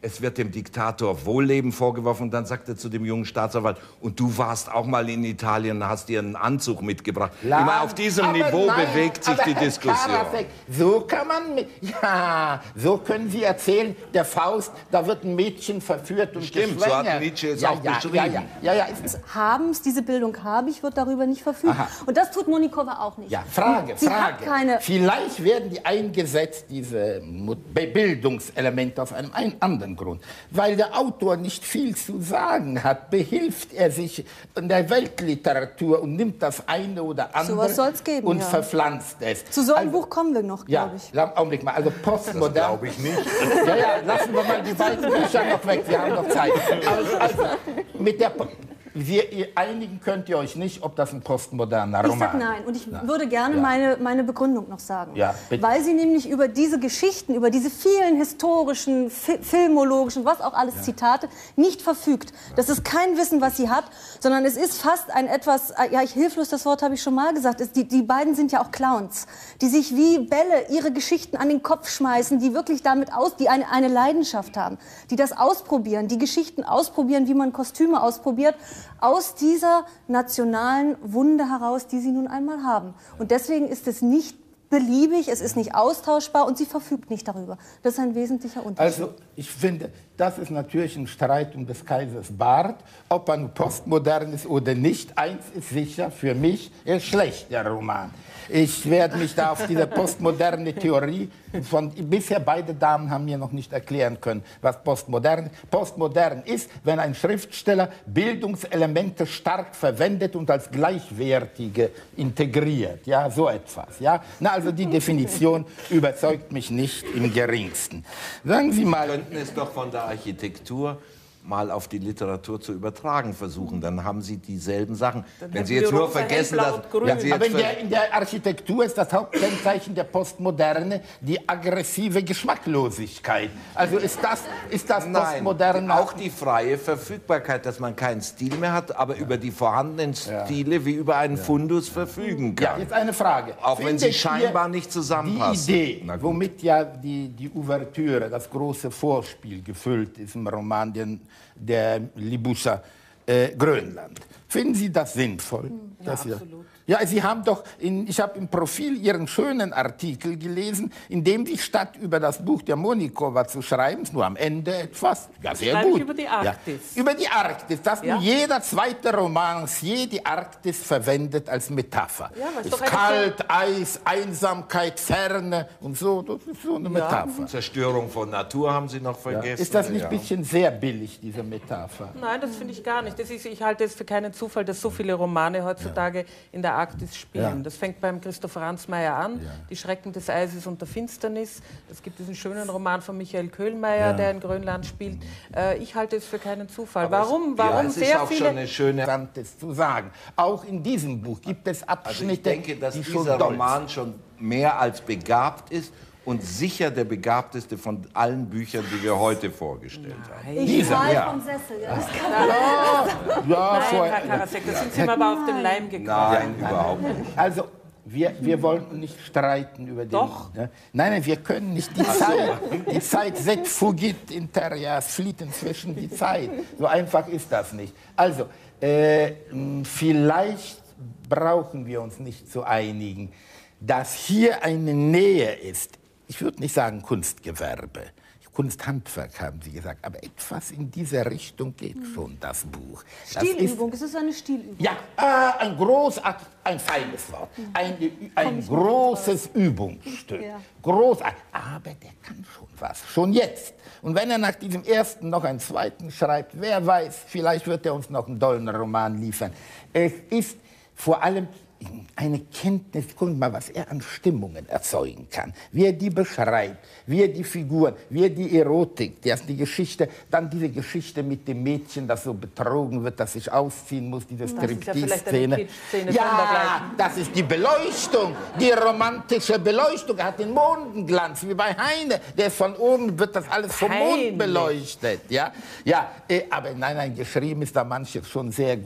es wird dem Diktator Wohlleben vorgeworfen. Und dann sagt er zu dem jungen Staatsanwalt, und du warst auch mal in Italien und hast dir einen Anzug mitgebracht. Lang, Immer auf diesem aber Niveau nein, bewegt sich aber die Herr Diskussion. Karasek, so kann man, mit, ja, so können Sie erzählen, der Faust, da wird ein Mädchen verführt und Stimmt, so geschwängert. hat Nietzsche es ja, auch ja, beschrieben. Ja, ja, ja, ja, ist, Habens, diese Bildung habe ich, wird darüber nicht verfügen. Aha. Und das tut Monikova auch nicht. ja, Frage, Sie Frage. hat keine Vielleicht werden die eingesetzt, diese Bildungselemente, aus einem einen anderen Grund. Weil der Autor nicht viel zu sagen hat, behilft er sich in der Weltliteratur und nimmt das eine oder andere Sowas soll's geben, und ja. verpflanzt es. Zu so einem Also, Buch kommen wir noch, ja, glaube ich. lang- Augenblick mal, also postmodern. Glaube ich nicht. Ja, ja, lassen wir mal die beiden Bücher noch weg, wir haben noch Zeit. Also, also mit der, Po- wir, ihr einigen könnt ihr euch nicht, ob das ein postmoderner Ich Roman sag nein. Und ich würde gerne Ja. meine, meine Begründung noch sagen. Ja, bitte. Weil sie nämlich über diese Geschichten, über diese vielen historischen, fi filmologischen, was auch alles Zitate, nicht verfügt. Das ist kein Wissen, was sie hat, sondern es ist fast ein etwas, ja, ich hilflos, das Wort habe ich schon mal gesagt, es, die, die beiden sind ja auch Clowns, die sich wie Bälle ihre Geschichten an den Kopf schmeißen, die wirklich damit aus, die eine, eine Leidenschaft haben, die das ausprobieren, die Geschichten ausprobieren, wie man Kostüme ausprobiert, aus dieser nationalen Wunde heraus, die sie nun einmal haben. Und deswegen ist es nicht beliebig, es ist nicht austauschbar und sie verfügt nicht darüber. Das ist ein wesentlicher Unterschied. Also ich finde, das ist natürlich ein Streit um des Kaisers Bart, ob er nun postmodern ist oder nicht. Eins ist sicher, für mich, er ist schlecht, der Roman. Ich werde mich da auf diese postmoderne Theorie von, bisher beide Damen haben mir noch nicht erklären können, was postmodern ist. Postmodern ist, wenn ein Schriftsteller Bildungselemente stark verwendet und als gleichwertige integriert. Ja, so etwas. Ja? Na, also die Definition überzeugt mich nicht im geringsten. Sagen Sie mal, Wir könnten es doch von der Architektur mal auf die Literatur zu übertragen versuchen. Dann haben Sie dieselben Sachen. Dann Wenn hätten Sie wir jetzt nur rosa, vergessen, hellblau dass... und grün. wenn Sie aber jetzt in der, in der Architektur ist das Hauptkennzeichen der Postmoderne die aggressive Geschmacklosigkeit. Also ist das, ist das Nein, Postmoderne auch die freie Verfügbarkeit, dass man keinen Stil mehr hat, aber über die vorhandenen Stile wie über einen Fundus verfügen Ja, kann. jetzt eine Frage. Auch wenn Findet sie ihr scheinbar nicht zusammenpassen. Die Idee, Na gut. womit ja die, die Ouvertüre, das große Vorspiel gefüllt ist im Roman den, der Libuscha äh, Grönland. Finden Sie das sinnvoll? Ja, dass Sie- absolut. Ja, Sie haben doch, in, ich habe im Profil Ihren schönen Artikel gelesen, in dem Sie statt über das Buch der Monikova zu schreiben, nur am Ende etwas, ja sehr Schreibe ich gut. über die Arktis. Ja, über die Arktis, dass Ja. nun jeder zweite Romancier die Arktis verwendet als Metapher. Ja, aber ist ist doch eine kalt, Eis, Einsamkeit, Ferne und so, das ist so eine Metapher. Zerstörung von Natur haben Sie noch vergessen. Ist das nicht Ja. ein bisschen sehr billig, diese Metapher? Nein, das finde ich gar nicht. Das ist, ich halte es für keinen Zufall, dass so viele Romane heutzutage in der Arktis spielen. Ja. Das fängt beim Christoph Ransmayr an, Die Schrecken des Eises und der Finsternis. Es gibt diesen schönen Roman von Michael Köhlmeier, der in Grönland spielt. Äh, ich halte es für keinen Zufall. Warum? Ja, Warum es ist sehr auch schon viele... eine schöne... Interessantes zu sagen. Auch in diesem Buch gibt es Also Abschnitte, ich denke, dass die schon dieser doll Roman schon mehr als begabt ist und sicher der begabteste von allen Büchern, die wir heute vorgestellt haben. Ich dieser, fall ja. vom Sessel. Ja, das kann sind. Ja, Nein, vor, Herr Karasek, da sind Sie mir aber auf den Leim gekommen. Nein, überhaupt nicht. also wir, wir wollten nicht streiten über den... Doch. Ne? Nein, nein, wir können nicht die Zeit, die Zeit set fugit inter, ja, es flieht inzwischen die Zeit. So einfach ist das nicht. Also, äh, mh, vielleicht brauchen wir uns nicht zu einigen, dass hier eine Nähe ist. Ich würde nicht sagen Kunstgewerbe. Kunsthandwerk, haben Sie gesagt. Aber etwas in diese Richtung geht schon, das Buch. Das ist, Stilübung, es ist eine Stilübung. ja, äh, ein großartig, ein feines Wort. Ein, ein großes Übungsstück. Ja. Großartig. Aber der kann schon was, schon jetzt. Und wenn er nach diesem ersten noch einen zweiten schreibt, wer weiß, vielleicht wird er uns noch einen tollen Roman liefern. Es ist vor allem eine Kenntnis, guck mal, was er an Stimmungen erzeugen kann, wie er die beschreibt, wie er die Figuren, wie er die Erotik, die, die Geschichte, dann diese Geschichte mit dem Mädchen, das so betrogen wird, das sich ausziehen muss, diese Das ist ja vielleicht eine Striptease-Szene. Kitsch-Szene, Ja, sondergleichen. das ist die Beleuchtung, die romantische Beleuchtung. Er hat den Mondenglanz, wie bei Heine. Der ist von oben, wird das alles vom Mond Heine. beleuchtet. Ja, ja, äh, aber nein, nein, geschrieben ist da manches schon sehr gut.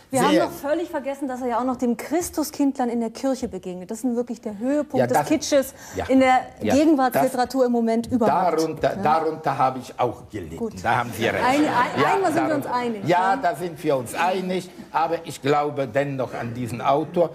Wir Sehr haben noch gut. völlig vergessen, dass er ja auch noch dem Christuskindlern in der Kirche begegnet. Das ist wirklich der Höhepunkt Ja, des das- Kitsches ja. in der Ja, Gegenwartsliteratur im Moment überhaupt. Darunter, Ja. darunter habe ich auch gelitten. Gut. Da haben Sie recht. Ein- ein- einmal sind wir darunter- uns einig, Ja, ja? da sind wir uns einig. Aber ich glaube dennoch an diesen Autor.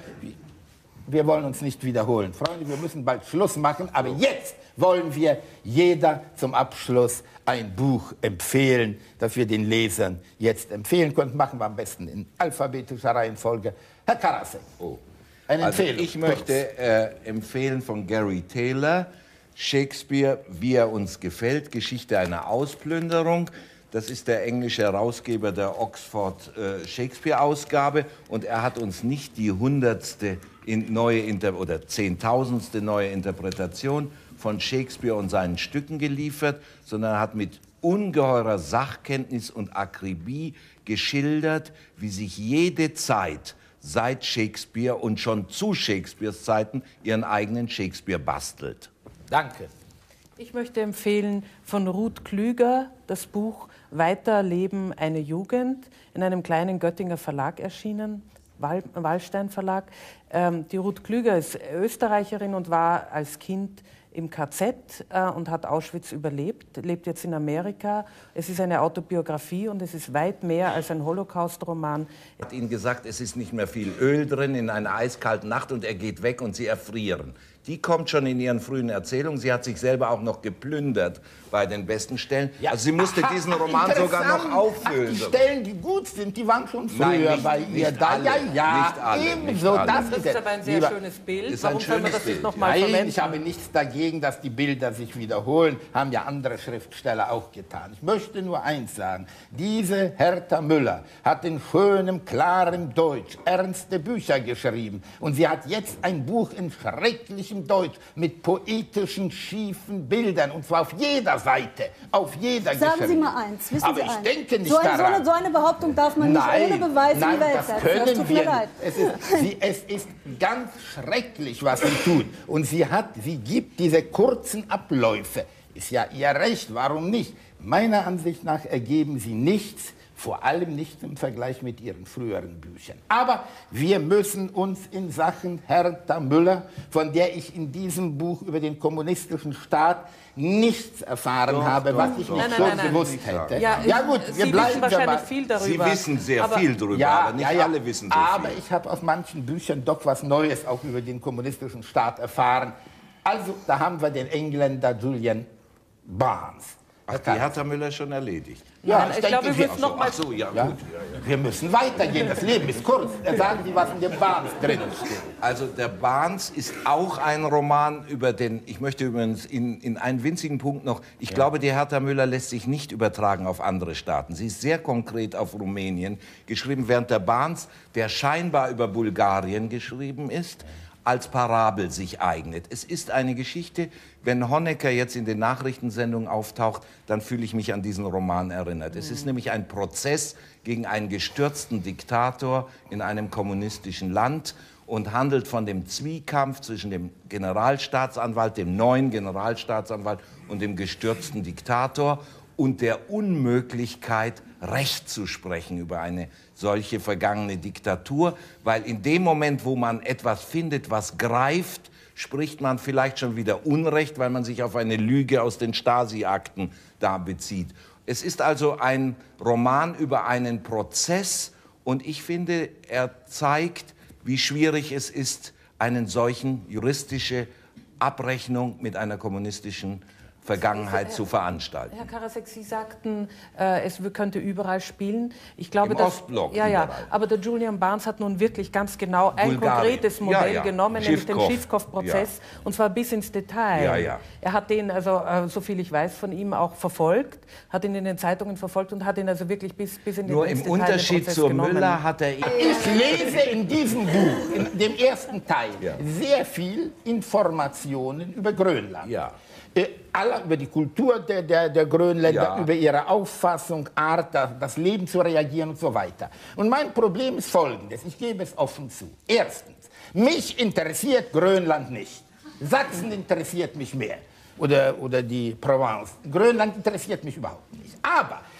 Wir wollen uns nicht wiederholen. Freunde, wir müssen bald Schluss machen. Aber jetzt wollen wir jeder zum Abschluss ein Buch empfehlen, das wir den Lesern jetzt empfehlen können. Machen wir am besten in alphabetischer Reihenfolge. Herr Karasek, Oh. eine Also Empfehlung. ich möchte äh, empfehlen von Gary Taylor, Shakespeare, wie er uns gefällt, Geschichte einer Ausplünderung. Das ist der englische Herausgeber der Oxford äh, Shakespeare-Ausgabe. Und er hat uns nicht die hundertste in neue Inter oder zehntausendste neue Interpretation von Shakespeare und seinen Stücken geliefert, sondern er hat mit ungeheurer Sachkenntnis und Akribie geschildert, wie sich jede Zeit seit Shakespeare und schon zu Shakespeares Zeiten ihren eigenen Shakespeare bastelt. Danke. Ich möchte empfehlen von Ruth Klüger das Buch Weiterleben eine Jugend, in einem kleinen Göttinger Verlag erschienen, Wal Wallstein Verlag. Ähm, die Ruth Klüger ist Österreicherin und war als Kind im K Z äh, und hat Auschwitz überlebt, lebt jetzt in Amerika. Es ist eine Autobiografie und es ist weit mehr als ein Holocaust-Roman. Er hat ihnen gesagt, es ist nicht mehr viel Öl drin in einer eiskalten Nacht und er geht weg und sie erfrieren. Die kommt schon in ihren frühen Erzählungen. Sie hat sich selber auch noch geplündert bei den besten Stellen. Ja. Also sie musste Aha, diesen Roman sogar noch interessant. auffüllen. Ach, die Stellen, die gut sind, die waren schon früher Nein, nicht- bei ihr nicht da. alle, ja, ja, nicht alle, nicht ebenso. alle. Das Das ist ist es. aber ein sehr Lieber- schönes Bild. Ist ein Warum soll man schönes das nicht Bild. noch mal Nein, verwenden? ich habe nichts dagegen, dass die Bilder sich wiederholen. Haben ja andere Schriftsteller auch getan. Ich möchte nur eins sagen. Diese Hertha Müller hat in schönem, klarem Deutsch ernste Bücher geschrieben. Und sie hat jetzt ein Buch in schrecklichem Deutsch mit poetischen, schiefen Bildern. Und zwar auf jeder Seite. Auf jeder Sagen Sie geschrieben. mal eins, wissen Aber Sie ich eins. denke nicht so, ein, so, daran. eine, so eine Behauptung darf man Nein, nicht ohne Beweis nein, in die Welt das setzen. können Das tut wir mir leid. nicht. Es ist, sie, es ist ganz schrecklich, was sie tut. Und sie, hat, sie gibt diese kurzen Abläufe. Ist ja ihr Recht, warum nicht? Meiner Ansicht nach ergeben sie nichts, vor allem nicht im Vergleich mit ihren früheren Büchern. Aber wir müssen uns in Sachen Hertha Müller, von der ich in diesem Buch über den kommunistischen Staat nichts erfahren Doch, habe, doch, was ich doch. nicht Nein, schon nein, nein, gewusst nein. hätte. Ja, gut, Sie wir wissen bleiben wahrscheinlich dabei. viel Sie darüber. wissen sehr aber viel darüber, Ja, aber nicht ja, ja. alle wissen so Aber viel. ich habe aus manchen Büchern doch was Neues auch über den kommunistischen Staat erfahren. Also, da haben wir den Engländer Julian Barnes. Ach, die Hertha Müller schon erledigt. Ja, Nein, ich glaube, wir wir, müssen noch mal- Ach so, ja, ja, gut. Ja, ja. wir müssen weitergehen. Das Leben ist kurz. Sagen Sie, was in dem Barnes drin steht. Also der Barnes ist auch ein Roman über den, ich möchte übrigens in, in einen winzigen Punkt noch, ich glaube, die Hertha Müller lässt sich nicht übertragen auf andere Staaten. Sie ist sehr konkret auf Rumänien geschrieben, während der Barnes, der scheinbar über Bulgarien geschrieben ist, als Parabel sich eignet. Es ist eine Geschichte, wenn Honecker jetzt in den Nachrichtensendungen auftaucht, dann fühle ich mich an diesen Roman erinnert. Es ist nämlich ein Prozess gegen einen gestürzten Diktator in einem kommunistischen Land und handelt von dem Zwiekampf zwischen dem Generalstaatsanwalt, dem neuen Generalstaatsanwalt und dem gestürzten Diktator und der Unmöglichkeit, Recht zu sprechen über eine solche vergangene Diktatur, weil in dem Moment, wo man etwas findet, was greift, spricht man vielleicht schon wieder Unrecht, weil man sich auf eine Lüge aus den Stasi-Akten da bezieht. Es ist also ein Roman über einen Prozess und ich finde, er zeigt, wie schwierig es ist, einen solchen juristische Abrechnung mit einer kommunistischen Vergangenheit zu veranstalten. Herr Karasek, Sie sagten, äh, es könnte überall spielen. Ich glaube, Im dass, Ostblock ja, ja, überall. aber der Julian Barnes hat nun wirklich ganz genau ein Bulgarien. konkretes Modell Ja, ja. genommen, nämlich den Schiffkow. Schiffkow-Prozess, und zwar bis ins Detail. Ja, ja. Er hat den, also äh, so viel ich weiß von ihm, auch verfolgt, hat ihn in den Zeitungen verfolgt und hat ihn also wirklich bis, bis in den Nur ins im Detail den Unterschied Prozess zur genommen. Müller hat er... Ich lese in diesem Buch, in dem ersten Teil, Ja. sehr viel Informationen über Grönland. Ja. Äh, alle über die Kultur der, der, der Grönländer, Ja. über ihre Auffassung, Art, das, das Leben zu reagieren und so weiter. Und mein Problem ist folgendes, ich gebe es offen zu. Erstens, mich interessiert Grönland nicht. Sachsen interessiert mich mehr. Oder, oder die Provence. Grönland interessiert mich überhaupt nicht. Aber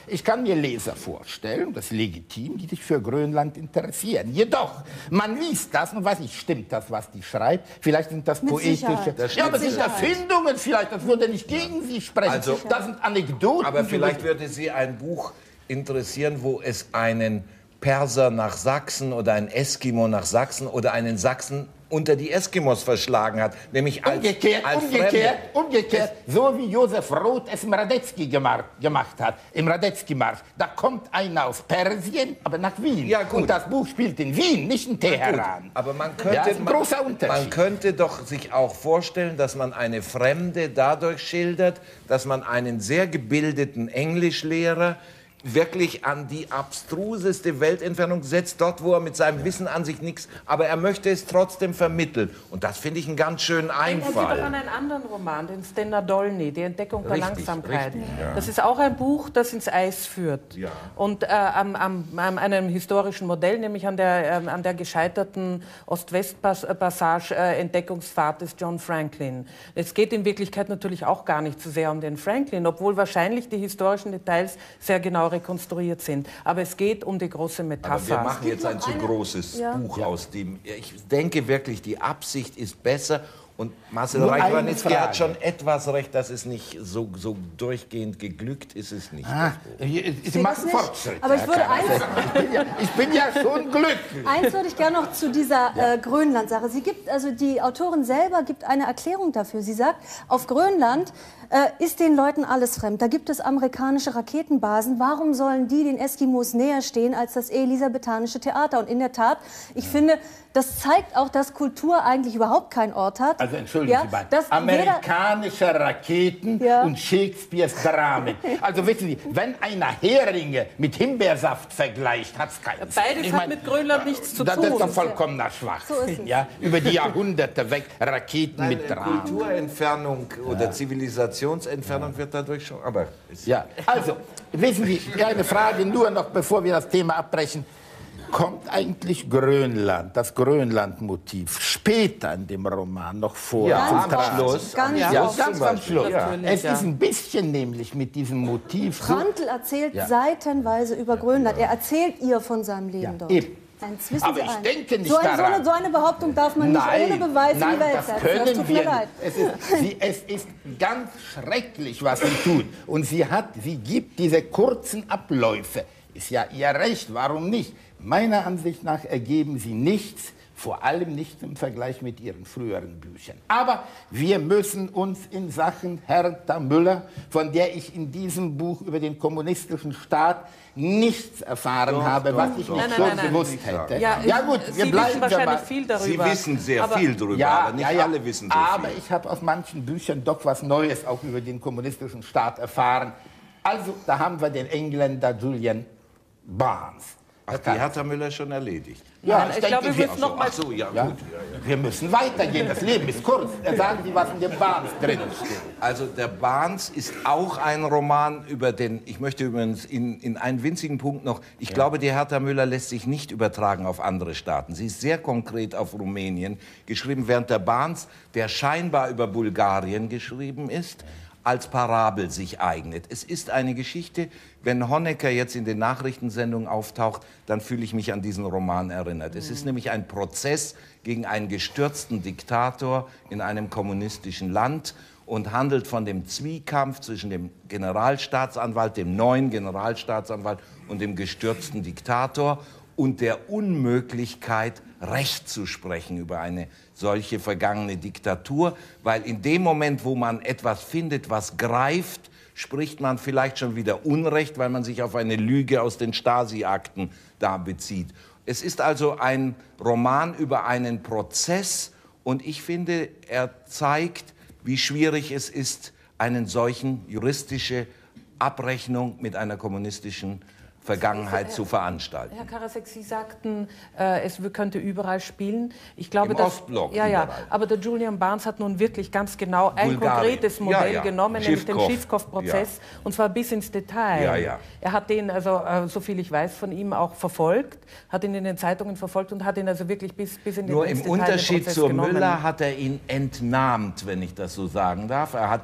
Ich kann mir Leser vorstellen, das ist legitim, die sich für Grönland interessieren. Jedoch, man liest das und weiß nicht, stimmt das, was die schreibt? Vielleicht sind das Mit poetische... Sicherheit. Ja, aber Mit es sind Sicherheit. Erfindungen vielleicht, das würde nicht gegen Sie sprechen. Also- das sind Anekdoten. Aber die vielleicht wir- würde Sie ein Buch interessieren, wo es einen Perser nach Sachsen oder einen Eskimo nach Sachsen oder einen Sachsen unter die Eskimos verschlagen hat, nämlich als, Umgekehrt, als umgekehrt, Fremde. umgekehrt, so wie Josef Roth es im Radetzky gemacht, gemacht hat, im Radetzky-Marsch. Da kommt einer aus Persien, aber nach Wien. Ja, gut. Und das Buch spielt in Wien, nicht in Teheran. Gut, aber man könnte, Ja, ist ein man, großer Unterschied. man könnte doch sich auch vorstellen, dass man eine Fremde dadurch schildert, dass man einen sehr gebildeten Englischlehrer wirklich an die abstruseste Weltentfernung setzt, dort, wo er mit seinem Wissen an sich nichts, aber er möchte es trotzdem vermitteln. Und das finde ich einen ganz schönen Denken Sie doch Einfall. an einen anderen Roman, den Stenna Dolny, Die Entdeckung der Richtig, Langsamkeit. richtig, ja. Das ist auch ein Buch, das ins Eis führt. Ja. Und äh, am, am, an einem historischen Modell, nämlich an der, ähm, an der gescheiterten Ost-West-Passage äh, Entdeckungsfahrt des John Franklin. Es geht in Wirklichkeit natürlich auch gar nicht so sehr um den Franklin, obwohl wahrscheinlich die historischen Details sehr genau rekonstruiert sind. Aber es geht um die große Metapher. Aber wir machen jetzt ein noch zu eine- großes Ja. Buch aus dem. Ich denke wirklich, die Absicht ist besser. Und Marcel Nur eine Reich-Ranitzky Frage. hat schon etwas recht, dass es nicht so, so durchgehend geglückt ist. Es nicht. Ah, das Buch. hier- Sie sehe machen das nicht. Fortschritte. Aber ich Herr würde Karasek. eins- ich, bin ja, ich bin ja schon glücklich. Eins würde ich gerne noch zu dieser äh, Grönland-Sache. Sie gibt, also die Autorin selber gibt eine Erklärung dafür. Sie sagt, auf Grönland äh, ist den Leuten alles fremd. Da gibt es amerikanische Raketenbasen. Warum sollen die den Eskimos näher stehen als das elisabethanische Theater? Und in der Tat, ich finde, das zeigt auch, dass Kultur eigentlich überhaupt keinen Ort hat. Also entschuldigen Ja, Sie mal, dass jeder- amerikanische Raketen Ja. und Shakespeares Dramen. Also wissen Sie, wenn einer Heringe mit Himbeersaft vergleicht, hat es keinen Sinn. Beides Ich hat mein, mit Grönland nichts zu das tun. ist doch vollkommener Schwachsinn. So ist es. Ja, über die Jahrhunderte weg, Raketen mit Nein, Dramen. Kulturentfernung oder Zivilisationsentfernung wird dadurch schon. Aber es- Ja, also, wissen Sie, eine Frage nur noch, bevor wir das Thema abbrechen. Kommt eigentlich Grönland, das Grönland-Motiv, später in dem Roman noch vor? Ja, zum am Tragen? Schluss. Ganz Ja, Ja, ganz zum am Beispiel. Schluss. Ja. Es ja. ist ein bisschen nämlich mit diesem Motiv so. Prantl erzählt Ja. seitenweise über Grönland. Er erzählt ihr von seinem Leben Ja, dort. eben. Eins wissen Aber Sie ich eins. denke nicht so, ein, so, daran. eine, so eine Behauptung darf man nicht ohne Beweis nein, in die Welt das setzen. können Das tut wir mir leid. nicht. Es ist, sie, es ist ganz schrecklich, was sie tut. Und sie, hat, sie gibt diese kurzen Abläufe. Ist ja ihr Recht, warum nicht? Meiner Ansicht nach ergeben sie nichts, vor allem nicht im Vergleich mit ihren früheren Büchern. Aber wir müssen uns in Sachen Hertha Müller, von der ich in diesem Buch über den kommunistischen Staat nichts erfahren Doch, habe, doch, was ich doch. nicht Nein, schon nein, nein, gewusst nein. hätte. Ja, gut, Sie wir wissen bleiben wahrscheinlich dabei. viel Sie darüber. wissen sehr aber viel darüber, Ja, aber nicht ja, ja. alle wissen so Aber viel. ich habe aus manchen Büchern doch was Neues auch über den kommunistischen Staat erfahren. Also, da haben wir den Engländer Julian Barnes. Ach, die hat Herr Müller schon erledigt. Ja, Nein, ich glaube, wir müssen noch mal- Ach so, ja, Ja? gut. Ja, ja. Wir müssen weitergehen, das Leben ist kurz. Sagen Sie, was in dem Barnes drin steht. Also der Barnes ist auch ein Roman über den, ich möchte übrigens in, in einen winzigen Punkt noch, ich glaube, die Hertha Müller lässt sich nicht übertragen auf andere Staaten. Sie ist sehr konkret auf Rumänien geschrieben, während der Barnes, der scheinbar über Bulgarien geschrieben ist, als Parabel sich eignet. Es ist eine Geschichte, wenn Honecker jetzt in den Nachrichtensendungen auftaucht, dann fühle ich mich an diesen Roman erinnert. Es ist nämlich ein Prozess gegen einen gestürzten Diktator in einem kommunistischen Land und handelt von dem Zwiekampf zwischen dem Generalstaatsanwalt, dem neuen Generalstaatsanwalt und dem gestürzten Diktator und der Unmöglichkeit, Recht zu sprechen über eine solche vergangene Diktatur, weil in dem Moment, wo man etwas findet, was greift, spricht man vielleicht schon wieder Unrecht, weil man sich auf eine Lüge aus den Stasi-Akten da bezieht. Es ist also ein Roman über einen Prozess und ich finde, er zeigt, wie schwierig es ist, einen solchen juristische Abrechnung mit einer kommunistischen Vergangenheit zu veranstalten. Herr Karasek, Sie sagten, äh, es könnte überall spielen. Ich glaube, Im dass, Ostblock ja, ja, überall. aber der Julian Barnes hat nun wirklich ganz genau ein Bulgarien. konkretes Modell Ja, ja. genommen, nämlich den Schiffkow. Schiffkow-Prozess, und zwar bis ins Detail. Ja, ja. Er hat den, also äh, so viel ich weiß, von ihm auch verfolgt, hat ihn in den Zeitungen verfolgt und hat ihn also wirklich bis, bis in den Nur ins im Detail den Unterschied Prozess zur genommen. Müller hat er ihn entnahmt, wenn ich das so sagen darf. Er hat ihn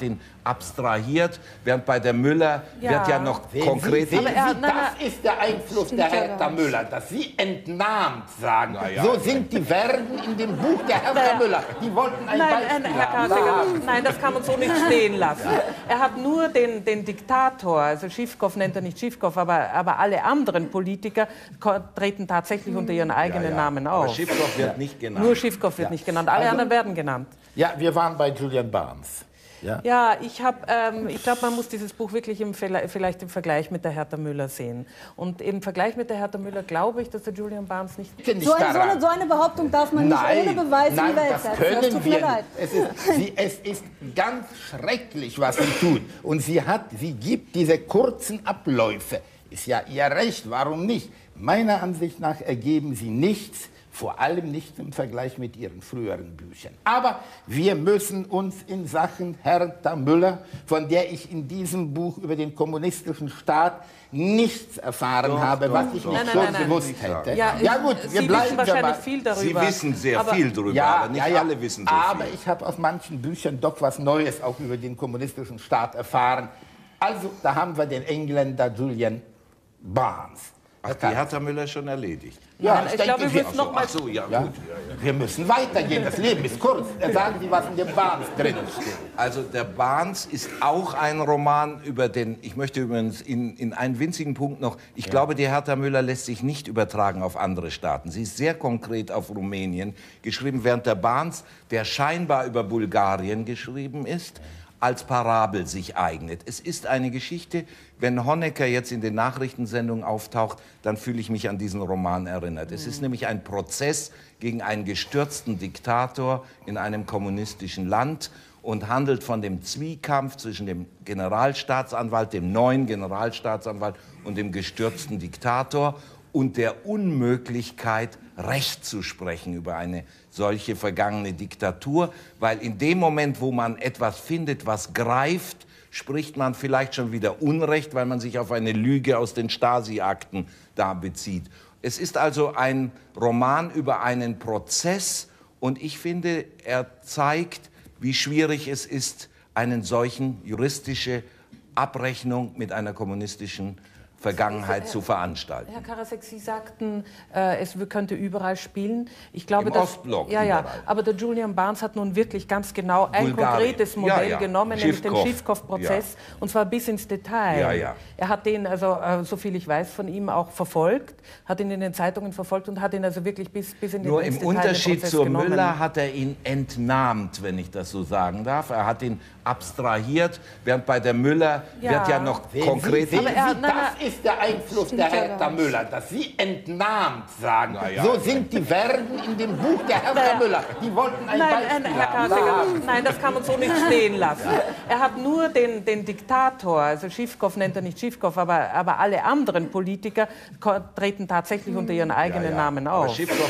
abstrahiert, während bei der Müller Ja. wird ja noch Sehen konkret... Sie, sehen Aber er- Sie, nein, das ist der Einfluss Stimmt der ja Hertha gar nicht. Müller, dass Sie entnahmt sagen. ja. So sind die Verben in dem Buch der Hertha Naja. Müller. Die wollten ein Nein, Beispiel nein, Herr haben. Karseger, nein, das kann man so nicht stehen lassen. Er hat nur den, den Diktator, also Schiffkov nennt er nicht Schiffkov, aber, aber alle anderen Politiker ko- treten tatsächlich unter ihren eigenen Namen Aber auf. Schiffkov wird nicht genannt. Nur Schiffkov wird Ja. nicht genannt, alle Also- anderen werden genannt. Ja, wir waren bei Julian Barnes. Ja. Ja, ich, hab, ähm, ich glaube, man muss dieses Buch wirklich im, vielleicht im Vergleich mit der Hertha Müller sehen. Und im Vergleich mit der Hertha Müller glaube ich, dass der Julian Barnes nicht... Liegt nicht So, ein, so, daran. eine, so eine Behauptung darf man Nein, nicht ohne Beweis nein, in die Welt das setzen. können Das tut wir mir leid. nicht. Es ist, sie, es ist ganz schrecklich, was sie tut. Und sie, hat, sie gibt diese kurzen Abläufe. Ist ja ihr Recht, warum nicht? Meiner Ansicht nach ergeben sie nichts, vor allem nicht im Vergleich mit ihren früheren Büchern. Aber wir müssen uns in Sachen Hertha Müller, von der ich in diesem Buch über den kommunistischen Staat nichts erfahren Doch, habe, doch, was ich doch. nicht Nein, schon nein, nein, gewusst nein. hätte. Ja, gut, Sie wir wissen bleiben wahrscheinlich dabei. viel Sie darüber. wissen sehr aber, viel darüber, Ja, aber nicht ja, ja. alle wissen so Aber viel. ich habe aus manchen Büchern doch was Neues auch über den kommunistischen Staat erfahren. Also, da haben wir den Engländer Julian Barnes. Ach, die Hertha Müller ist schon erledigt. Ja, Nein, ich glaube, wir wir, müssen noch mal... Ach so, ja, ja, gut. Ja, ja. wir müssen weitergehen. Das Leben ist kurz. Sagen Sie, was in dem Barnes drin steht. Also der Barnes ist auch ein Roman über den, ich möchte übrigens in, in einen winzigen Punkt noch, ich glaube, die Hertha Müller lässt sich nicht übertragen auf andere Staaten. Sie ist sehr konkret auf Rumänien geschrieben, während der Barnes, der scheinbar über Bulgarien geschrieben ist, als Parabel sich eignet. Es ist eine Geschichte, wenn Honecker jetzt in den Nachrichtensendungen auftaucht, dann fühle ich mich an diesen Roman erinnert. Es ist nämlich ein Prozess gegen einen gestürzten Diktator in einem kommunistischen Land und handelt von dem Zwiekampf zwischen dem Generalstaatsanwalt, dem neuen Generalstaatsanwalt und dem gestürzten Diktator und der Unmöglichkeit, Recht zu sprechen über eine solche vergangene Diktatur, weil in dem Moment, wo man etwas findet, was greift, spricht man vielleicht schon wieder Unrecht, weil man sich auf eine Lüge aus den Stasi-Akten da bezieht. Es ist also ein Roman über einen Prozess und ich finde, er zeigt, wie schwierig es ist, einen solchen juristische Abrechnung mit einer kommunistischen Vergangenheit zu veranstalten. Herr Karasek, Sie sagten, äh, es könnte überall spielen. Ich glaube, Im dass, Ostblock ja, ja, überall. aber der Julian Barnes hat nun wirklich ganz genau ein Bulgarien. konkretes Modell Ja, ja. genommen, nämlich den Schiffkov. Schiffkov-Prozess, und zwar bis ins Detail. Ja, ja. Er hat den, also äh, so viel ich weiß, von ihm auch verfolgt, hat ihn in den Zeitungen verfolgt und hat ihn also wirklich bis, bis in den Nur ins im Detail den Unterschied Prozess zur genommen. Müller hat er ihn entnahmt, wenn ich das so sagen darf. Er hat ihn abstrahiert, während bei der Müller Ja. wird ja noch Sehen konkret... Sie, sehen Aber er- Sie, nein, das ist der Einfluss Stimmt der ja Hertha gar nicht. Müller, dass Sie entnahmt sagen. ja. So sind die Verben in dem Buch der Hertha Naja. Müller. Die wollten ein Nein, Beispiel nein, Herr haben. Karseger, nein, das kann man so nicht stehen lassen. Er hat nur den, den Diktator, also Schiffkov nennt er nicht Schiffkov, aber, aber alle anderen Politiker ko- treten tatsächlich unter ihren eigenen Namen Aber auf. Schiffkov wird nicht genannt.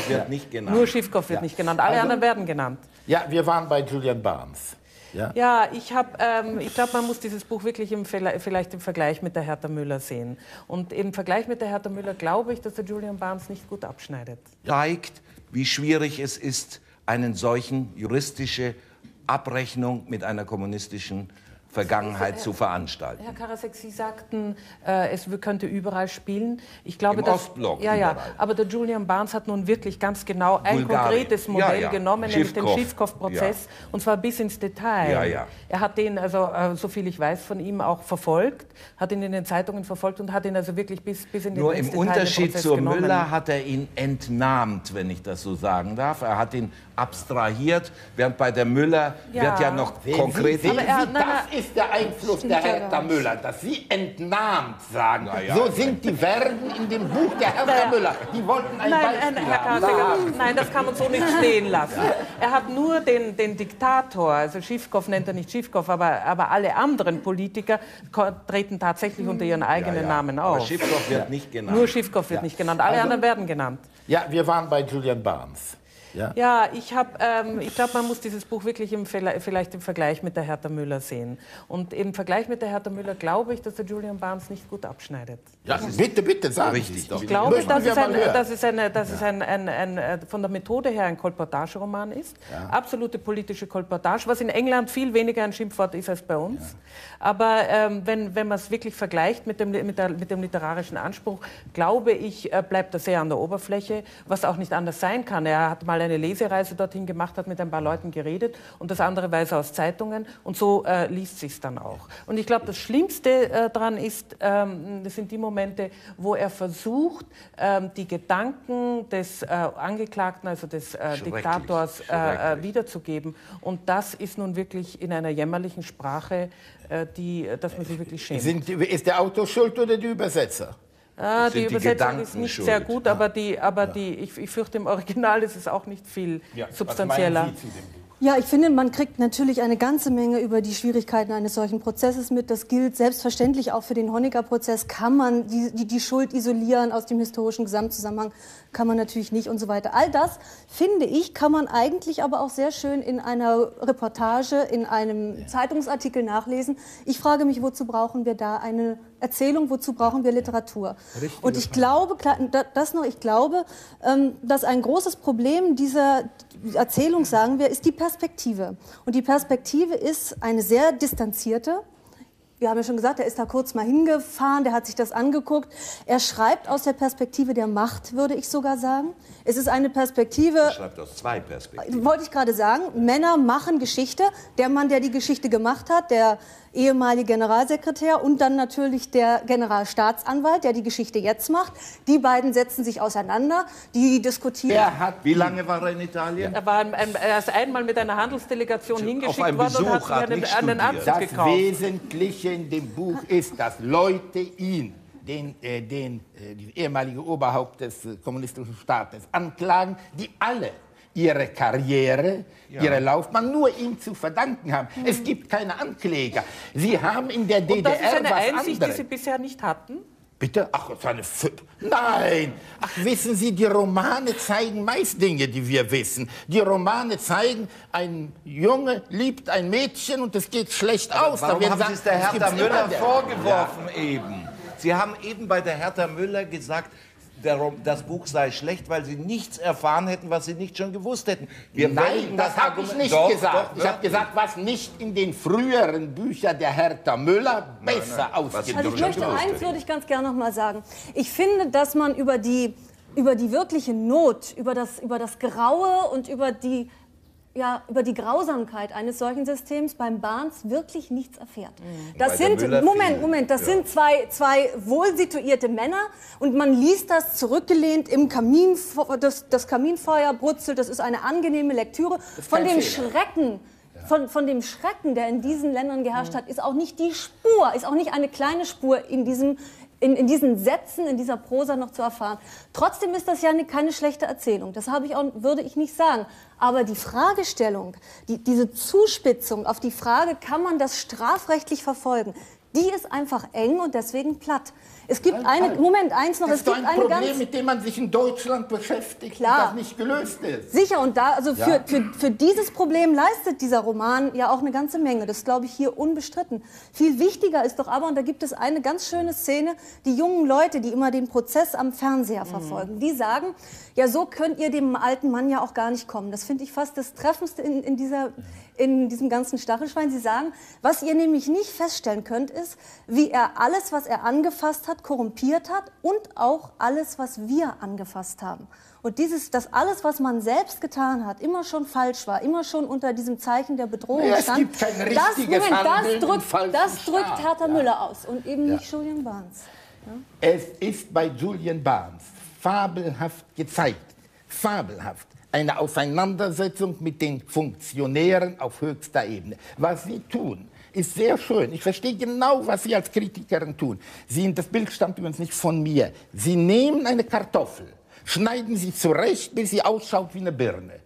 Nur Schiffkov wird nicht genannt, alle Also- anderen werden genannt. Ja, wir waren bei Julian Barnes. Ja. Ja, ich, hab, ähm, ich glaube, man muss dieses Buch wirklich im, vielleicht im Vergleich mit der Hertha Müller sehen. Und im Vergleich mit der Hertha Müller glaube ich, dass der Julian Barnes nicht gut abschneidet. Zeigt, wie schwierig es ist, einen solchen juristische Abrechnung mit einer kommunistischen Vergangenheit zu veranstalten. Herr Karasek, Sie sagten, äh, es könnte überall spielen. Ich glaube, Im dass, Ostblock ja, ja, überall. aber der Julian Barnes hat nun wirklich ganz genau ein Bulgarien. konkretes Modell Ja, ja. genommen, nämlich den Schiffkov. Schiffkov-Prozess, und zwar bis ins Detail. Ja, ja. Er hat den, also äh, so viel ich weiß, von ihm auch verfolgt, hat ihn in den Zeitungen verfolgt und hat ihn also wirklich bis, bis in den Nur ins im Detail den Unterschied Prozess zur genommen. Müller hat er ihn entnahmt, wenn ich das so sagen darf. Er hat ihn abstrahiert, während bei der Müller Ja. wird ja noch Sehen konkret... Sie, sehen Aber er- Sie, nein, das ist der Einfluss Stimmt der ja gar Hertha nicht. Müller, dass Sie entnahmt sagen. ja. So sind die Verben in dem Buch der Hertha Naja. Müller. Die wollten ein Nein, Beispiel nein, Herr haben. Karseger, nein, das kann man so nicht stehen lassen. Er hat nur den, den Diktator, also Schiffkov nennt er nicht Schiffkov, aber, aber alle anderen Politiker ko- treten tatsächlich unter ihren eigenen Namen Aber auf. Schiffkov wird nicht genannt. Nur Schiffkov wird Ja. nicht genannt, alle Also- anderen werden genannt. Ja, wir waren bei Julian Barnes. Ja, ja ich, ähm, ich glaube, man muss dieses Buch wirklich im, vielleicht im Vergleich mit der Hertha Müller sehen. Und im Vergleich mit der Hertha Müller glaube ich, dass der Julian Barnes nicht gut abschneidet. Ja, bitte, bitte, sagen Sie es doch. Ich glaube, dass es, ein, dass es, eine, dass ja. es ein, ein, ein, ein, von der Methode her ein Kolportageroman ist. Ja. Absolute politische Kolportage, was in England viel weniger ein Schimpfwort ist als bei uns. Ja. Aber ähm, wenn, wenn man es wirklich vergleicht mit dem, mit, der, mit dem literarischen Anspruch, glaube ich, äh, bleibt er sehr an der Oberfläche, was auch nicht anders sein kann. Er hat mal eine Lesereise dorthin gemacht, hat mit ein paar Leuten geredet und das andere weiß er aus Zeitungen und so äh, liest sich dann auch. Und ich glaube, das Schlimmste äh, daran ist, ähm, das sind die Momente, wo er versucht, ähm, die Gedanken des äh, Angeklagten, also des äh, Diktators, äh, äh, wiederzugeben. Und das ist nun wirklich in einer jämmerlichen Sprache, äh, die, dass man sich wirklich schämt. Sind, ist der Autor schuld oder die Übersetzer? Ah, die Übersetzung ist nicht sehr gut, aber, die, aber die, ich, ich fürchte, im Original ist es auch nicht viel ja, substanzieller. Was meinen Sie zu dem Buch? Ja, ich finde, man kriegt natürlich eine ganze Menge über die Schwierigkeiten eines solchen Prozesses mit. Das gilt selbstverständlich auch für den Honecker-Prozess. Kann man die, die, die Schuld isolieren aus dem historischen Gesamtzusammenhang? Kann man natürlich nicht und so weiter. All das, finde ich, kann man eigentlich aber auch sehr schön in einer Reportage, in einem Zeitungsartikel nachlesen. Ich frage mich, wozu brauchen wir da eine Erzählung, wozu brauchen wir Literatur? Richtig, und ich glaube, das noch, ich glaube, dass ein großes Problem dieser Erzählung, sagen wir, ist die Perspektive. Und die Perspektive ist eine sehr distanzierte. Wir haben ja schon gesagt, er ist da kurz mal hingefahren, der hat sich das angeguckt. Er schreibt aus der Perspektive der Macht, würde ich sogar sagen. Es ist eine Perspektive... Er schreibt aus zwei Perspektiven. Wollte ich gerade sagen. Männer machen Geschichte. Der Mann, der die Geschichte gemacht hat, der ehemalige Generalsekretär und dann natürlich der Generalstaatsanwalt, der die Geschichte jetzt macht. Die beiden setzen sich auseinander, die diskutieren. Er hat, wie lange war er in Italien? Er, war ein, ein, er ist einmal mit einer Handelsdelegation hingeschickt worden Besuch, und hat sich einen, einen Anzug das gekauft. Das Wesentliche in dem Buch ist, dass Leute ihn, den, äh, den äh, ehemaligen Oberhaupt des äh, kommunistischen Staates, anklagen, die alle ihre Karriere, ja. ihre Laufbahn nur ihm zu verdanken haben. Mhm. Es gibt keine Ankläger. Sie haben in der D D R was anderes. Und das ist eine Einsicht, die Sie bisher nicht hatten? Bitte? Ach, das ist eine F Nein! Ach, wissen Sie, die Romane zeigen meist Dinge, die wir wissen. Die Romane zeigen, ein Junge liebt ein Mädchen und es geht schlecht Aber aus. Warum da haben sagen, Sie es der Hertha Müller der vorgeworfen ja. eben? Sie haben eben bei der Hertha Müller gesagt, Der, das Buch sei schlecht, weil Sie nichts erfahren hätten, was Sie nicht schon gewusst hätten. Wir Nein, das, das habe ich nicht doch, gesagt. Doch, ich habe gesagt, was nicht in den früheren Büchern der Hertha Müller besser ausgedrückt Also ich möchte eins, würde ich ganz gerne noch mal sagen. Ich finde, dass man über die, über die wirkliche Not, über das, über das Graue und über die... ja, über die Grausamkeit eines solchen Systems beim Barnes wirklich nichts erfährt. Das sind, Moment, Moment, das ja. sind zwei, zwei wohlsituierte Männer und man liest das zurückgelehnt im Kamin, das, das Kaminfeuer brutzelt, das ist eine angenehme Lektüre. Von dem Fehler. Schrecken, von, von dem Schrecken, der in diesen Ländern geherrscht hat, ist auch nicht die Spur, ist auch nicht eine kleine Spur in diesem In, in diesen Sätzen, in dieser Prosa noch zu erfahren. Trotzdem ist das ja eine, keine schlechte Erzählung. Das habe ich auch, würde ich nicht sagen. Aber die Fragestellung, die, diese Zuspitzung auf die Frage, kann man das strafrechtlich verfolgen, die ist einfach eng und deswegen platt. Es gibt eine, Moment, eins noch, das es gibt ein eine Problem, ganz... mit dem man sich in Deutschland beschäftigt, Klar. das nicht gelöst ist. Sicher, und da, also für, Ja. für, für dieses Problem leistet dieser Roman ja auch eine ganze Menge. Das glaube ich hier unbestritten. Viel wichtiger ist doch aber, und da gibt es eine ganz schöne Szene, die jungen Leute, die immer den Prozess am Fernseher verfolgen, mhm. die sagen, ja, so könnt ihr dem alten Mann ja auch gar nicht kommen. Das finde ich fast das Treffendste in, in, dieser, in diesem ganzen Stachelschwein. Sie sagen, was ihr nämlich nicht feststellen könnt, ist, wie er alles, was er angefasst hat, korrumpiert hat und auch alles, was wir angefasst haben. Und dieses, dass alles, was man selbst getan hat, immer schon falsch war, immer schon unter diesem Zeichen der Bedrohung ja, es stand. gibt kein richtiges das, Moment, Handeln das drückt, das drückt Hertha ja. Müller aus und eben ja. nicht Julian Barnes. Ja? Es ist bei Julian Barnes fabelhaft gezeigt, fabelhaft, eine Auseinandersetzung mit den Funktionären auf höchster Ebene. Was sie tun, ist sehr schön. Ich verstehe genau, was Sie als Kritikerin tun. Sie, das Bild stammt übrigens nicht von mir. Sie nehmen eine Kartoffel, schneiden sie zurecht, bis sie ausschaut wie eine Birne.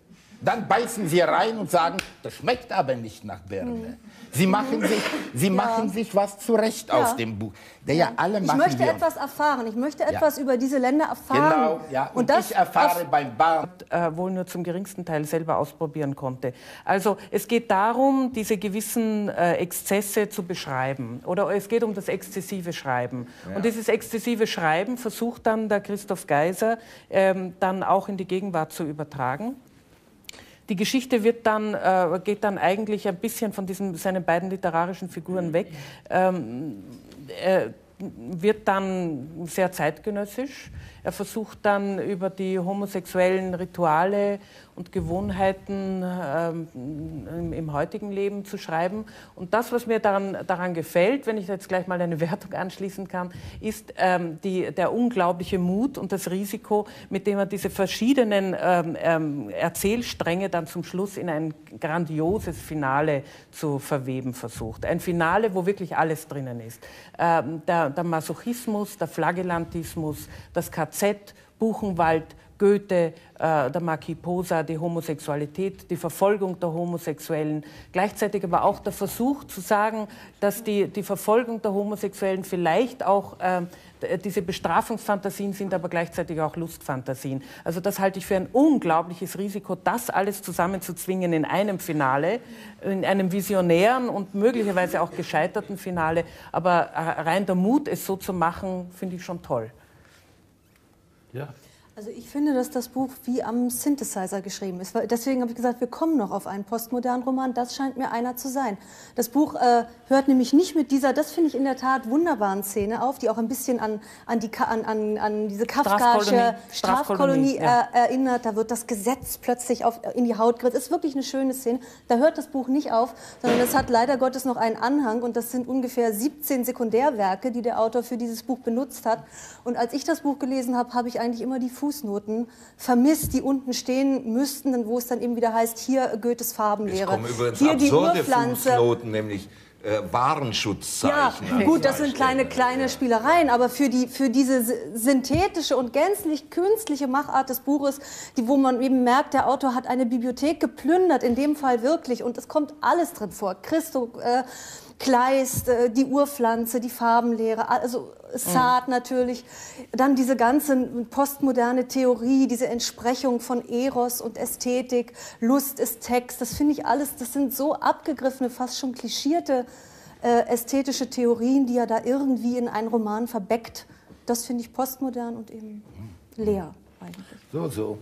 Dann beißen Sie rein und sagen, das schmeckt aber nicht nach Birne. Sie machen sich, Sie ja. machen sich was zurecht ja. aus dem Buch. Der ja, alle ich machen möchte wir etwas erfahren. Ich möchte etwas ja. über diese Länder erfahren. Genau, ja. Und, und das ich erfahre beim Bar. Äh, wohl nur zum geringsten Teil selber ausprobieren konnte. Also es geht darum, diese gewissen äh, Exzesse zu beschreiben. Oder es geht um das exzessive Schreiben. Ja. Und dieses exzessive Schreiben versucht dann der Christoph Geiser ähm, dann auch in die Gegenwart zu übertragen. Die Geschichte wird dann, äh, geht dann eigentlich ein bisschen von diesen, seinen beiden literarischen Figuren weg, ähm, äh, wird dann sehr zeitgenössisch. Er versucht dann über die homosexuellen Rituale und Gewohnheiten ähm, im, im heutigen Leben zu schreiben. Und das, was mir daran, daran gefällt, wenn ich jetzt gleich mal eine Wertung anschließen kann, ist ähm, die, der unglaubliche Mut und das Risiko, mit dem er diese verschiedenen ähm, ähm, Erzählstränge dann zum Schluss in ein grandioses Finale zu verweben versucht. Ein Finale, wo wirklich alles drinnen ist. Ähm, der, der Masochismus, der Flagellantismus, das K Z, Buchenwald, Goethe, äh, der Marquis Posa, die Homosexualität, die Verfolgung der Homosexuellen. Gleichzeitig aber auch der Versuch zu sagen, dass die, die Verfolgung der Homosexuellen vielleicht auch äh, diese Bestrafungsfantasien sind, aber gleichzeitig auch Lustfantasien. Also das halte ich für ein unglaubliches Risiko, das alles zusammenzuzwingen in einem Finale, in einem visionären und möglicherweise auch gescheiterten Finale. Aber rein der Mut, es so zu machen, finde ich schon toll. Ja. Also ich finde, dass das Buch wie am Synthesizer geschrieben ist. Deswegen habe ich gesagt, wir kommen noch auf einen postmodernen Roman. Das scheint mir einer zu sein. Das Buch äh, hört nämlich nicht mit dieser, das finde ich in der Tat, wunderbaren Szene auf, die auch ein bisschen an, an, die, an, an, an diese kafkaische Strafkolonie, Strafkolonie ja. äh, erinnert. Da wird das Gesetz plötzlich auf, in die Haut gerissen. Das ist wirklich eine schöne Szene. Da hört das Buch nicht auf, sondern es hat leider Gottes noch einen Anhang. Und das sind ungefähr siebzehn Sekundärwerke, die der Autor für dieses Buch benutzt hat. Und als ich das Buch gelesen habe, habe ich eigentlich immer die Fußnoten vermisst, die unten stehen müssten, wo es dann eben wieder heißt, hier Goethes Farbenlehre. Es kommen übrigens hier die absurde Urpflanze. Fußnoten, nämlich äh, Warenschutzzeichen. Ja, gut, das sind kleine, kleine Spielereien, aber für, die, für diese synthetische und gänzlich künstliche Machart des Buches, die, wo man eben merkt, der Autor hat eine Bibliothek geplündert, in dem Fall wirklich, und es kommt alles drin vor. Christo, äh, Kleist, äh, die Urpflanze, die Farbenlehre, also Sartre natürlich, dann diese ganze postmoderne Theorie, diese Entsprechung von Eros und Ästhetik, Lust ist Text, das finde ich alles, das sind so abgegriffene, fast schon klischierte äh, ästhetische Theorien, die er da irgendwie in einen Roman verbeckt. Das finde ich postmodern und eben leer eigentlich. So, so.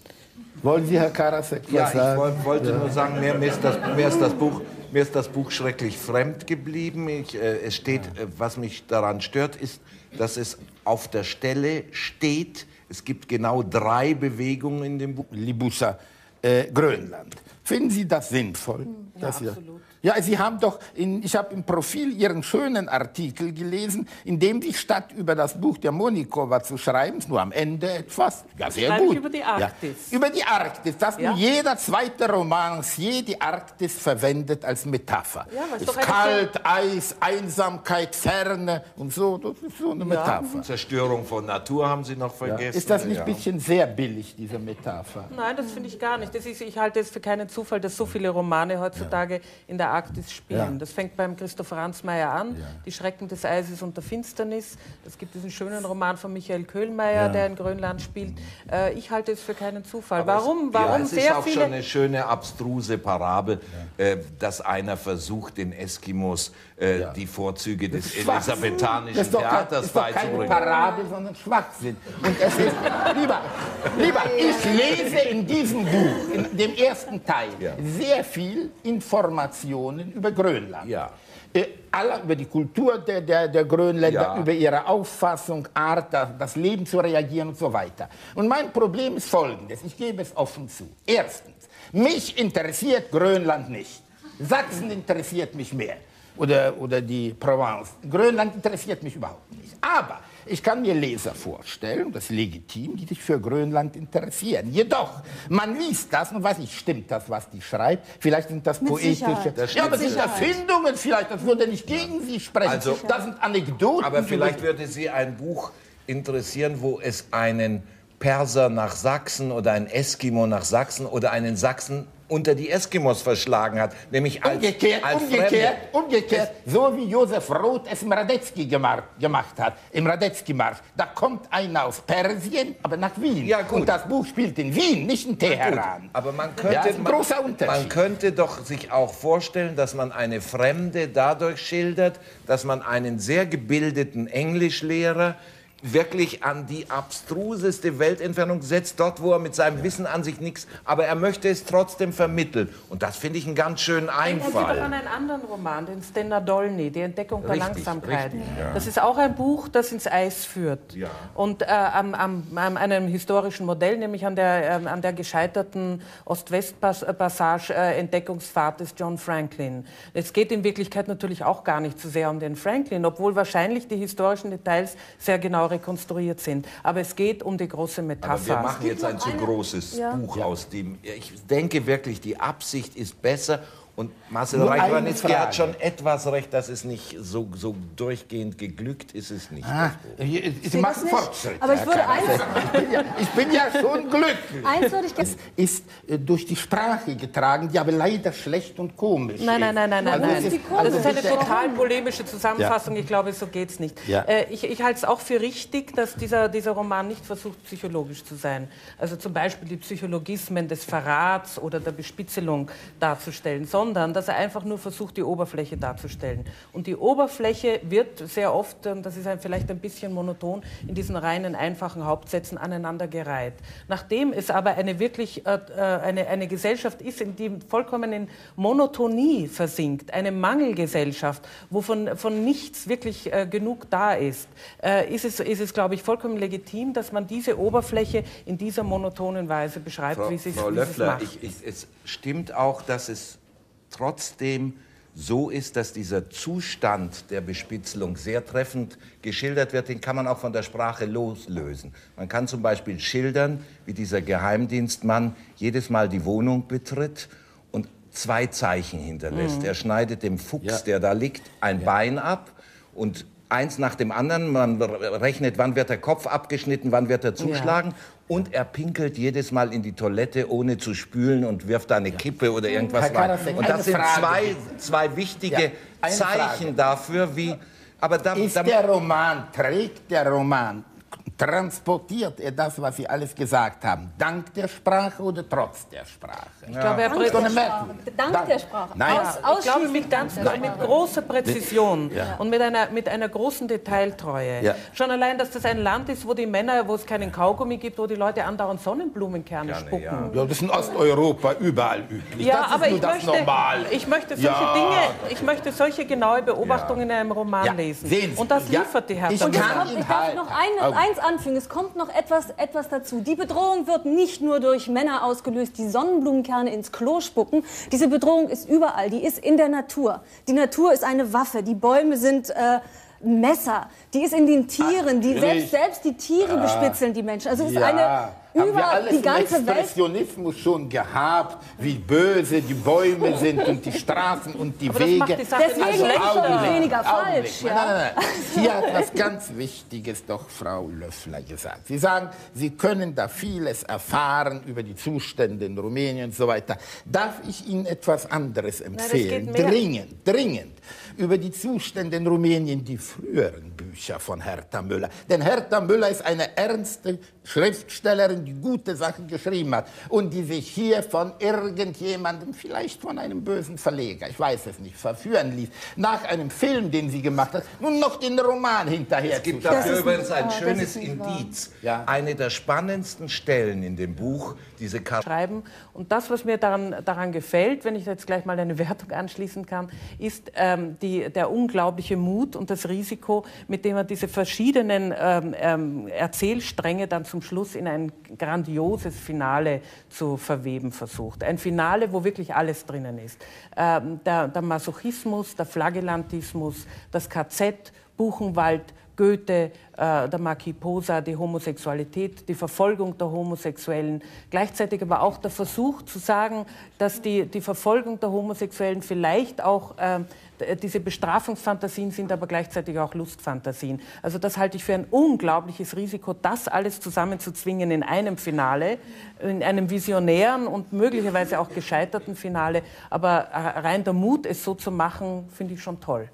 Wollen Sie, Herr Karasek, was ja, ich sagen? wollte, wollte nur sagen, mir, mir, ist das, mir, ist das Buch, mir ist das Buch schrecklich fremd geblieben. Ich, äh, es steht, äh, was mich daran stört, ist, dass es auf der Stelle steht. Es gibt genau drei Bewegungen in dem Buch. Libussa, äh, Grönland. Finden Sie das sinnvoll? Ja, dass absolut. Ihr, ja, Sie haben doch, in, ich habe im Profil Ihren schönen Artikel gelesen, in dem Sie statt über das Buch der Monikova zu schreiben, nur am Ende etwas, ja sehr Schreibe gut. ich über die Arktis. Ja, über die Arktis, dass Ja. nun jeder zweite Romancier die Arktis verwendet als Metapher. Ja, aber ist ist doch kalt, Eis, Einsamkeit, Ferne und so, das ist so eine Metapher. Zerstörung von Natur haben Sie noch vergessen. Ist das nicht Ja. ein bisschen sehr billig, diese Metapher? Nein, das finde ich gar nicht. Das ist, ich halte es für keinen Zufall, dass so viele Romane heutzutage ja. in der Arktis spielen. Ja. Das fängt beim Christoph Ransmayr an, ja. Die Schrecken des Eises und der Finsternis. Es gibt diesen schönen Roman von Michael Köhlmeier, ja. der in Grönland spielt. Äh, ich halte es für keinen Zufall. Aber warum? Es, warum ja, es sehr ist auch viele... schon eine schöne, abstruse Parabel, ja. äh, dass einer versucht, den Eskimos äh, ja. die Vorzüge des elisabethanischen Theaters beizubringen. Das ist doch keine Parabel, sondern Schwachsinn. Und es ist, lieber, lieber, ich lese in diesem Buch, in dem ersten Teil, ja. sehr viel Informationen über Grönland. Ja. Äh, alle über die Kultur der, der, der Grönländer, ja. über ihre Auffassung, Art, das, das Leben zu reagieren und so weiter. Und mein Problem ist folgendes, ich gebe es offen zu. Erstens, mich interessiert Grönland nicht. Sachsen interessiert mich mehr. Oder, oder die Provence. Grönland interessiert mich überhaupt nicht. Aber ich kann mir Leser vorstellen, das ist legitim, die sich für Grönland interessieren. Jedoch, man liest das und weiß nicht, stimmt das, was die schreibt? Vielleicht sind das Mit poetische... Das ja, aber es sind Erfindungen vielleicht, das würde nicht gegen Sie sprechen. Also, das sind Anekdoten. Aber vielleicht würde Sie ein Buch interessieren, wo es einen Perser nach Sachsen oder ein Eskimo nach Sachsen oder einen Sachsen unter die Eskimos verschlagen hat, nämlich als Umgekehrt, als umgekehrt, umgekehrt, so wie Josef Roth es im Radetzky gemacht, gemacht hat, im Radetzky-Marsch. Da kommt einer aus Persien, aber nach Wien. Ja, gut. Und das Buch spielt in Wien, nicht in Teheran. Gut, aber man könnte, ja, ist ein man, großer Unterschied. man könnte doch sich auch vorstellen, dass man eine Fremde dadurch schildert, dass man einen sehr gebildeten Englischlehrer wirklich an die abstruseste Weltentfernung setzt, dort, wo er mit seinem Wissen an sich nichts, aber er möchte es trotzdem vermitteln. Und das finde ich einen ganz schönen Einfall. Ich denke an einen anderen Roman, den Stena Dolny, Die Entdeckung der Richtig, Langsamkeit. richtig, ja. Das ist auch ein Buch, das ins Eis führt. Ja. Und äh, am, am, an einem historischen Modell, nämlich an der, äh, an der gescheiterten Ost-West-Passage äh, Entdeckungsfahrt des John Franklin. Es geht in Wirklichkeit natürlich auch gar nicht so sehr um den Franklin, obwohl wahrscheinlich die historischen Details sehr genau rekonstruiert sind. Aber es geht um die große Metapher. Aber wir machen jetzt ein zu großes Ja. Buch aus dem. Ich denke wirklich, die Absicht ist besser. Und Marcel Nur eine Reich-Ranitzky Frage. hat schon etwas recht, dass es nicht so, so durchgehend geglückt ist. Es nicht. Ah, das Buch. Sie machen nicht. Fortschritt. Aber ich Herr würde Karasek. eins- Ich bin ja, ich bin ja schon glücklich. Eins würde ich gerne. Es ist äh, durch die Sprache getragen, die aber leider schlecht und komisch Nein, nein, ist. nein, nein, nein. Also nein. es ist die Das ist eine bitte- total polemische Zusammenfassung. Ich glaube, so geht es nicht. Ja. Äh, ich ich halte es auch für richtig, dass dieser, dieser Roman nicht versucht, psychologisch zu sein. Also zum Beispiel die Psychologismen des Verrats oder der Bespitzelung darzustellen, sondern dass er einfach nur versucht, die Oberfläche darzustellen. Und die Oberfläche wird sehr oft, und das ist ein, vielleicht ein bisschen monoton, in diesen reinen, einfachen Hauptsätzen aneinandergereiht. Nachdem es aber eine wirklich äh, eine, eine Gesellschaft ist, in die vollkommen in Monotonie versinkt, eine Mangelgesellschaft, wo von, von nichts wirklich äh, genug da ist, äh, ist es, ist es, glaube ich, vollkommen legitim, dass man diese Oberfläche in dieser monotonen Weise beschreibt, Frau, wie sie es Frau wie sie es Löffler, macht. ich, ich, es stimmt auch, dass es trotzdem so ist, dass dieser Zustand der Bespitzelung sehr treffend geschildert wird. Den kann man auch von der Sprache loslösen. Man kann zum Beispiel schildern, wie dieser Geheimdienstmann jedes Mal die Wohnung betritt und zwei Zeichen hinterlässt. Mhm. Er schneidet dem Fuchs, Ja. der da liegt, ein Bein ab und eins nach dem anderen. Man rechnet, wann wird der Kopf abgeschnitten, wann wird er zuschlagen. Und er pinkelt jedes Mal in die Toilette, ohne zu spülen und wirft da eine Kippe oder irgendwas Herr rein. Karasek, Und eine das sind Frage. zwei, zwei wichtige Ja, eine Zeichen Frage. dafür, wie... Aber da, Ist da, der Roman, trägt der Roman, transportiert er das, was Sie alles gesagt haben, dank der Sprache oder trotz der Sprache? Ich glaube, er Dank prä- der eine Sprache. Merkung. Dank Dank. der Sprache. Nein. Aus, Ja, ich glaube, ausschließlich mit, ganz, dank der mit Sprache. großer Präzision Ja. und mit einer, mit einer großen Detailtreue. Ja. Schon allein, dass das ein Land ist, wo die Männer, wo es keinen Kaugummi gibt, wo die Leute andauernd Sonnenblumenkerne Gerne, spucken. ja. Ja, das ist in Osteuropa überall üblich. Ja, das ist aber nur ich das möchte, Normale. ich möchte solche Ja. Dinge, ich möchte solche genaue Beobachtungen in einem Roman Ja, lesen. sehen Sie. Und das Ja, liefert die ich Hertha. Und es kann kommt, ihn ich darf halten. noch ein, Oh. eins anfügen, es kommt noch etwas, etwas dazu. Die Bedrohung wird nicht nur durch Männer ausgelöst, die Sonnenblumenkerne ins Klo spucken. Diese Bedrohung ist überall, die ist in der Natur. Die Natur ist eine Waffe, die Bäume sind äh, Messer, die ist in den Tieren, die Ach, selbst, richtig. selbst die Tiere bespitzeln die Menschen. Also es ist Ja, eine, haben wir überall, alles die ganze im Welt. Expressionismus schon gehabt, wie böse die Bäume sind und die Straßen und die Aber das Wege. macht die Sache Deswegen nicht ist es schlechter. schon weniger Augenblick. falsch. Nein, Ja. nein, nein. Hier hat was ganz Wichtiges doch Frau Löffler gesagt. Sie sagen, Sie können da vieles erfahren über die Zustände in Rumänien und so weiter. Darf ich Ihnen etwas anderes empfehlen? geht mehr. Dringend, dringend. Über die Zustände in Rumänien, die früheren Bücher von Hertha Müller. Denn Hertha Müller ist eine ernste Schriftstellerin, die gute Sachen geschrieben hat und die sich hier von irgendjemandem, vielleicht von einem bösen Verleger, ich weiß es nicht, verführen ließ, nach einem Film, den sie gemacht hat, nun noch den Roman hinterher es gibt zu dafür schreiben. übrigens ein das schönes ist nicht wahr. Indiz. Ja. Eine der spannendsten Stellen in dem Buch, diese Kar schreiben. Und das, was mir daran, daran gefällt, wenn ich jetzt gleich mal eine Wertung anschließen kann, ist ähm, die, der unglaubliche Mut und das Risiko, mit dem er diese verschiedenen ähm, ähm, Erzählstränge dann zum Schluss in ein grandioses Finale zu verweben versucht. Ein Finale, wo wirklich alles drinnen ist. Ähm, der, der Masochismus, der Flagellantismus, das K Z, Buchenwald, Goethe, äh, der Marquis Posa, die Homosexualität, die Verfolgung der Homosexuellen. Gleichzeitig aber auch der Versuch zu sagen, dass die, die Verfolgung der Homosexuellen vielleicht auch äh, diese Bestrafungsfantasien sind, aber gleichzeitig auch Lustfantasien. Also das halte ich für ein unglaubliches Risiko, das alles zusammenzuzwingen in einem Finale, in einem visionären und möglicherweise auch gescheiterten Finale. Aber rein der Mut, es so zu machen, finde ich schon toll.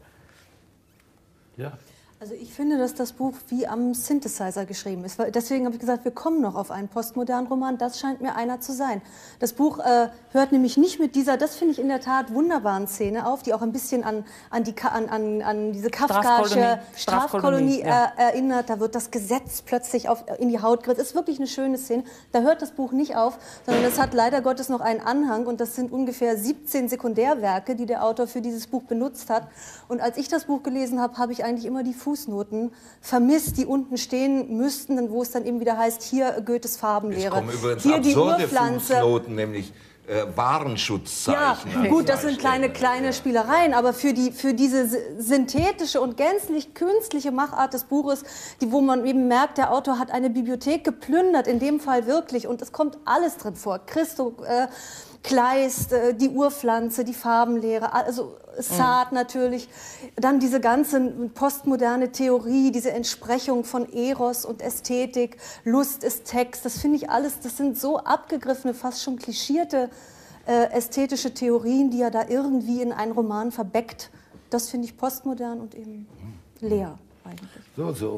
Ja. Also ich finde, dass das Buch wie am Synthesizer geschrieben ist. Deswegen habe ich gesagt, wir kommen noch auf einen postmodernen Roman. Das scheint mir einer zu sein. Das Buch äh, hört nämlich nicht mit dieser, das finde ich in der Tat, wunderbaren Szene auf, die auch ein bisschen an, an, die, an, an, an diese kafkaische Strafkolonie, Strafkolonie ja. äh, erinnert. Da wird das Gesetz plötzlich auf, in die Haut gerissen. Es ist wirklich eine schöne Szene. Da hört das Buch nicht auf, sondern es hat leider Gottes noch einen Anhang. Und das sind ungefähr siebzehn Sekundärwerke, die der Autor für dieses Buch benutzt hat. Und als ich das Buch gelesen habe, habe ich eigentlich immer die Fußnoten vermisst, die unten stehen müssten, wo es dann eben wieder heißt, hier Goethes Farbenlehre, Es kommen übrigens hier die absurde Urpflanze. Fußnoten, nämlich äh, Warenschutzzeichen. Ja, gut, das sind kleine, kleine Spielereien, aber für, die, für diese synthetische und gänzlich künstliche Machart des Buches, die, wo man eben merkt, der Autor hat eine Bibliothek geplündert, in dem Fall wirklich, und es kommt alles drin vor. Christo, äh, Kleist, äh, die Urpflanze, die Farbenlehre, also Saat natürlich, dann diese ganze postmoderne Theorie, diese Entsprechung von Eros und Ästhetik, Lust ist Text, das finde ich alles, das sind so abgegriffene, fast schon klischierte äh, ästhetische Theorien, die er da irgendwie in einen Roman verbeckt. Das finde ich postmodern und eben leer eigentlich. So, so.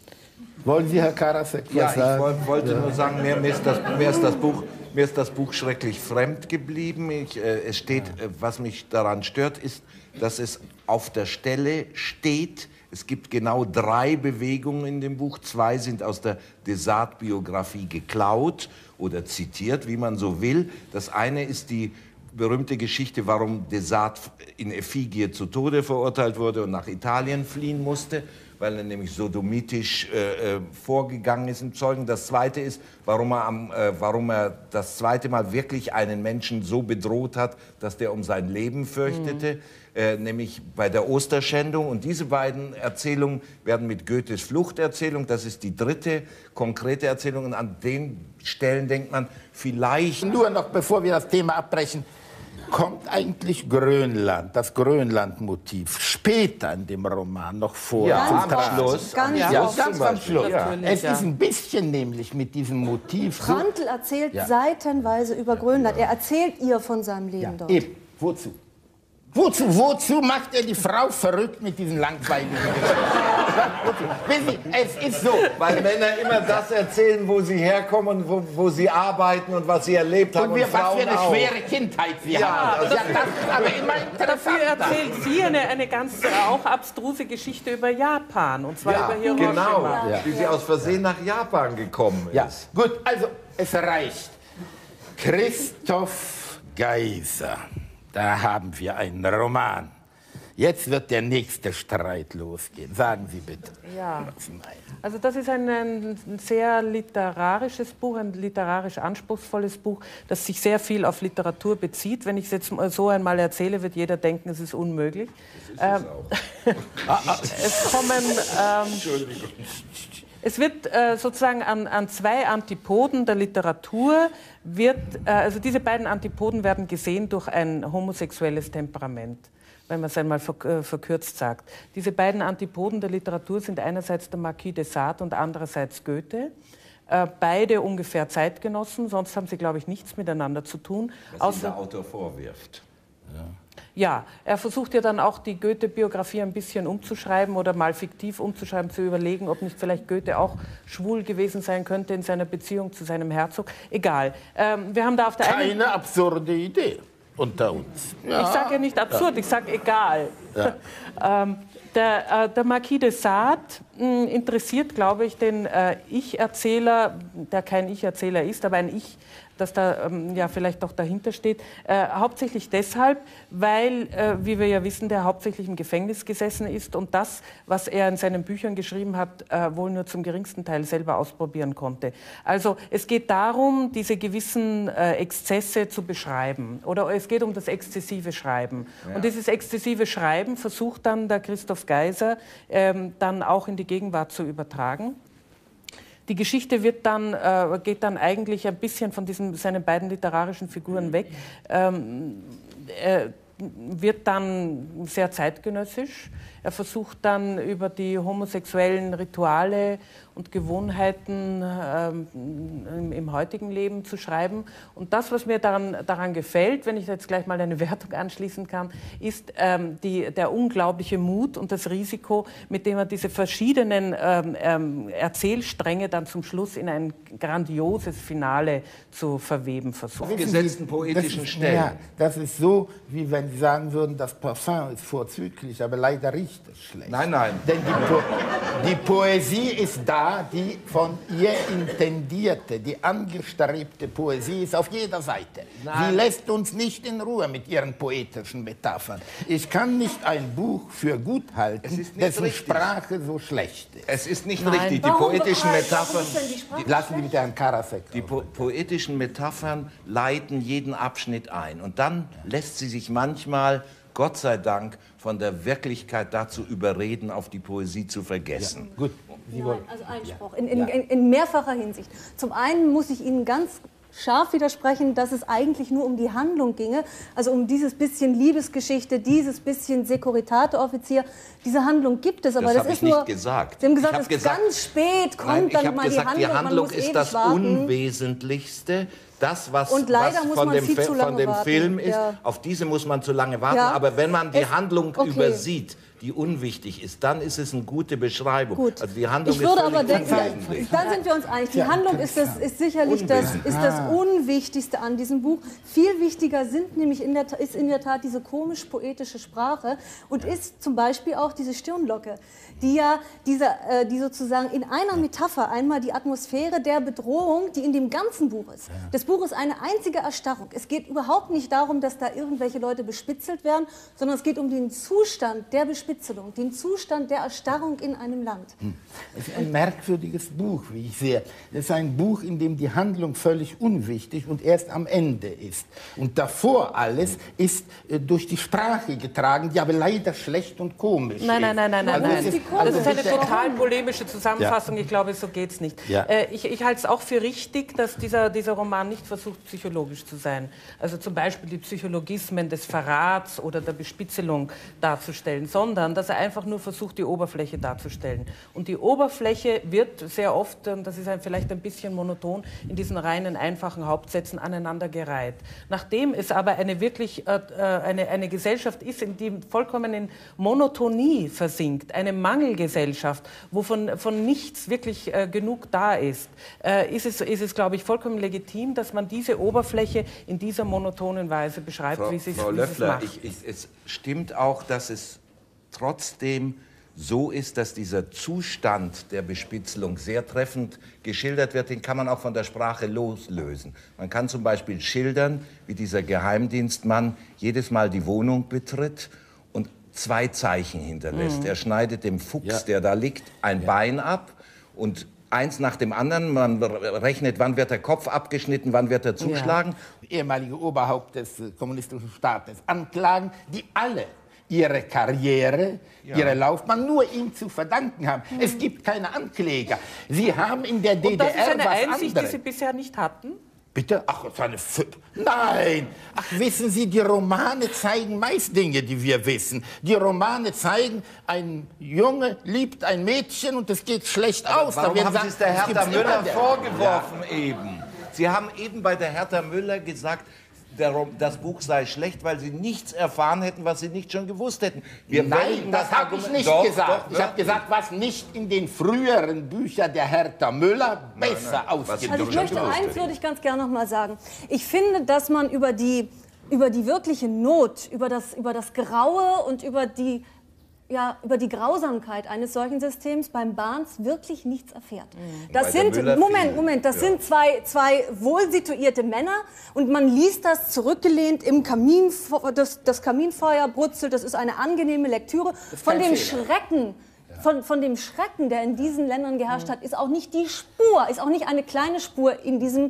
Wollen Sie, Herr Karasek, was Ja, sagen? ich wollte, wollte nur sagen, mir, mir, ist das, mir, ist das Buch, mir ist das Buch schrecklich fremd geblieben. Ich, äh, es steht, äh, was mich daran stört, ist, dass es auf der Stelle steht. Es gibt genau drei Bewegungen in dem Buch. Zwei sind aus der Desart-Biografie geklaut oder zitiert, wie man so will. Das eine ist die berühmte Geschichte, warum Desart in Effigie zu Tode verurteilt wurde und nach Italien fliehen musste, weil er nämlich sodomitisch äh, äh, vorgegangen ist im Zeugen. Das Zweite ist, warum er, am, äh, warum er das zweite Mal wirklich einen Menschen so bedroht hat, dass der um sein Leben fürchtete, mhm. äh, nämlich bei der Osterschändung. Und diese beiden Erzählungen werden mit Goethes Fluchterzählung, das ist die dritte konkrete Erzählung, und an den Stellen denkt man vielleicht... Nur noch, bevor wir das Thema abbrechen, kommt eigentlich Grönland, das Grönland-Motiv, später in dem Roman noch vor? Ja, zum am Tragen? Schluss. Ganz Ja, oft. ganz am Schluss. Ja. Es Ja. ist ein bisschen nämlich mit diesem Motiv... so- Prantl erzählt Ja. seitenweise über Grönland. Er erzählt ihr von seinem Leben Ja, dort. eben. Wozu? Wozu, wozu macht er die Frau verrückt mit diesen langweiligen Geschichten? Wissen Sie, es ist so. Weil Männer immer das erzählen, wo sie herkommen, wo, wo sie arbeiten und was sie erlebt haben. Und wir, und was für Frauen eine auch. schwere Kindheit sie Ja, haben. das Ja, das ist aber immer Dafür interessant. erzählt sie eine, eine ganz äh, auch abstruse Geschichte über Japan, und zwar Ja, über Hiroshima. genau, Ja. wie sie aus Versehen nach Japan gekommen ist. Ja, gut, also es reicht. Christoph Geiser, da haben wir einen Roman. Jetzt wird der nächste Streit losgehen. Sagen Sie bitte. Ja. Also das ist ein, ein sehr literarisches Buch, ein literarisch anspruchsvolles Buch, das sich sehr viel auf Literatur bezieht. Wenn ich es jetzt so einmal erzähle, wird jeder denken, es ist unmöglich. Das ist ähm, es auch. Es kommen... Ähm, Entschuldigung. Es wird äh, sozusagen an, an zwei Antipoden der Literatur, wird, äh, also diese beiden Antipoden werden gesehen durch ein homosexuelles Temperament, wenn man es einmal verkürzt sagt. Diese beiden Antipoden der Literatur sind einerseits der Marquis de Sade und andererseits Goethe. Äh, beide ungefähr Zeitgenossen, sonst haben sie, glaube ich, nichts miteinander zu tun. Was ihm der Autor vorwirft. Ja. Ja, er versucht ja dann auch die Goethe-Biografie ein bisschen umzuschreiben oder mal fiktiv umzuschreiben, zu überlegen, ob nicht vielleicht Goethe auch schwul gewesen sein könnte in seiner Beziehung zu seinem Herzog. Egal. Ähm, wir haben da auf der einen... Keine absurde Idee unter uns. Ja. Ich sage ja nicht absurd, ich sage egal. Ja. ähm, der, äh, der Marquis de Sade mh, interessiert, glaube ich, den äh, Ich-Erzähler, der kein Ich-Erzähler ist, aber ein Ich, das da ähm, ja vielleicht doch dahinter steht, äh, hauptsächlich deshalb, weil, äh, wie wir ja wissen, der hauptsächlich im Gefängnis gesessen ist und das, was er in seinen Büchern geschrieben hat, äh, wohl nur zum geringsten Teil selber ausprobieren konnte. Also es geht darum, diese gewissen äh, Exzesse zu beschreiben, oder es geht um das exzessive Schreiben. Ja. Und dieses exzessive Schreiben versucht dann der Christoph Geiser ähm, dann auch in die Gegenwart zu übertragen. Die Geschichte wird dann, äh, geht dann eigentlich ein bisschen von diesen, seinen beiden literarischen Figuren weg, ähm, äh, wird dann sehr zeitgenössisch. Er versucht dann über die homosexuellen Rituale und Gewohnheiten ähm, im, im heutigen Leben zu schreiben. Und das, was mir daran, daran gefällt, wenn ich jetzt gleich mal eine Wertung anschließen kann, ist ähm, die, der unglaubliche Mut und das Risiko, mit dem er diese verschiedenen ähm, ähm, Erzählstränge dann zum Schluss in ein grandioses Finale zu verweben versucht. Gesetzten poetischen das ist, Stellen. Ja, das ist so, wie wenn Sie sagen würden, das Parfum ist vorzüglich, aber leider riecht es schlecht. Nein, nein. Denn die, po die Poesie ist da, die von ihr intendierte, die angestrebte Poesie ist auf jeder Seite. Nein. Sie lässt uns nicht in Ruhe mit ihren poetischen Metaphern. Ich kann nicht ein Buch für gut halten, Es ist nicht dessen richtig. Sprache so schlecht ist. Es ist nicht Nein. richtig. Die Warum- poetischen warum Metaphern, ist denn die Sprache Lassen Sie bitte Herrn Karasek. die po poetischen Metaphern leiten jeden Abschnitt ein. Und dann lässt sie sich manchmal, Gott sei Dank, von der Wirklichkeit dazu überreden, auf die Poesie zu vergessen. Ja, gut. Sie Nein, wollen. also Einspruch, in, in, in, in mehrfacher Hinsicht. Zum einen muss ich Ihnen ganz scharf widersprechen, dass es eigentlich nur um die Handlung ginge, also um dieses bisschen Liebesgeschichte, dieses bisschen Securitate-Offizier. Diese Handlung gibt es, aber Das das, habe ist ich nicht nur... gesagt. Sie haben gesagt, Ich es habe gesagt- ganz spät kommt Nein, ich dann habe mal gesagt, die die Handlung, Handlung man muss ist ewig das warten. Unwesentlichste. Das, was, Und leider was muss von, man dem, viel Fi- zu von lange dem warten. Film ist, Ja. auf diese muss man zu lange warten. Ja. Aber wenn man die Es- Handlung okay. übersieht, die unwichtig ist, dann ist es eine gute Beschreibung. Gut. Also die Handlung Ich würde ist völlig aber denken, unwesentlich. dann sind wir uns einig. Die Ja, Handlung ist, das, ist sicherlich das, ist das Unwichtigste an diesem Buch. Viel wichtiger sind nämlich in der, ist in der Tat diese komisch-poetische Sprache und ist zum Beispiel auch diese Stirnlocke, die ja diese, äh, die sozusagen in einer Metapher einmal die Atmosphäre der Bedrohung, die in dem ganzen Buch ist. Das Buch ist eine einzige Erstarrung. Es geht überhaupt nicht darum, dass da irgendwelche Leute bespitzelt werden, sondern es geht um den Zustand der Bespitzelung, den Zustand der Erstarrung in einem Land. Es ist ein merkwürdiges Buch, wie ich sehe. Es ist ein Buch, in dem die Handlung völlig unwichtig und erst am Ende ist. Und davor alles ist äh, durch die Sprache getragen, die aber leider schlecht und komisch Nein, nein, nein, nein, nein. Also nein. es ist- Das ist eine bitte- total polemische Zusammenfassung. Ich glaube, so geht es nicht. Ja. Äh, ich ich halte es auch für richtig, dass dieser, dieser Roman nicht versucht, psychologisch zu sein. Also zum Beispiel die Psychologismen des Verrats oder der Bespitzelung darzustellen, sondern dass er einfach nur versucht, die Oberfläche darzustellen. Und die Oberfläche wird sehr oft, und das ist ein, vielleicht ein bisschen monoton, in diesen reinen, einfachen Hauptsätzen aneinandergereiht. Nachdem es aber eine wirklich äh, eine, eine Gesellschaft ist, in die vollkommen in Monotonie versinkt, eine Mangelgesellschaft, wo von, von nichts wirklich äh, genug da ist, äh, ist es, ist es, glaube ich, vollkommen legitim, dass man diese Oberfläche in dieser monotonen Weise beschreibt, Frau, wie sie Frau wie sie es Löffler, macht. ich, ich, es stimmt auch, dass es trotzdem so ist, dass dieser Zustand der Bespitzelung sehr treffend geschildert wird. Den kann man auch von der Sprache loslösen. Man kann zum Beispiel schildern, wie dieser Geheimdienstmann jedes Mal die Wohnung betritt und zwei Zeichen hinterlässt. Mhm. Er schneidet dem Fuchs, Ja. der da liegt, ein Ja. Bein ab und eins nach dem anderen. Man rechnet, wann wird der Kopf abgeschnitten, wann wird er zuschlagen. ehemalige Oberhaupt des äh, kommunistischen Staates anklagen, die alle ihre Karriere, Ja. ihre Laufbahn nur ihm zu verdanken haben. Es gibt keine Ankläger. Sie haben in der D Und D R das ist eine was Einsicht, die anderes. Sie bisher nicht hatten? Bitte? Ach, das ist eine F Nein! Ach, wissen Sie, die Romane zeigen meist Dinge, die wir wissen. Die Romane zeigen, ein Junge liebt ein Mädchen und es geht schlecht aus. Da Warum werden haben sagen, Sie es der das Hertha gibt's Müller immer. vorgeworfen eben? Sie haben eben bei der Hertha Müller gesagt, der, Rom- das Buch sei schlecht, weil Sie nichts erfahren hätten, was Sie nicht schon gewusst hätten. Wir Nein, wenden das habe ich Argument- nicht Doch, gesagt. doch, ich habe gesagt, was nicht in den früheren Büchern der Hertha Müller besser Was ausgedrückt Also ich möchte wird. eins würde ich ganz gerne noch mal sagen. Ich finde, dass man über die, über die wirkliche Not, über das, über das Graue und über die, ja, über die Grausamkeit eines solchen Systems beim Barnes wirklich nichts erfährt. Das Bei der sind, Müller Moment, viel. Moment, das Ja. sind zwei, zwei wohlsituierte Männer und man liest das zurückgelehnt im Kamin, das, das Kaminfeuer brutzelt, das ist eine angenehme Lektüre. Von kein dem Fehler. Schrecken, von, von dem Schrecken, der in diesen Ländern geherrscht hat, ist auch nicht die Spur, ist auch nicht eine kleine Spur in diesem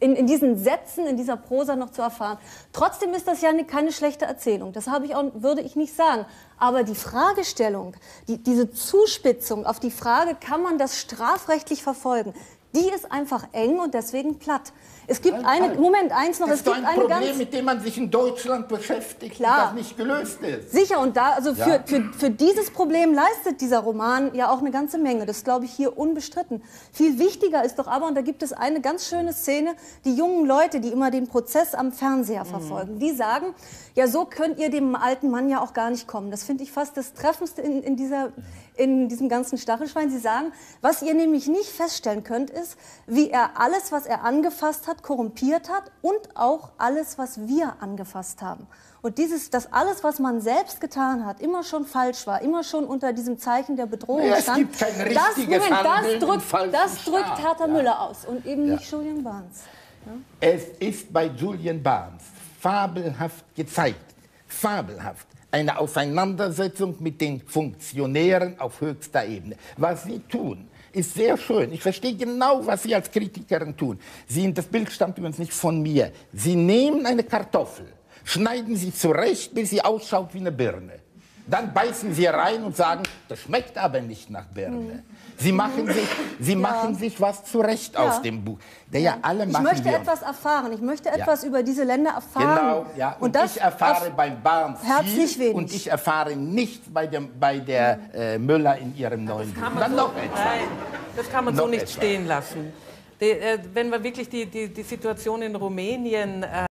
in, in diesen Sätzen, in dieser Prosa noch zu erfahren. Trotzdem ist das ja eine, keine schlechte Erzählung. Das habe ich auch, würde ich nicht sagen. Aber die Fragestellung, die, diese Zuspitzung auf die Frage, kann man das strafrechtlich verfolgen, die ist einfach eng und deswegen platt. Es gibt Halt, eine, halt. Moment, eins noch, Das es ist doch gibt ein eine Problem, ganz... mit dem man sich in Deutschland beschäftigt, Klar. das nicht gelöst ist. Sicher, und da, also für, Ja. für, für dieses Problem leistet dieser Roman ja auch eine ganze Menge. Das glaube ich hier unbestritten. Viel wichtiger ist doch aber, und da gibt es eine ganz schöne Szene, die jungen Leute, die immer den Prozess am Fernseher verfolgen, die sagen, ja, so könnt ihr dem alten Mann ja auch gar nicht kommen. Das finde ich fast das Treffendste in, in, dieser, in diesem ganzen Stachelschwein. Sie sagen, was ihr nämlich nicht feststellen könnt, ist, wie er alles, was er angefasst hat, korrumpiert hat und auch alles, was wir angefasst haben. Und dieses, dass alles, was man selbst getan hat, immer schon falsch war, immer schon unter diesem Zeichen der Bedrohung Ja, es stand, gibt kein das, richtiges Moment, das Handeln im drückt, falschen das drückt Staat. Hertha Ja. Müller aus und eben Ja. nicht Julian Barnes. Es ist bei Julian Barnes fabelhaft gezeigt, fabelhaft, eine Auseinandersetzung mit den Funktionären auf höchster Ebene. Was sie tun, ist sehr schön. Ich verstehe genau, was Sie als Kritikerin tun. Sie, das Bild stammt übrigens nicht von mir. Sie nehmen eine Kartoffel, schneiden sie zurecht, bis sie ausschaut wie eine Birne. Dann beißen sie rein und sagen, das schmeckt aber nicht nach Birne. Sie machen sich, sie Ja. machen sich was zurecht Ja. aus dem Buch. Der ja, alle Ich machen möchte wir. etwas erfahren. Ich möchte etwas über diese Länder erfahren. Genau, ja. Und, Und das ich erfahre auf beim Barnes herzlich viel wenig. und ich erfahre nichts bei, dem, bei der äh, Müller in ihrem neuen Buch. Kann man Dann so, noch etwas. nein, das kann man so Noch nicht etwas. stehen lassen. Die, äh, wenn wir wirklich die, die, die Situation in Rumänien äh,